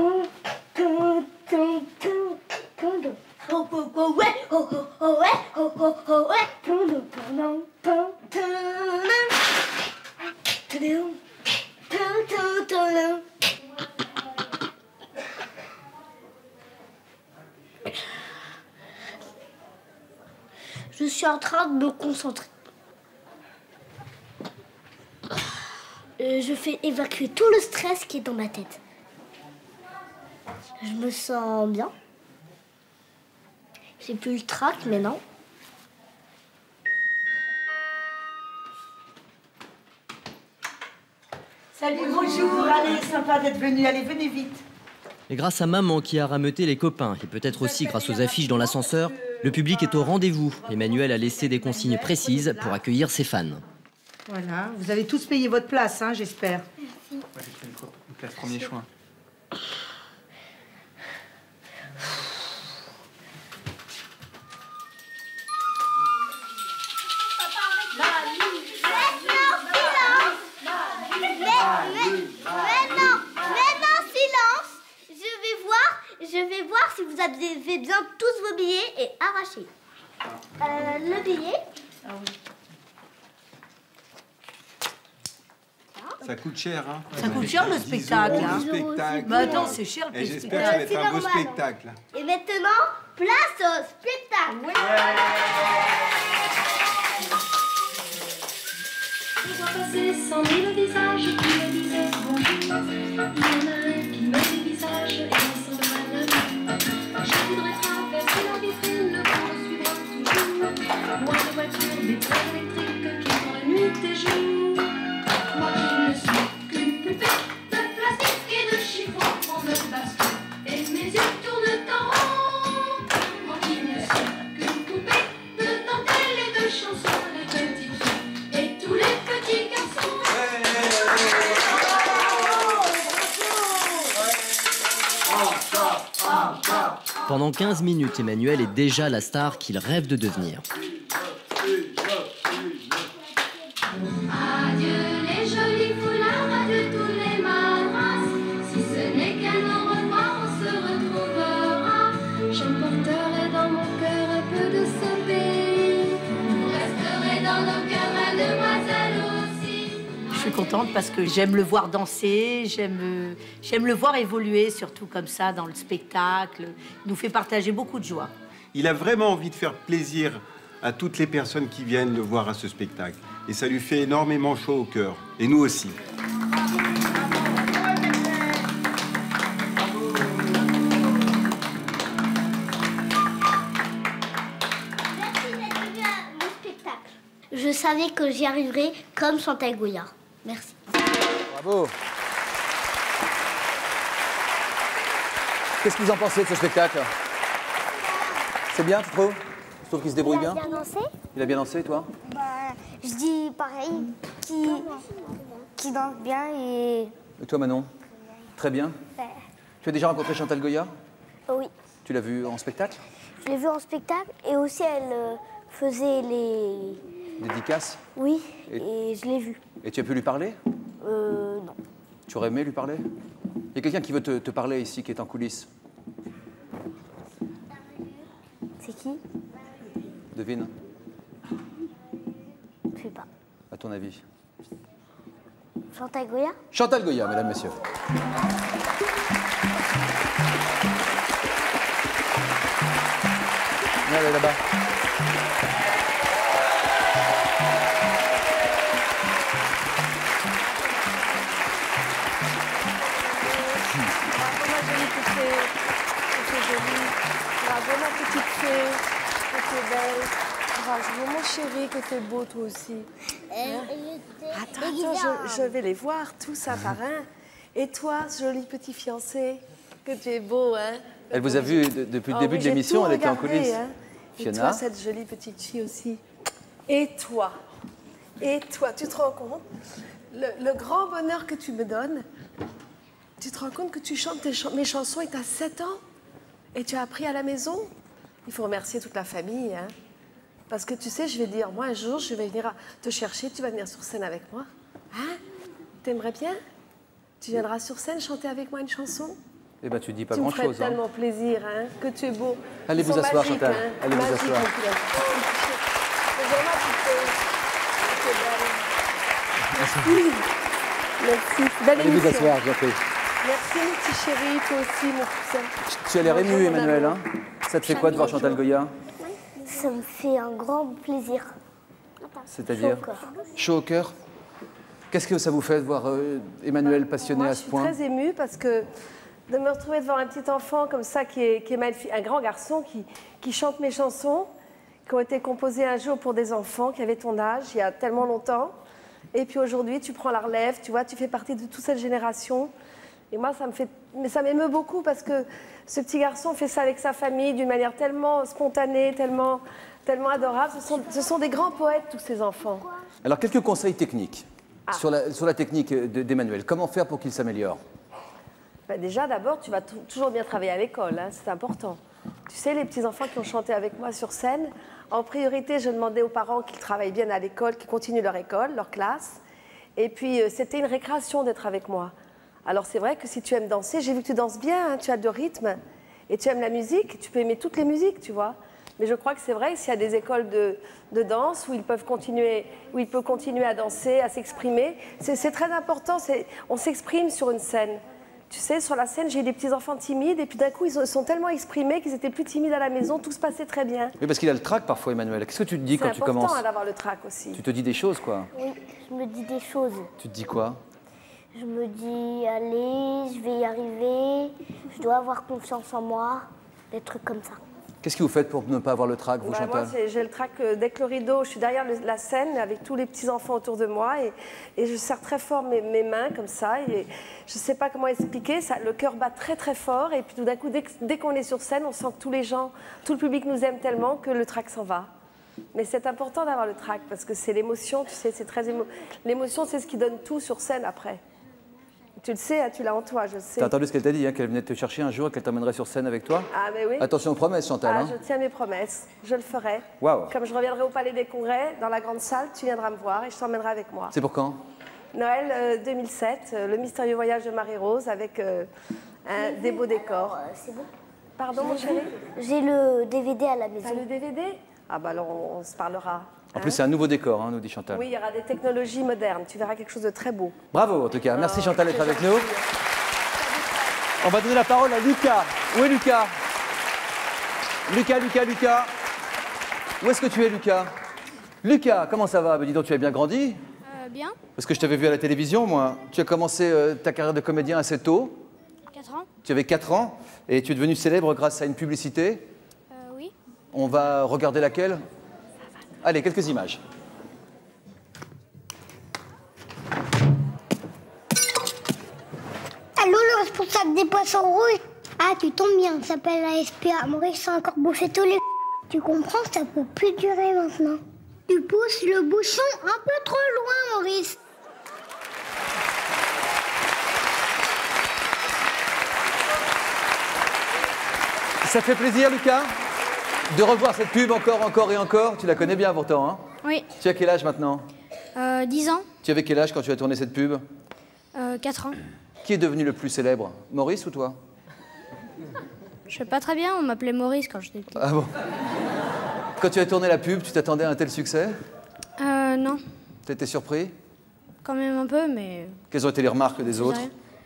[SPEAKER 2] Je suis en train de me concentrer. Je fais évacuer tout le stress qui est dans ma tête. Je me sens bien. J'ai plus le trac, mais non.
[SPEAKER 14] Salut, bonjour. Allez, sympa d'être venu. Allez, venez vite.
[SPEAKER 8] Et grâce à maman qui a rameuté les copains, et peut-être aussi grâce aux affiches dans l'ascenseur, le public est au rendez-vous. Emmanuel a laissé des consignes précises pour accueillir ses fans.
[SPEAKER 14] Voilà, vous avez tous payé votre place, hein, j'espère.
[SPEAKER 19] Ouais, j'ai pris une place premier choix.
[SPEAKER 2] Maintenant, silence. Je vais voir si vous avez bien tous vos billets et arrachés. Le billet.
[SPEAKER 20] Ça coûte cher, hein.
[SPEAKER 14] Ça coûte cher le spectacle, hein. Mais attends, c'est cher le
[SPEAKER 20] spectacle. J'espère que ça va être un beau spectacle.
[SPEAKER 2] Et maintenant, place au spectacle.
[SPEAKER 21] Je vois passer 100 000 visages qui me disaient bonjour. Il y en a un qui me dévisage et ensemble à la main. Je voudrais traverser la vitrine, le vent me suivra toujours. Loin de voitures, des trains électriques qui font la nuit et jour. Moi qui ne suis qu'une poupée de plastique et de chiffon en me baston. Et mes yeux tournent en rond. Moi qui ne suis qu'une poupée de dentelle et de chansons, les petites filles et tous les petits garçons.
[SPEAKER 8] Pendant 15 minutes, Emmanuel est déjà la star qu'il rêve de devenir.
[SPEAKER 21] Adieu les jolis foulards, adieu tous les marins. Si ce n'est qu'un au revoir, on se retrouvera. J'emporterai dans mon cœur un peu de ce pays. Vous resterez dans nos cœurs, mademoiselle aussi.
[SPEAKER 18] Je suis contente parce que j'aime le voir danser, j'aime le voir évoluer, surtout comme ça dans le spectacle. Il nous fait partager beaucoup de joie.
[SPEAKER 20] Il a vraiment envie de faire plaisir à toutes les personnes qui viennent le voir à ce spectacle. Et ça lui fait énormément chaud au cœur. Et nous aussi.
[SPEAKER 2] Merci d'être venu à mon spectacle. Je savais que j'y arriverais comme Chantal Goya. Merci.
[SPEAKER 1] Bravo. Qu'est-ce que vous en pensez de ce spectacle? C'est bien, tu trouves? Tu trouves qu'il se débrouille bien?
[SPEAKER 2] Il a bien dansé?
[SPEAKER 1] Il a bien dansé, toi?
[SPEAKER 2] Bah, je dis pareil. qui danse bien et...
[SPEAKER 1] Et toi, Manon? Très bien.
[SPEAKER 2] Ouais.
[SPEAKER 1] Tu as déjà rencontré Chantal Goya?
[SPEAKER 2] Oui.
[SPEAKER 1] Tu l'as vue en spectacle?
[SPEAKER 2] Je l'ai vue en spectacle et aussi elle faisait les...
[SPEAKER 1] Dédicace?
[SPEAKER 2] Oui, et je l'ai vue.
[SPEAKER 1] Et tu as pu lui parler?
[SPEAKER 2] Non.
[SPEAKER 1] Tu aurais aimé lui parler? Il y a quelqu'un qui veut te parler ici, qui est en coulisses.
[SPEAKER 2] C'est qui?
[SPEAKER 1] Devine.
[SPEAKER 2] Je sais pas.
[SPEAKER 1] À ton avis?
[SPEAKER 2] Chantal Goya?
[SPEAKER 1] Chantal Goya, mesdames, messieurs. Allez, là-bas.
[SPEAKER 7] Bravo ma jolie poupée, que t'es jolie. Bravo ma petite fée, que t'es belle. Bravo mon chéri, que t'es beau toi aussi. Attends, je vais les voir tous un par un. Et toi, ce joli petit fiancé, que tu es beau, hein?
[SPEAKER 1] Elle vous a vu depuis le début de l'émission, elle était en coulisses.
[SPEAKER 7] Hein. Et
[SPEAKER 1] Fiona.
[SPEAKER 7] toi, cette jolie petite fille aussi. Et toi, tu te rends compte le grand bonheur que tu me donnes. Tu te rends compte que tu chantes mes chansons et tu as 7 ans et tu as appris à la maison. Il faut remercier toute la famille. Hein. Parce que tu sais, je vais dire, moi un jour, je vais venir te chercher, tu vas venir sur scène avec moi. Hein? T'aimerais bien? Tu viendras sur scène chanter avec moi une chanson?
[SPEAKER 1] Eh ben, tu dis pas
[SPEAKER 7] tu
[SPEAKER 1] grand-chose.
[SPEAKER 7] Tu me ferais tellement plaisir, hein, que tu es beau.
[SPEAKER 1] Allez vous asseoir, Chantal.
[SPEAKER 7] Hein.
[SPEAKER 1] Allez vous asseoir.
[SPEAKER 7] Merci. Merci. Belle
[SPEAKER 1] Allez vous
[SPEAKER 7] émission.
[SPEAKER 1] asseoir, je prie.
[SPEAKER 7] Merci, mon petit chéri, toi aussi, mon cousin.
[SPEAKER 1] Tu as l'air ému, Emmanuel. Hein? Ça te fait quoi de voir Chantal Goya?
[SPEAKER 2] Ça me fait un grand plaisir.
[SPEAKER 1] C'est-à-dire?
[SPEAKER 2] Chaud au cœur.
[SPEAKER 1] Chaud au cœur? Qu'est-ce que ça vous fait de voir Emmanuel passionné à ce point?
[SPEAKER 7] Je suis très émue parce que de me retrouver devant un petit enfant comme ça qui est magnifique, un grand garçon qui chante mes chansons, qui ont été composées un jour pour des enfants qui avaient ton âge, il y a tellement longtemps. Et puis aujourd'hui, tu prends la relève, tu vois, tu fais partie de toute cette génération. Et moi, ça m'émeut beaucoup parce que ce petit garçon fait ça avec sa famille d'une manière tellement spontanée, tellement adorable. Ce sont des grands poètes, tous ces enfants.
[SPEAKER 1] Alors, quelques conseils techniques sur la technique d'Emmanuel. Comment faire pour qu'il s'améliore?
[SPEAKER 7] Ben déjà, d'abord, tu vas toujours bien travailler à l'école, hein, c'est important. Tu sais, les petits-enfants qui ont chanté avec moi sur scène, en priorité, je demandais aux parents qu'ils travaillent bien à l'école, qu'ils continuent leur école, leur classe. Et puis, c'était une récréation d'être avec moi. Alors, c'est vrai que si tu aimes danser, j'ai vu que tu danses bien, hein, tu as de rythme, et tu aimes la musique, tu peux aimer toutes les musiques, tu vois. Mais je crois que c'est vrai, s'il y a des écoles de danse où ils peuvent continuer à danser, à s'exprimer, c'est très important, on s'exprime sur une scène. Tu sais, sur la scène, j'ai eu des petits-enfants timides et puis d'un coup, ils sont tellement exprimés qu'ils étaient plus timides à la maison, tout se passait très bien.
[SPEAKER 1] Oui, parce qu'il a le trac parfois, Emmanuel. Qu'est-ce que tu te dis quand tu commences?
[SPEAKER 7] C'est important d'avoir le trac aussi.
[SPEAKER 1] Tu te dis des choses, quoi?
[SPEAKER 2] Oui, je me dis des choses.
[SPEAKER 1] Tu te dis quoi?
[SPEAKER 2] Je me dis, allez, je vais y arriver, je dois avoir confiance en moi, des trucs comme ça.
[SPEAKER 1] Qu'est-ce que vous faites pour ne pas avoir le trac, vous, Chantal?
[SPEAKER 7] Moi, j'ai le trac dès que le rideau, je suis derrière la scène avec tous les petits-enfants autour de moi et je serre très fort mes mains comme ça. Et je ne sais pas comment expliquer, le cœur bat très très fort et puis tout d'un coup, dès qu'on est sur scène, on sent que tous les gens, tout le public nous aime tellement que le trac s'en va. Mais c'est important d'avoir le trac parce que c'est l'émotion, tu sais, c'est très l'émotion, c'est ce qui donne tout sur scène après. Tu le sais, hein, tu l'as en toi, je sais.
[SPEAKER 1] T'as entendu ce qu'elle t'a dit, hein, qu'elle venait te chercher un jour et qu'elle t'emmènerait sur scène avec toi?
[SPEAKER 7] Ah, mais oui.
[SPEAKER 1] Attention aux promesses, Chantal.
[SPEAKER 7] Ah,
[SPEAKER 1] hein.
[SPEAKER 7] je tiens mes promesses, je le ferai.
[SPEAKER 1] Waouh.
[SPEAKER 7] Comme je reviendrai au Palais des Congrès, dans la grande salle, tu viendras me voir et je t'emmènerai avec moi.
[SPEAKER 1] C'est pour quand?
[SPEAKER 7] Noël 2007, le mystérieux voyage de Marie-Rose avec des beaux décors.
[SPEAKER 2] C'est bon.
[SPEAKER 7] Pardon, mon chéri?
[SPEAKER 2] J'ai le DVD à la maison.
[SPEAKER 7] T'as le DVD? Ah bah alors on se parlera.
[SPEAKER 1] En plus, c'est un nouveau décor, hein, nous dit Chantal.
[SPEAKER 7] Oui, il y aura des technologies modernes. Tu verras quelque chose de très beau.
[SPEAKER 1] Bravo, en tout cas. Merci, Chantal, d'être avec nous. On va donner la parole à Lucas. Où est Lucas? Lucas. Où est-ce que tu es, Lucas? Lucas, comment ça va? Dis donc, tu as bien grandi?
[SPEAKER 4] Bien.
[SPEAKER 1] Parce que je t'avais vu à la télévision, moi. Tu as commencé ta carrière de comédien assez tôt.
[SPEAKER 4] 4 ans.
[SPEAKER 1] Tu avais 4 ans et tu es devenu célèbre grâce à une publicité.
[SPEAKER 4] Oui.
[SPEAKER 1] On va regarder laquelle? Allez, quelques images.
[SPEAKER 2] Allô, le responsable des poissons rouges? Ah, tu tombes bien, ça s'appelle la SPA. Maurice a encore bouffé tous les... Tu comprends, ça peut plus durer maintenant. Tu pousses le bouchon un peu trop loin, Maurice.
[SPEAKER 1] Ça te fait plaisir, Lucas, de revoir cette pub encore et encore. Tu la connais bien pourtant, hein?
[SPEAKER 4] Oui.
[SPEAKER 1] Tu as quel âge maintenant?
[SPEAKER 4] 10 ans.
[SPEAKER 1] Tu avais quel âge quand tu as tourné cette pub?
[SPEAKER 4] 4 ans.
[SPEAKER 1] Qui est devenu le plus célèbre? Maurice ou toi?
[SPEAKER 4] Je sais pas très bien, on m'appelait Maurice quand j'étais petit.
[SPEAKER 1] Ah bon? Quand tu as tourné la pub, tu t'attendais à un tel succès?
[SPEAKER 4] Non.
[SPEAKER 1] Tu étais surpris?
[SPEAKER 4] Quand même un peu, mais...
[SPEAKER 1] Quelles ont été les remarques des autres?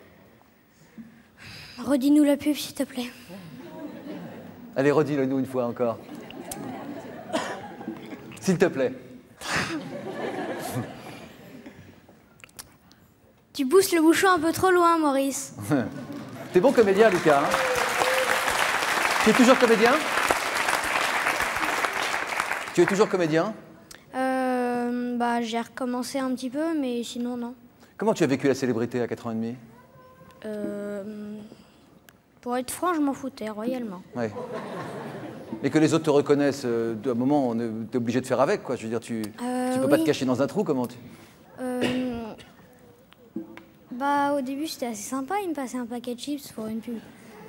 [SPEAKER 4] Redis-nous la pub, s'il te plaît.
[SPEAKER 1] Allez, redis-le-nous une fois encore. S'il te plaît.
[SPEAKER 4] Tu pousses le bouchon un peu trop loin, Maurice.
[SPEAKER 1] T'es bon comédien, Lucas, hein? Tu es toujours comédien? Tu es toujours comédien?
[SPEAKER 4] Bah, j'ai recommencé un petit peu, mais sinon, non.
[SPEAKER 1] Comment tu as vécu la célébrité à 4 ans et demi?
[SPEAKER 4] Pour être franc, je m'en foutais royalement.
[SPEAKER 1] Ouais. Mais que les autres te reconnaissent, d'un moment, t'es obligé de faire avec, quoi. Je veux dire, tu peux pas te cacher dans un trou, comment tu...
[SPEAKER 4] Bah, au début, c'était assez sympa. Il me passait un paquet de chips pour une pub.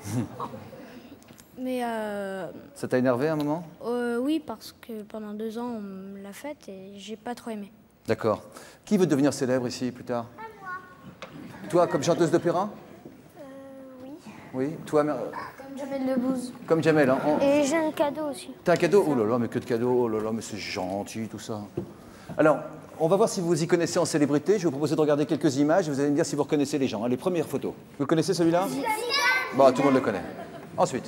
[SPEAKER 4] Mais
[SPEAKER 1] Ça t'a énervé à un moment?
[SPEAKER 4] oui, parce que pendant 2 ans, on me l'a faite et j'ai pas trop aimé.
[SPEAKER 1] D'accord. Qui veut devenir célèbre ici, plus tard? Toi, comme chanteuse d'opéra?
[SPEAKER 4] Oui.
[SPEAKER 1] Oui. Toi,
[SPEAKER 4] Comme Jamel Debbouze.
[SPEAKER 1] comme Jamel, hein?
[SPEAKER 4] Et j'ai un cadeau aussi.
[SPEAKER 1] T'as un cadeau? Oh là là, mais que de cadeaux, oh là là, mais c'est gentil tout ça. Alors, on va voir si vous y connaissez en célébrité. Je vais vous proposer de regarder quelques images et vous allez me dire si vous reconnaissez les gens. Allez, première photo. Vous connaissez celui-là? Bah, tout le monde le connaît. Ensuite.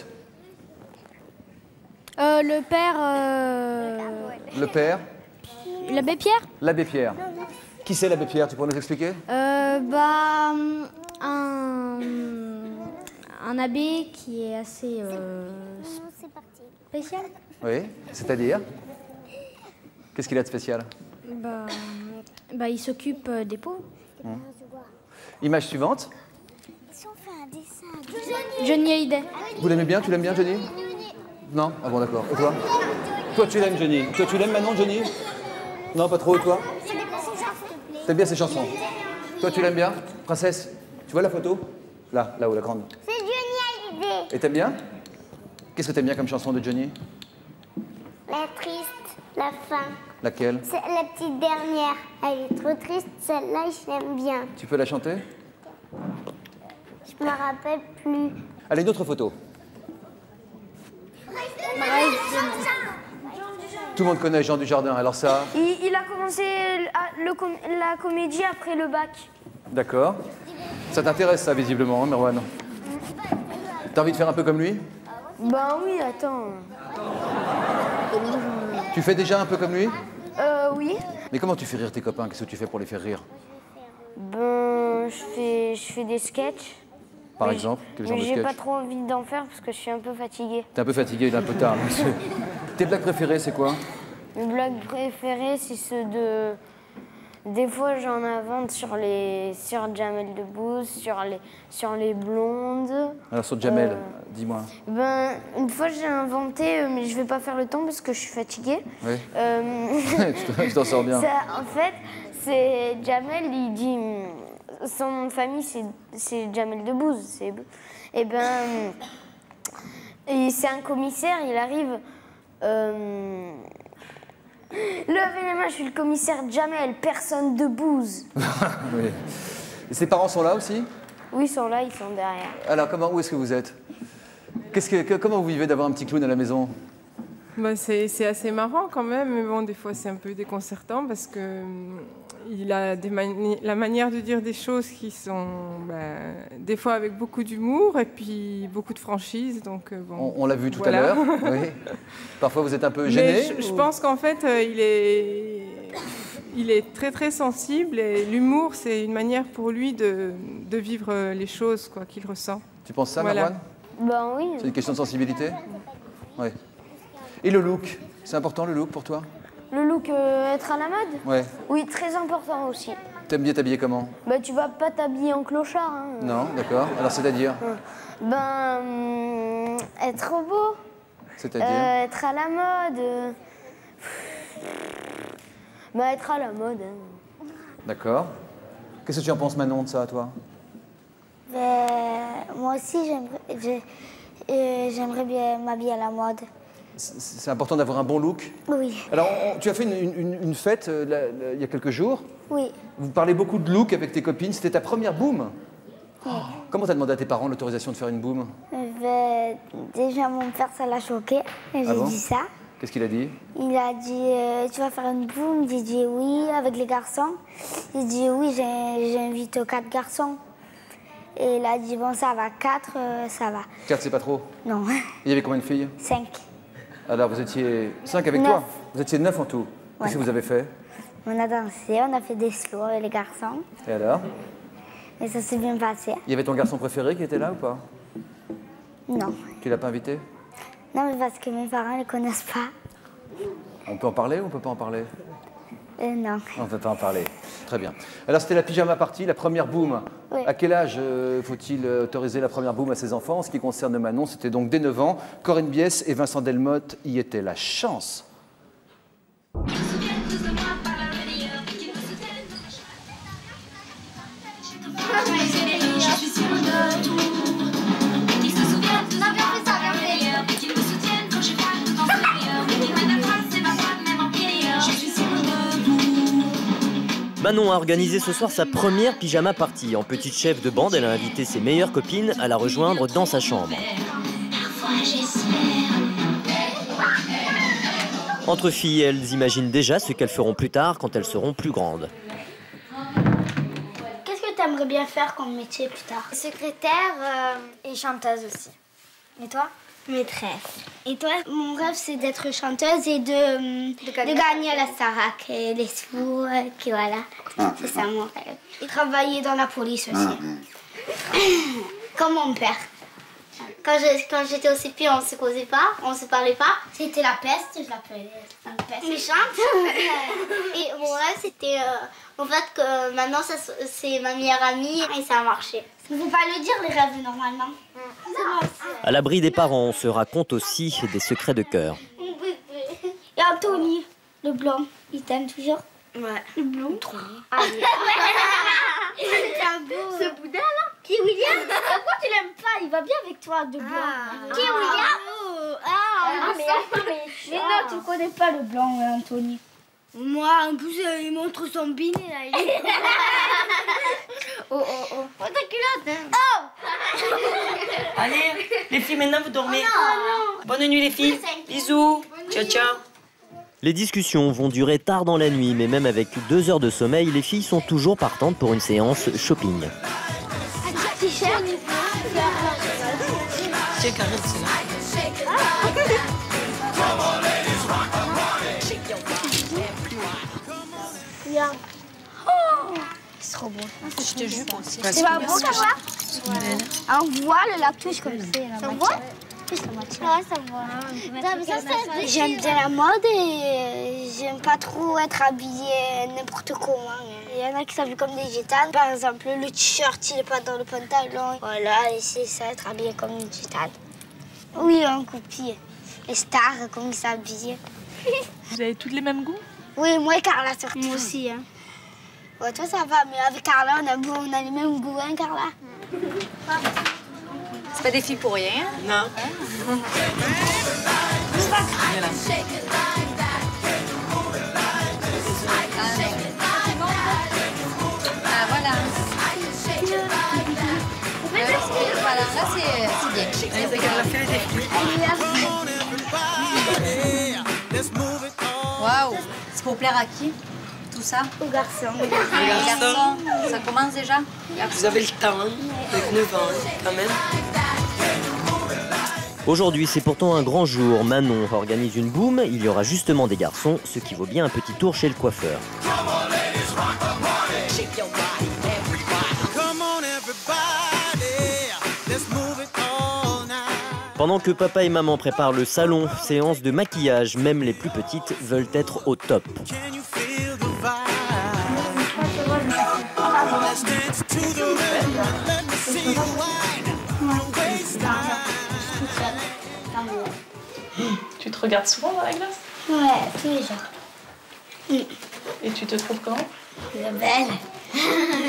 [SPEAKER 4] Le père...
[SPEAKER 1] Le père?
[SPEAKER 4] L'abbé Pierre?
[SPEAKER 1] L'abbé Pierre. Qui c'est l'abbé Pierre? Tu pourrais nous expliquer?
[SPEAKER 4] Bah... Un abbé qui est assez... spécial.
[SPEAKER 1] Oui, c'est-à-dire? Qu'est-ce qu'il a de spécial?
[SPEAKER 4] Bah, il s'occupe des pauvres.
[SPEAKER 1] Image suivante.
[SPEAKER 4] Johnny Hallyday.
[SPEAKER 1] Vous l'aimez bien? Tu l'aimes bien, Johnny? Non? Ah bon, d'accord. Et toi? Toi, tu l'aimes, Johnny? Toi, tu l'aimes maintenant, Johnny? Non, pas trop. Et toi? T'aimes bien ses chansons? Toi, tu l'aimes bien? Princesse, tu vois la photo? Là-haut, la grande.
[SPEAKER 2] C'est Johnny Hallyday.
[SPEAKER 1] Et t'aimes bien? Qu'est-ce que t'aimes bien comme chanson de Johnny?
[SPEAKER 2] La triste, la fin.
[SPEAKER 1] Laquelle?
[SPEAKER 2] C'est la petite dernière. Elle est trop triste, celle-là, je l'aime bien.
[SPEAKER 1] Tu peux la chanter?
[SPEAKER 2] Je me rappelle plus.
[SPEAKER 1] Allez, une autre photo. Tout le monde connaît Jean Dujardin, alors ça...
[SPEAKER 6] Il a commencé la comédie après le bac.
[SPEAKER 1] D'accord. Ça t'intéresse, ça, visiblement, hein, Merwan? T'as envie de faire un peu comme lui?
[SPEAKER 6] Ben oui, attends.
[SPEAKER 1] Tu fais déjà un peu comme lui?
[SPEAKER 6] Oui.
[SPEAKER 1] Mais comment tu fais rire tes copains? Qu'est-ce que tu fais pour les faire rire?
[SPEAKER 6] Ben, je fais des sketchs.
[SPEAKER 1] Par exemple, quel genre de
[SPEAKER 6] Mais
[SPEAKER 1] sketch?
[SPEAKER 6] j'ai pas trop envie d'en faire parce que je suis un peu fatiguée.
[SPEAKER 1] T'es un peu fatigué, il est un peu tard. Tes blagues préférées, c'est quoi?
[SPEAKER 6] Mes blagues préférées, c'est ceux de... Des fois, j'en invente sur Jamel Debbouze, sur les blondes.
[SPEAKER 1] Alors sur Jamel, dis-moi.
[SPEAKER 6] Ben, une fois, j'ai inventé, mais je vais pas faire le temps parce que je suis fatiguée.
[SPEAKER 1] Oui. Tu t'en sors bien.
[SPEAKER 6] En fait, c'est Jamel, il dit... Son nom de famille, c'est Jamel Debbouze. Et ben... Et c'est un commissaire, il arrive... Levez les mains, je suis le commissaire Jamel, personne Debbouze.
[SPEAKER 1] Oui. Et ses parents sont là aussi?
[SPEAKER 6] Oui, ils sont là, ils sont derrière.
[SPEAKER 1] Alors, où est-ce que vous êtes? Comment vous vivez d'avoir un petit clown à la maison?
[SPEAKER 11] Bah, c'est assez marrant quand même, mais bon, des fois c'est un peu déconcertant parce que il a la manière de dire des choses qui sont des fois avec beaucoup d'humour et puis beaucoup de franchise. Donc, bon,
[SPEAKER 1] on l'a vu tout
[SPEAKER 11] voilà.
[SPEAKER 1] à l'heure. Oui. Parfois vous êtes un peu gêné?
[SPEAKER 11] Je pense qu'en fait il est très très sensible et l'humour c'est une manière pour lui de vivre les choses quoi, qu'il ressent.
[SPEAKER 1] Tu penses ça,
[SPEAKER 11] Voilà.
[SPEAKER 1] Marwan?
[SPEAKER 6] Ben oui.
[SPEAKER 1] C'est une question de sensibilité? Oui. Et le look? C'est important le look pour toi?
[SPEAKER 6] Le look, être à la mode?
[SPEAKER 1] Ouais.
[SPEAKER 6] Oui, très important aussi.
[SPEAKER 1] T'aimes bien t'habiller comment?
[SPEAKER 6] Bah, tu vas pas t'habiller en clochard. Hein.
[SPEAKER 1] Non, d'accord. Alors c'est-à-dire?
[SPEAKER 6] Ben, être beau.
[SPEAKER 1] C'est-à-dire?
[SPEAKER 6] Être à la mode. Bah, être à la mode. Hein.
[SPEAKER 1] D'accord. Qu'est-ce que tu en penses, Manon, de ça, toi?
[SPEAKER 2] Moi aussi, J'aimerais bien m'habiller à la mode.
[SPEAKER 1] C'est important d'avoir un bon look?
[SPEAKER 2] Oui.
[SPEAKER 1] Alors, tu as fait une fête il y a quelques jours.
[SPEAKER 2] Oui.
[SPEAKER 1] Vous parlez beaucoup de look avec tes copines. C'était ta première boum?
[SPEAKER 2] Oui.
[SPEAKER 1] Comment t'as demandé à tes parents l'autorisation de faire une boum?
[SPEAKER 2] Déjà, mon père, ça l'a choqué. J'ai dit ça.
[SPEAKER 1] Qu'est-ce qu'il a dit?
[SPEAKER 2] Il a dit, tu vas faire une boum? J'ai dit oui, avec les garçons. Il dit oui, j'invite 4 garçons. Et il a dit, bon, ça va, 4, ça va.
[SPEAKER 1] 4, c'est pas trop?
[SPEAKER 2] Non.
[SPEAKER 1] Il y avait combien de filles?
[SPEAKER 2] 5.
[SPEAKER 1] Alors, vous étiez 5 avec
[SPEAKER 2] 9.
[SPEAKER 1] toi? Vous étiez 9 en tout? Qu'est-ce que vous avez fait?
[SPEAKER 2] On a dansé, on a fait des slows avec les garçons.
[SPEAKER 1] Et alors?
[SPEAKER 2] Et ça s'est bien passé.
[SPEAKER 1] Il y avait ton garçon préféré qui était là ou pas?
[SPEAKER 2] Non.
[SPEAKER 1] Tu l'as pas invité?
[SPEAKER 2] Non, mais parce que mes parents ne les connaissent pas.
[SPEAKER 1] On peut en parler ou on peut pas en parler?
[SPEAKER 2] Non.
[SPEAKER 1] On ne peut pas en parler. Très bien. Alors, c'était la pyjama party, la première boum.
[SPEAKER 2] Oui.
[SPEAKER 1] À quel âge faut-il autoriser la première boum à ses enfants? En ce qui concerne Manon, c'était donc dès 9 ans. Corinne Bies et Vincent Delmotte y étaient. La chance.
[SPEAKER 8] Manon a organisé ce soir sa première pyjama party. En petite chef de bande, elle a invité ses meilleures copines à la rejoindre dans sa chambre. Entre filles, elles imaginent déjà ce qu'elles feront plus tard quand elles seront plus grandes.
[SPEAKER 2] Qu'est-ce que tu aimerais bien faire comme métier plus tard?
[SPEAKER 4] Secrétaire et chanteuse aussi. Et toi?
[SPEAKER 2] Maîtresse. Et toi? Mon rêve, c'est d'être chanteuse et de gagner à la Starac. Et les sous, voilà. C'est ça mon rêve. Et travailler dans la police aussi. Comme mon père. Quand j'étais au CP, on se causait pas, on se parlait pas. C'était la peste, je l'appelais la peste. Méchante. Et mon rêve, c'était en fait que maintenant c'est ma meilleure amie et ça a marché. Il ne faut pas le dire, les rêves, normalement. C'est moi aussi.
[SPEAKER 8] À l'abri des parents, on se raconte aussi des secrets de cœur.
[SPEAKER 2] Et Anthony, le blanc, il t'aime toujours? Ouais. Le blanc? Trop. Ah oui. Ce boudin là? Qui est William? Pourquoi tu l'aimes pas? Il va bien avec toi, de blanc. Qui est William? Mais non, tu connais pas le blanc, Anthony. Moi, en plus, il montre son binet là. Oh, ta culotte, hein. Oh.
[SPEAKER 9] Allez, les filles, maintenant vous dormez.
[SPEAKER 2] Oh, non.
[SPEAKER 9] Bonne nuit les filles. Bisous. Ciao, ciao.
[SPEAKER 8] Les discussions vont durer tard dans la nuit, mais même avec 2 heures de sommeil, les filles sont toujours partantes pour une séance shopping.
[SPEAKER 2] T-shirt.
[SPEAKER 9] Tiens, Karine, c'est là.
[SPEAKER 2] Regarde. Oh, c'est trop beau.
[SPEAKER 9] Je te jure aussi.
[SPEAKER 2] C'est pas beau, Carla? On voit le lac touche comme c'est. Ça voit? Ouais, ça voit. J'aime bien la mode et j'aime pas trop être habillée n'importe comment. Il y en a qui s'habillent comme des gitanes. Par exemple, le t-shirt, il est pas dans le pantalon. Voilà, et c'est ça, être habillé comme une gitane. Oui, on copie. Les stars, comme ils s'habillent.
[SPEAKER 22] Vous avez toutes les mêmes goûts?
[SPEAKER 2] Oui, moi et Carla surtout. Moi aussi. Hein. Ouais, toi, ça va, mais avec Carla, on a les mêmes goûts, hein, Carla?
[SPEAKER 10] C'est pas des filles pour rien.
[SPEAKER 9] Non.
[SPEAKER 10] Ah, voilà. Voilà, là c'est bien.
[SPEAKER 9] Allez, regarde, la fille est définie.
[SPEAKER 10] Waouh. C'est pour plaire à qui, tout ça?
[SPEAKER 2] Aux garçons.
[SPEAKER 10] Les garçons. Ça commence déjà?
[SPEAKER 9] Vous avez le temps, hein, avec 9 ans, hein, quand même.
[SPEAKER 8] Aujourd'hui, c'est pourtant un grand jour. Manon organise une boum. Il y aura justement des garçons, ce qui vaut bien un petit tour chez le coiffeur. Pendant que papa et maman préparent le salon, séance de maquillage, même les plus petites veulent être au top.
[SPEAKER 22] Tu te regardes souvent dans la glace?
[SPEAKER 2] Ouais, tous les jours.
[SPEAKER 22] Et tu te trouves comment?
[SPEAKER 2] Belle.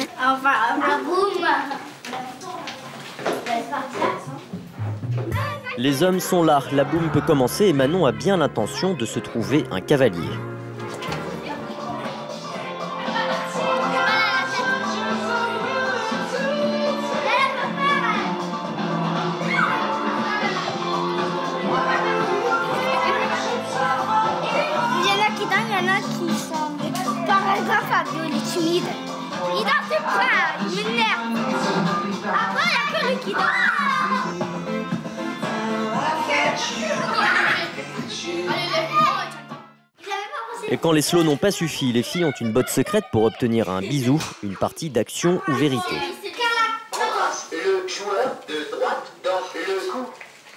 [SPEAKER 2] Enfin, boum.
[SPEAKER 8] Les hommes sont là, la boum peut commencer et Manon a bien l'intention de se trouver un cavalier.
[SPEAKER 2] Il y en a qui dansent, il y en a qui sont... Par exemple, Fabio, il est timide. Il danse pas, il m'énerve. Après, il n'y a que lui qui danse.
[SPEAKER 8] Et quand les slows n'ont pas suffi, les filles ont une botte secrète pour obtenir un bisou, une partie d'action ou vérité.
[SPEAKER 21] Le joueur de droite dans le coup.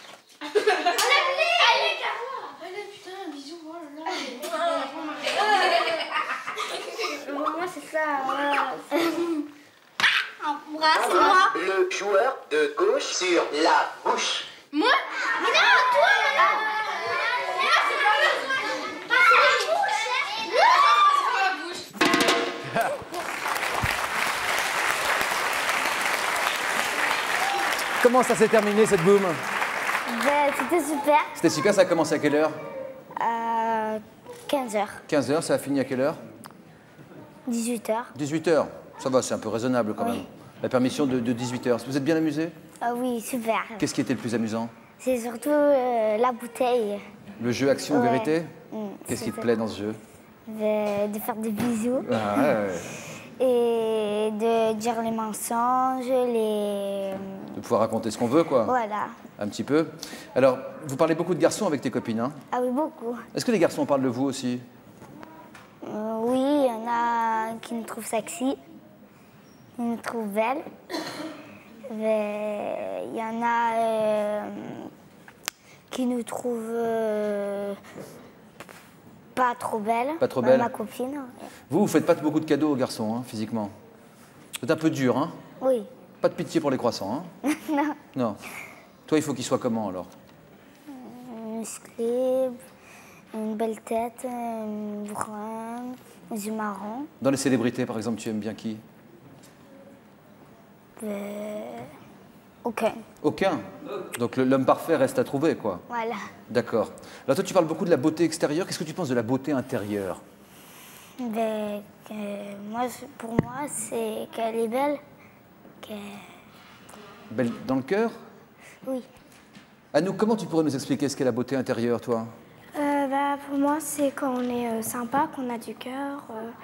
[SPEAKER 2] Moi, c'est ça. Embrasse-moi.
[SPEAKER 21] Le joueur de gauche sur la bouche.
[SPEAKER 2] Moi? Mais non, toi, maintenant.
[SPEAKER 1] Comment ça s'est terminé cette boum?
[SPEAKER 2] C'était super.
[SPEAKER 1] C'était super, ça a commencé à quelle heure?
[SPEAKER 2] 15h.
[SPEAKER 1] 15h, ça a fini à quelle heure?
[SPEAKER 2] 18h.
[SPEAKER 1] 18h. Ça va, c'est un peu raisonnable quand
[SPEAKER 2] Oui.
[SPEAKER 1] même. La permission de 18h. Vous êtes bien amusés?
[SPEAKER 2] Ah oui, super.
[SPEAKER 1] Qu'est-ce qui était le plus amusant?
[SPEAKER 2] C'est surtout la bouteille.
[SPEAKER 1] Le jeu action ou
[SPEAKER 2] Ouais.
[SPEAKER 1] vérité?
[SPEAKER 2] Mm,
[SPEAKER 1] Qu'est-ce qui te
[SPEAKER 2] c'est
[SPEAKER 1] plaît dans ce jeu?
[SPEAKER 2] de faire des bisous.
[SPEAKER 1] Ah, ouais.
[SPEAKER 2] Et de dire les mensonges, les...
[SPEAKER 1] De pouvoir raconter ce qu'on veut, quoi.
[SPEAKER 2] Voilà.
[SPEAKER 1] Un petit peu. Alors, vous parlez beaucoup de garçons avec tes copines, hein?
[SPEAKER 2] Ah oui, beaucoup.
[SPEAKER 1] Est-ce que les garçons parlent de vous aussi?
[SPEAKER 2] Oui, il y en a qui me trouvent sexy, qui me trouvent belle. Mais il y en a qui nous trouvent pas trop belle.
[SPEAKER 1] Pas trop
[SPEAKER 2] Même
[SPEAKER 1] belle.
[SPEAKER 2] ma copine.
[SPEAKER 1] Vous faites pas beaucoup de cadeaux aux garçons, hein, physiquement. Vous êtes un peu dur, hein?
[SPEAKER 2] Oui.
[SPEAKER 1] Pas de pitié pour les croissants, hein?
[SPEAKER 2] Non.
[SPEAKER 1] Non. Toi, il faut qu'ils soient comment, alors?
[SPEAKER 2] Musclé, une belle tête, brun, des yeux marrons.
[SPEAKER 1] Dans les célébrités, par exemple, tu aimes bien qui?
[SPEAKER 2] Aucun.
[SPEAKER 1] Aucun. Donc l'homme parfait reste à trouver, quoi.
[SPEAKER 2] Voilà.
[SPEAKER 1] D'accord. Alors toi, tu parles beaucoup de la beauté extérieure. Qu'est-ce que tu penses de la beauté intérieure?
[SPEAKER 2] Ben, pour moi, c'est qu'elle est belle.
[SPEAKER 1] Belle dans le cœur?
[SPEAKER 2] Oui.
[SPEAKER 1] Anouk, comment tu pourrais nous expliquer ce qu'est la beauté intérieure, toi?
[SPEAKER 4] Pour moi, c'est quand on est sympa, qu'on a du cœur,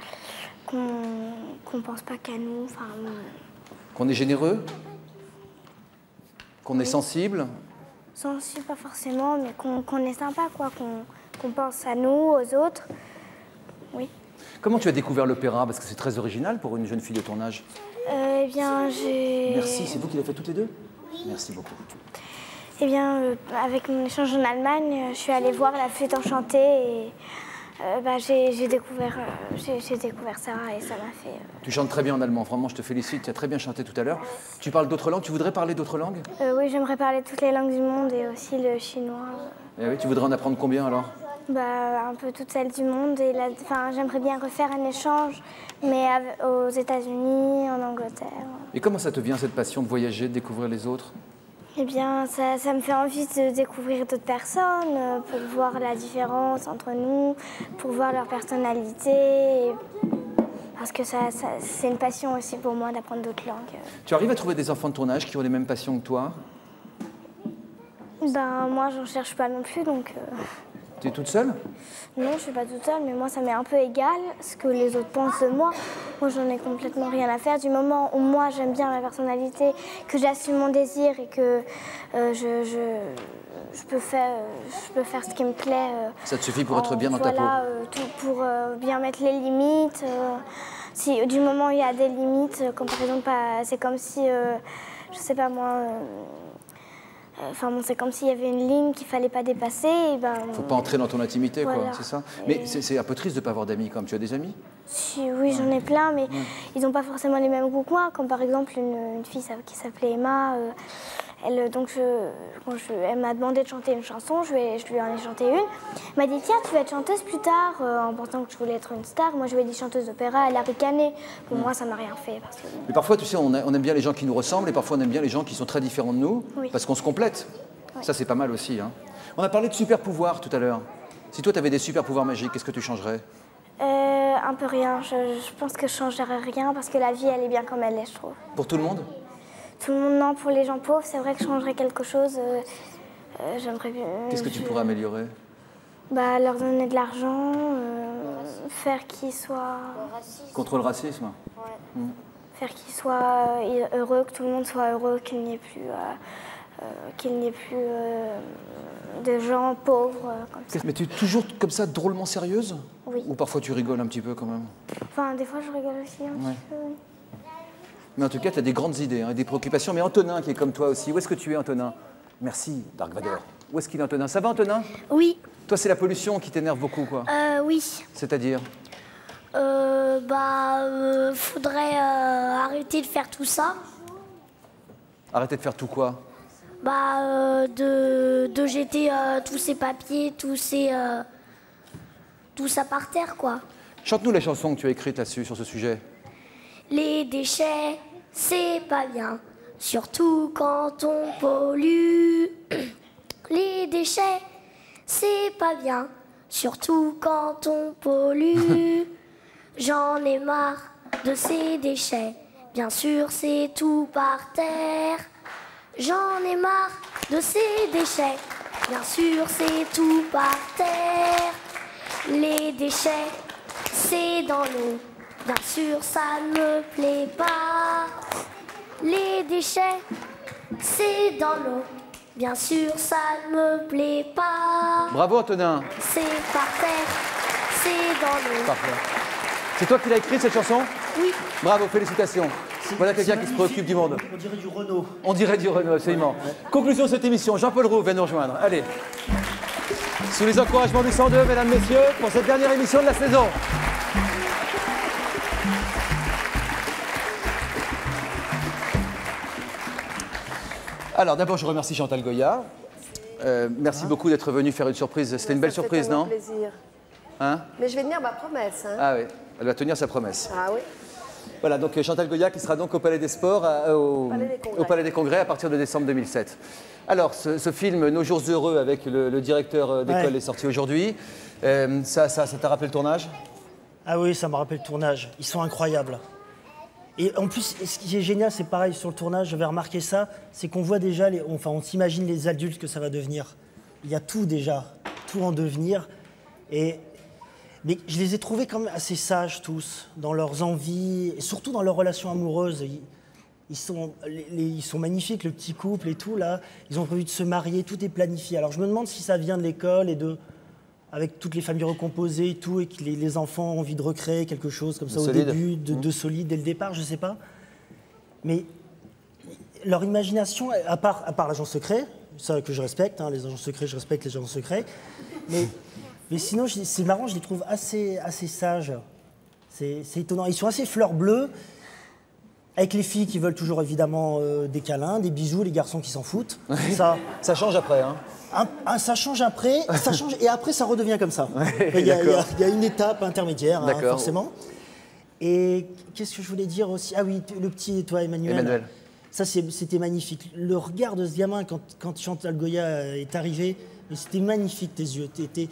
[SPEAKER 4] qu'on pense pas qu'à nous. Enfin,
[SPEAKER 1] Qu'on est généreux? Qu'on est sensible?
[SPEAKER 4] sensible, pas forcément, mais qu'on est sympa, quoi, qu'on pense à nous, aux autres. Oui.
[SPEAKER 1] Comment tu as découvert l'opéra? Parce que c'est très original pour une jeune fille de ton âge.
[SPEAKER 4] Eh bien, j'ai...
[SPEAKER 1] Merci, c'est vous qui l'avez fait toutes les deux? Merci beaucoup.
[SPEAKER 4] Eh bien, avec mon échange en Allemagne, je suis allée voir la flûte enchantée et j'ai découvert ça et ça m'a fait...
[SPEAKER 1] Tu chantes très bien en allemand, vraiment, je te félicite, tu as très bien chanté tout à l'heure. Tu parles d'autres langues, tu voudrais parler d'autres langues?
[SPEAKER 4] Oui, j'aimerais parler toutes les langues du monde et aussi le chinois.
[SPEAKER 1] Eh oui, tu voudrais en apprendre combien alors?
[SPEAKER 4] Un peu toutes celles du monde. Et j'aimerais bien refaire un échange, mais aux États-Unis, en Angleterre.
[SPEAKER 1] Et comment ça te vient cette passion de voyager, de découvrir les autres?
[SPEAKER 4] Eh bien, ça me fait envie de découvrir d'autres personnes, pour voir la différence entre nous, pour voir leur personnalité. Parce que c'est une passion aussi pour moi d'apprendre d'autres langues.
[SPEAKER 1] Tu arrives à trouver des enfants de ton âge qui ont les mêmes passions que toi?
[SPEAKER 4] Moi, j'en cherche pas non plus, donc...
[SPEAKER 1] Tu es toute seule?
[SPEAKER 4] Non, je suis pas toute seule, mais moi, ça m'est un peu égal ce que les autres pensent de moi. Moi, j'en ai complètement rien à faire. Du moment où moi, j'aime bien ma personnalité, que j'assume mon désir et que je peux faire ce qui me plaît.
[SPEAKER 1] Ça te suffit pour être bien dans ta peau?
[SPEAKER 4] Tout pour bien mettre les limites. Du moment où il y a des limites, comme par exemple, c'est comme si, je sais pas moi... c'est comme s'il y avait une ligne qu'il fallait pas dépasser.
[SPEAKER 1] Faut pas entrer dans ton intimité,
[SPEAKER 4] voilà.
[SPEAKER 1] quoi, c'est ça? Mais c'est un peu triste de pas avoir d'amis, comme tu as des amis?
[SPEAKER 4] Oui, j'en ai plein, mais ils n'ont pas forcément les mêmes goûts que moi. Comme par exemple une fille qui s'appelait Emma. Elle m'a demandé de chanter une chanson, je lui en ai chanté une. Elle m'a dit, tiens, tu vas être chanteuse plus tard, en pensant que je voulais être une star. Moi, je lui ai dit chanteuse d'opéra, elle a ricané. Pour moi, ça m'a rien fait. Parce que...
[SPEAKER 1] Mais parfois, tu sais, on aime bien les gens qui nous ressemblent et parfois on aime bien les gens qui sont très différents de nous,
[SPEAKER 4] Oui.
[SPEAKER 1] parce qu'on se complète. Ça, c'est pas mal aussi. Hein. On a parlé de super pouvoirs tout à l'heure. Si toi, tu avais des super pouvoirs magiques, qu'est-ce que tu changerais?
[SPEAKER 4] Un peu rien. Je pense que je changerais rien parce que la vie, elle est bien comme elle est, je trouve.
[SPEAKER 1] Pour tout le monde?
[SPEAKER 4] Tout le monde, non. Pour les gens pauvres, c'est vrai que je changerais quelque chose. J'aimerais bien...
[SPEAKER 1] Qu'est-ce que tu pourrais améliorer?
[SPEAKER 4] Bah, leur donner de l'argent, faire qu'ils soient...
[SPEAKER 1] Contre le racisme?
[SPEAKER 4] Ouais. Faire qu'ils soient heureux, que tout le monde soit heureux, qu'il n'y ait plus... de gens pauvres comme ça.
[SPEAKER 1] Mais tu es toujours comme ça drôlement sérieuse?
[SPEAKER 4] Oui.
[SPEAKER 1] Ou parfois tu rigoles un petit peu quand même?
[SPEAKER 4] Enfin, des fois je rigole aussi un petit peu, oui.
[SPEAKER 1] Mais en tout cas, tu as des grandes idées et des préoccupations. Mais Antonin, qui est comme toi aussi, où est-ce que tu es, Antonin? Merci, Dark Vador. Où est-ce qu'il est, Antonin? Ça va, Antonin?
[SPEAKER 2] Oui.
[SPEAKER 1] Toi, c'est la pollution qui t'énerve beaucoup, quoi?
[SPEAKER 2] Oui.
[SPEAKER 1] C'est-à-dire?
[SPEAKER 2] Faudrait arrêter de faire tout ça.
[SPEAKER 1] Arrêter de faire tout quoi?
[SPEAKER 2] De jeter tous ces papiers, tout ça par terre, quoi.
[SPEAKER 1] Chante-nous la chanson que tu as écrite là-dessus, sur ce sujet.
[SPEAKER 2] Les déchets, c'est pas bien, surtout quand on pollue. Les déchets, c'est pas bien, surtout quand on pollue. J'en ai marre de ces déchets, bien sûr c'est tout par terre. J'en ai marre de ces déchets, bien sûr c'est tout par terre. Les déchets, c'est dans l'eau, bien sûr ça ne me plaît pas. Les déchets, c'est dans l'eau, bien sûr ça ne me plaît pas.
[SPEAKER 1] Bravo Antonin.
[SPEAKER 2] C'est par terre, c'est dans l'eau.
[SPEAKER 1] Parfait. C'est toi qui l'as écrite cette chanson?
[SPEAKER 2] Oui.
[SPEAKER 1] Bravo, félicitations. Voilà quelqu'un qui se préoccupe du monde.
[SPEAKER 12] On dirait du Renault.
[SPEAKER 1] On dirait du Renault, absolument. Conclusion de cette émission, Jean-Paul Roux vient nous rejoindre. Allez. Sous les encouragements du 102, mesdames, messieurs, pour cette dernière émission de la saison. Alors d'abord, je remercie Chantal Goya. Merci beaucoup d'être venu faire une surprise. C'était une belle surprise, non?
[SPEAKER 7] Plaisir.
[SPEAKER 1] Hein?
[SPEAKER 7] Mais je vais tenir ma promesse. Hein.
[SPEAKER 1] Ah oui, elle va tenir sa promesse.
[SPEAKER 7] Ah oui.
[SPEAKER 1] Voilà, donc Chantal Goya qui sera donc au Palais des Sports, au Palais des Congrès à partir de décembre 2007. Alors, ce film, Nos jours heureux, avec le directeur d'école, est sorti aujourd'hui. Ça t'a rappelé le tournage?
[SPEAKER 12] Ah oui, ça me rappelle le tournage. Ils sont incroyables. Et en plus, ce qui est génial, c'est pareil, sur le tournage, j'avais remarqué ça, c'est qu'on voit déjà, on s'imagine les adultes que ça va devenir. Il y a tout déjà, tout en devenir. Mais je les ai trouvés quand même assez sages tous, dans leurs envies, et surtout dans leurs relations amoureuses. Ils sont magnifiques, le petit couple et tout, là. Ils ont prévu de se marier, tout est planifié. Alors je me demande si ça vient de l'école et avec toutes les familles recomposées et tout, et que les enfants ont envie de recréer quelque chose comme ça au début, de solide dès le départ, je sais pas. Mais leur imagination, à part l'agent secret, ça que je respecte, hein, les agents secrets, je respecte les agents secrets, mais sinon, c'est marrant, je les trouve assez sages. C'est étonnant. Ils sont assez fleurs bleues, avec les filles qui veulent toujours évidemment des câlins, des bisous, les garçons qui s'en foutent. Ça
[SPEAKER 1] change après, hein?
[SPEAKER 12] Ça change après, et après ça redevient comme ça. Il y a une étape intermédiaire, hein, forcément. Et qu'est-ce que je voulais dire aussi? Ah oui, le petit, toi Emmanuel. Ça c'était magnifique. Le regard de ce gamin quand Chantal Goya est arrivée, c'était magnifique tes yeux.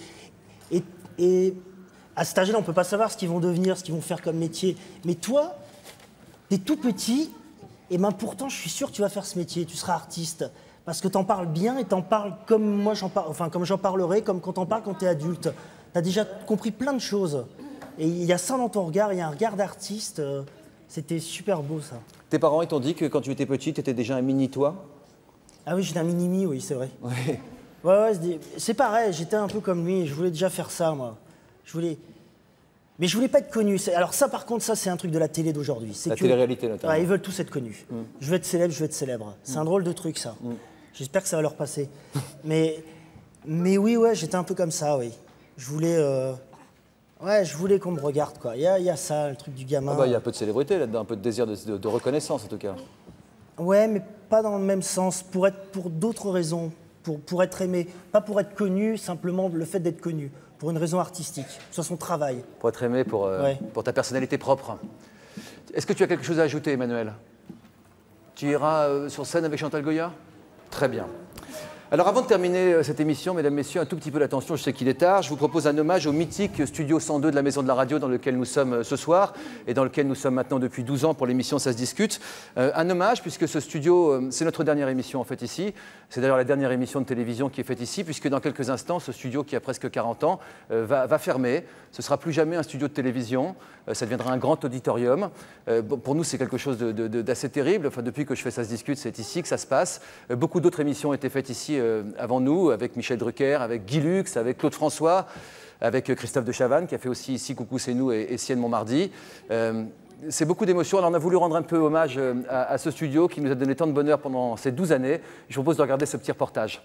[SPEAKER 12] Et à cet âge-là, on ne peut pas savoir ce qu'ils vont devenir, ce qu'ils vont faire comme métier. Mais toi, tu es tout petit, et ben pourtant, je suis sûr que tu vas faire ce métier, tu seras artiste. Parce que tu en parles bien et tu en parles comme moi j'en parle, enfin comme j'en parlerai, comme quand on parle quand tu es adulte. Tu as déjà compris plein de choses. Et il y a ça dans ton regard, il y a un regard d'artiste. C'était super beau, ça.
[SPEAKER 1] Tes parents, ils t'ont dit que quand tu étais petit, tu étais déjà un mini-toi?
[SPEAKER 12] Ah oui, j'étais un mini-mi, oui, c'est vrai. Ouais, c'est pareil, j'étais un peu comme lui, je voulais déjà faire ça, moi. Mais je voulais pas être connu. Alors ça, par contre, ça, c'est un truc de la télé d'aujourd'hui.
[SPEAKER 1] La télé-réalité, notamment.
[SPEAKER 12] Ouais, ils veulent tous être connus. Je veux être célèbre, C'est un drôle de truc, ça. J'espère que ça va leur passer. mais oui, ouais, j'étais un peu comme ça, oui. Je voulais qu'on me regarde, quoi. Il y a ça, le truc du gamin.
[SPEAKER 1] Ah bah, il y a un peu de célébrité là-dedans, un peu de désir de reconnaissance, en tout cas.
[SPEAKER 12] Ouais, mais pas dans le même sens, pour d'autres raisons. Pour être aimé, pas pour être connu, simplement le fait d'être connu, pour une raison artistique, soit son travail.
[SPEAKER 1] Pour être aimé, pour ta personnalité propre. Est-ce que tu as quelque chose à ajouter, Emmanuel? Tu iras sur scène avec Chantal Goya? Très bien. Alors avant de terminer cette émission, mesdames, messieurs, un tout petit peu d'attention, je sais qu'il est tard, je vous propose un hommage au mythique Studio 102 de la Maison de la Radio dans lequel nous sommes ce soir et dans lequel nous sommes maintenant depuis 12 ans pour l'émission Ça se discute. Un hommage puisque ce studio, c'est notre dernière émission en fait ici, c'est d'ailleurs la dernière émission de télévision qui est faite ici puisque dans quelques instants, ce studio qui a presque 40 ans va fermer. Ce ne sera plus jamais un studio de télévision, ça deviendra un grand auditorium. Pour nous, c'est quelque chose d'assez terrible. Enfin, depuis que je fais Ça se discute, c'est ici que ça se passe. Beaucoup d'autres émissions ont été faites ici avant nous, avec Michel Drucker, avec Guy Lux, avec Claude François, avec Christophe de Chavannes, qui a fait aussi ici Coucou c'est nous et Sienne Montmardi. C'est beaucoup d'émotions. Alors on a voulu rendre un peu hommage à ce studio qui nous a donné tant de bonheur pendant ces 12 années. Je vous propose de regarder ce petit reportage.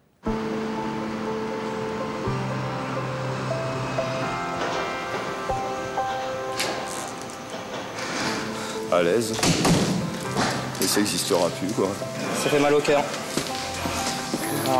[SPEAKER 15] À l'aise. Et ça n'existera plus, quoi.
[SPEAKER 16] Ça fait mal au cœur. Ah.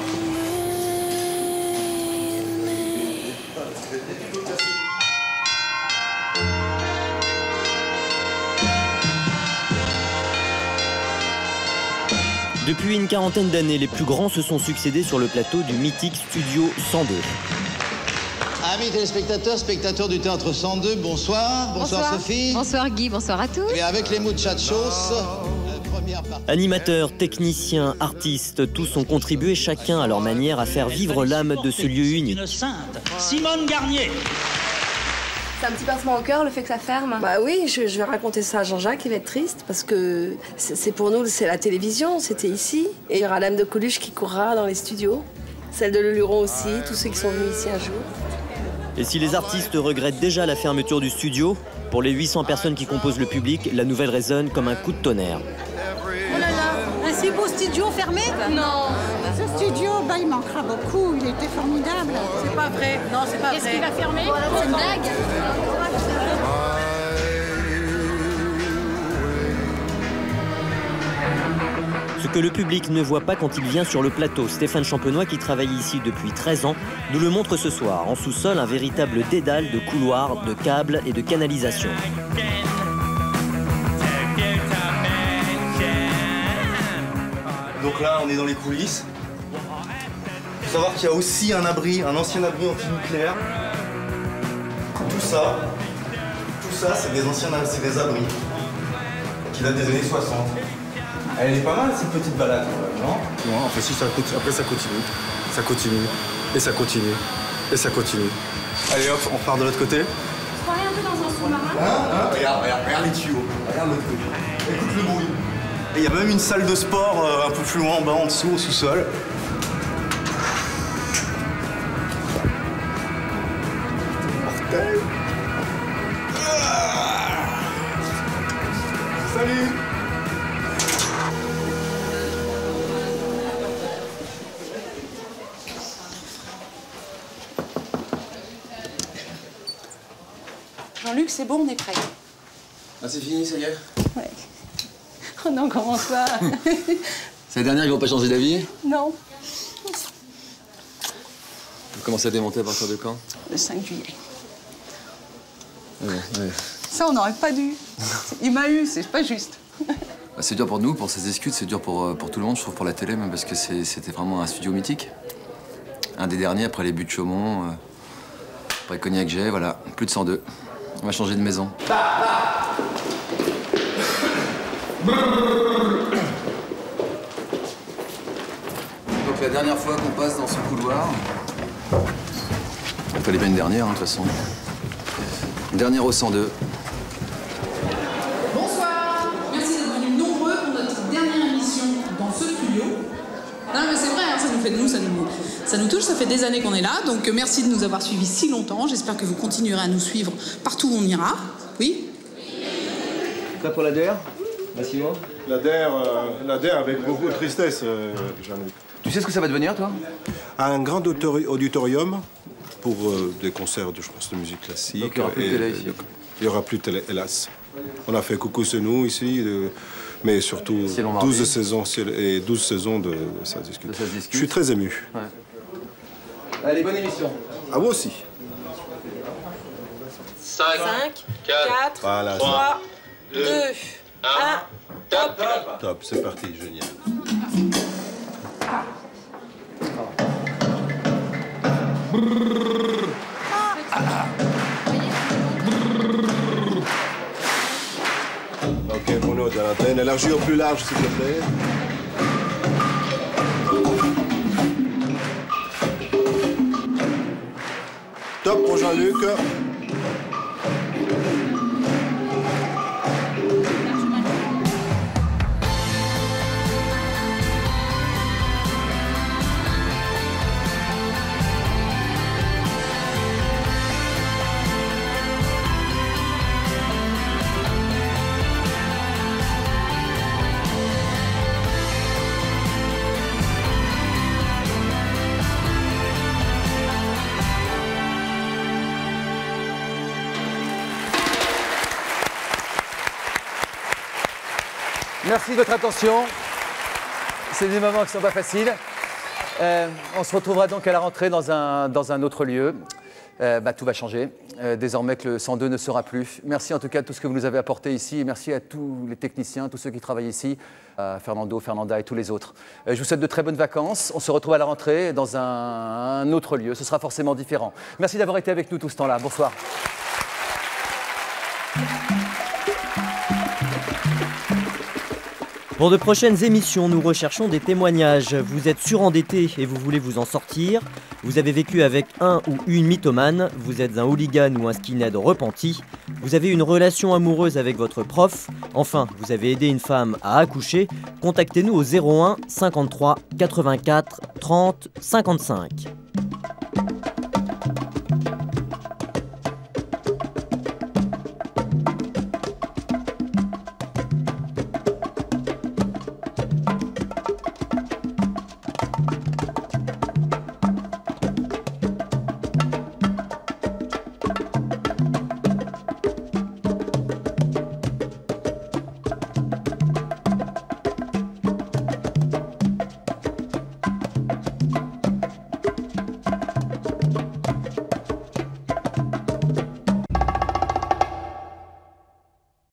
[SPEAKER 8] Depuis une quarantaine d'années, les plus grands se sont succédés sur le plateau du mythique Studio 102.
[SPEAKER 23] Amis téléspectateurs, spectateurs du Théâtre 102, bonsoir. Bonsoir Sophie.
[SPEAKER 24] Bonsoir Guy, bonsoir à tous.
[SPEAKER 23] Et avec les muchachos, première partie.
[SPEAKER 8] Animateurs, techniciens, artistes, tous ont contribué chacun à leur manière à faire vivre l'âme de ce lieu unique.
[SPEAKER 25] Une sainte, Simone Garnier.
[SPEAKER 26] C'est un petit pincement au cœur le fait que ça ferme.
[SPEAKER 7] Bah oui, je vais raconter ça à Jean-Jacques, il va être triste parce que c'est pour nous, c'est la télévision, c'était ici. Et il y aura l'âme de Coluche qui courra dans les studios, celle de Leluron aussi, tous ceux qui sont venus ici un jour.
[SPEAKER 8] Et si les artistes regrettent déjà la fermeture du studio, pour les 800 personnes qui composent le public, la nouvelle résonne comme un coup de tonnerre.
[SPEAKER 27] Oh là là, un si beau studio fermé? Non. Ce studio, il manquera beaucoup, il était formidable. C'est pas vrai, non, c'est pas vrai.
[SPEAKER 3] Qu'est-ce qu'il va fermer?
[SPEAKER 27] C'est une blague.
[SPEAKER 8] Ce que le public ne voit pas quand il vient sur le plateau, Stéphane Champenois, qui travaille ici depuis 13 ans, nous le montre ce soir. En sous-sol, un véritable dédale de couloirs, de câbles et de canalisations.
[SPEAKER 28] Donc là, on est dans les coulisses. Il faut savoir qu'il y a aussi un abri, un ancien abri antinucléaire. Tout ça, c'est des abris qui datent des années 60. Elle est pas mal cette petite balade, non? Non, enfin si, après ça continue. Ça continue, et ça continue, et ça continue. Allez hop, on repart de l'autre côté.
[SPEAKER 27] Je croirais un peu dans un sous-marin.
[SPEAKER 28] Regarde les tuyaux, regarde l'autre côté. Écoute le bruit. Et il y a même une salle de sport un peu plus loin en bas, en dessous, au sous-sol. Mortel. Salut.
[SPEAKER 27] Jean-Luc, c'est bon, on est prêt.
[SPEAKER 1] Ah, c'est fini, ça y est?
[SPEAKER 27] Ouais. Oh non, comment ça?
[SPEAKER 1] C'est la dernière qui ne vont pas changer d'avis?
[SPEAKER 27] Non.
[SPEAKER 1] Vous commencez à démonter à partir de quand?
[SPEAKER 27] Le 5 juillet.
[SPEAKER 1] Ouais.
[SPEAKER 27] Ça, on n'aurait pas dû. Il m'a eu, c'est pas juste.
[SPEAKER 1] C'est dur pour nous, pour ces discutes, c'est dur pour tout le monde, je trouve, pour la télé, même parce que c'était vraiment un studio mythique. Un des derniers, après les buts de Chaumont, après Cognac Jet, voilà, plus de 102. On va changer de maison. Donc la dernière fois qu'on passe dans ce couloir, il fallait bien une dernière, de toute façon. Une dernière au 102.
[SPEAKER 29] Bonsoir, merci d'être venus nombreux pour notre dernière émission dans ce studio. Non mais c'est vrai, hein, ça nous fait de nous, ça nous touche, ça fait des années qu'on est là, donc merci de nous avoir suivis si longtemps. J'espère que vous continuerez à nous suivre partout où on ira. Oui?
[SPEAKER 1] Prêt pour la DER? Massimo?
[SPEAKER 20] La DER avec beaucoup de tristesse, Jean-Luc.
[SPEAKER 1] Tu sais ce que ça va devenir, toi?
[SPEAKER 20] Un grand auditorium pour des concerts, je pense, de musique classique.
[SPEAKER 1] Donc il n'y aura plus de télé ici?
[SPEAKER 20] Il n'y aura plus de télé, hélas. On a fait Coucou c'est nous ici, mais surtout 12 saisons de Ça se discute. Je suis très ému.
[SPEAKER 1] Ouais. Allez, bonne émission.
[SPEAKER 20] À vous aussi.
[SPEAKER 29] 5, 4,
[SPEAKER 20] voilà,
[SPEAKER 29] 3, 2, 1, top.
[SPEAKER 20] Top, c'est parti, génial. Ok, Bruno, de l'antenne. Élargis au plus large, s'il te plaît. Top pour Jean-Luc.
[SPEAKER 1] Merci de votre attention. C'est des moments qui ne sont pas faciles. On se retrouvera donc à la rentrée dans un autre lieu. Tout va changer. Désormais que le 102 ne sera plus. Merci en tout cas de tout ce que vous nous avez apporté ici. Et merci à tous les techniciens, tous ceux qui travaillent ici, Fernando, Fernanda et tous les autres. Je vous souhaite de très bonnes vacances. On se retrouve à la rentrée dans un autre lieu. Ce sera forcément différent. Merci d'avoir été avec nous tout ce temps-là. Bonsoir.
[SPEAKER 8] Pour de prochaines émissions, nous recherchons des témoignages. Vous êtes surendetté et vous voulez vous en sortir. Vous avez vécu avec un ou une mythomane. Vous êtes un hooligan ou un skinhead repenti. Vous avez une relation amoureuse avec votre prof. Enfin, vous avez aidé une femme à accoucher. Contactez-nous au 01 53 84 30 55.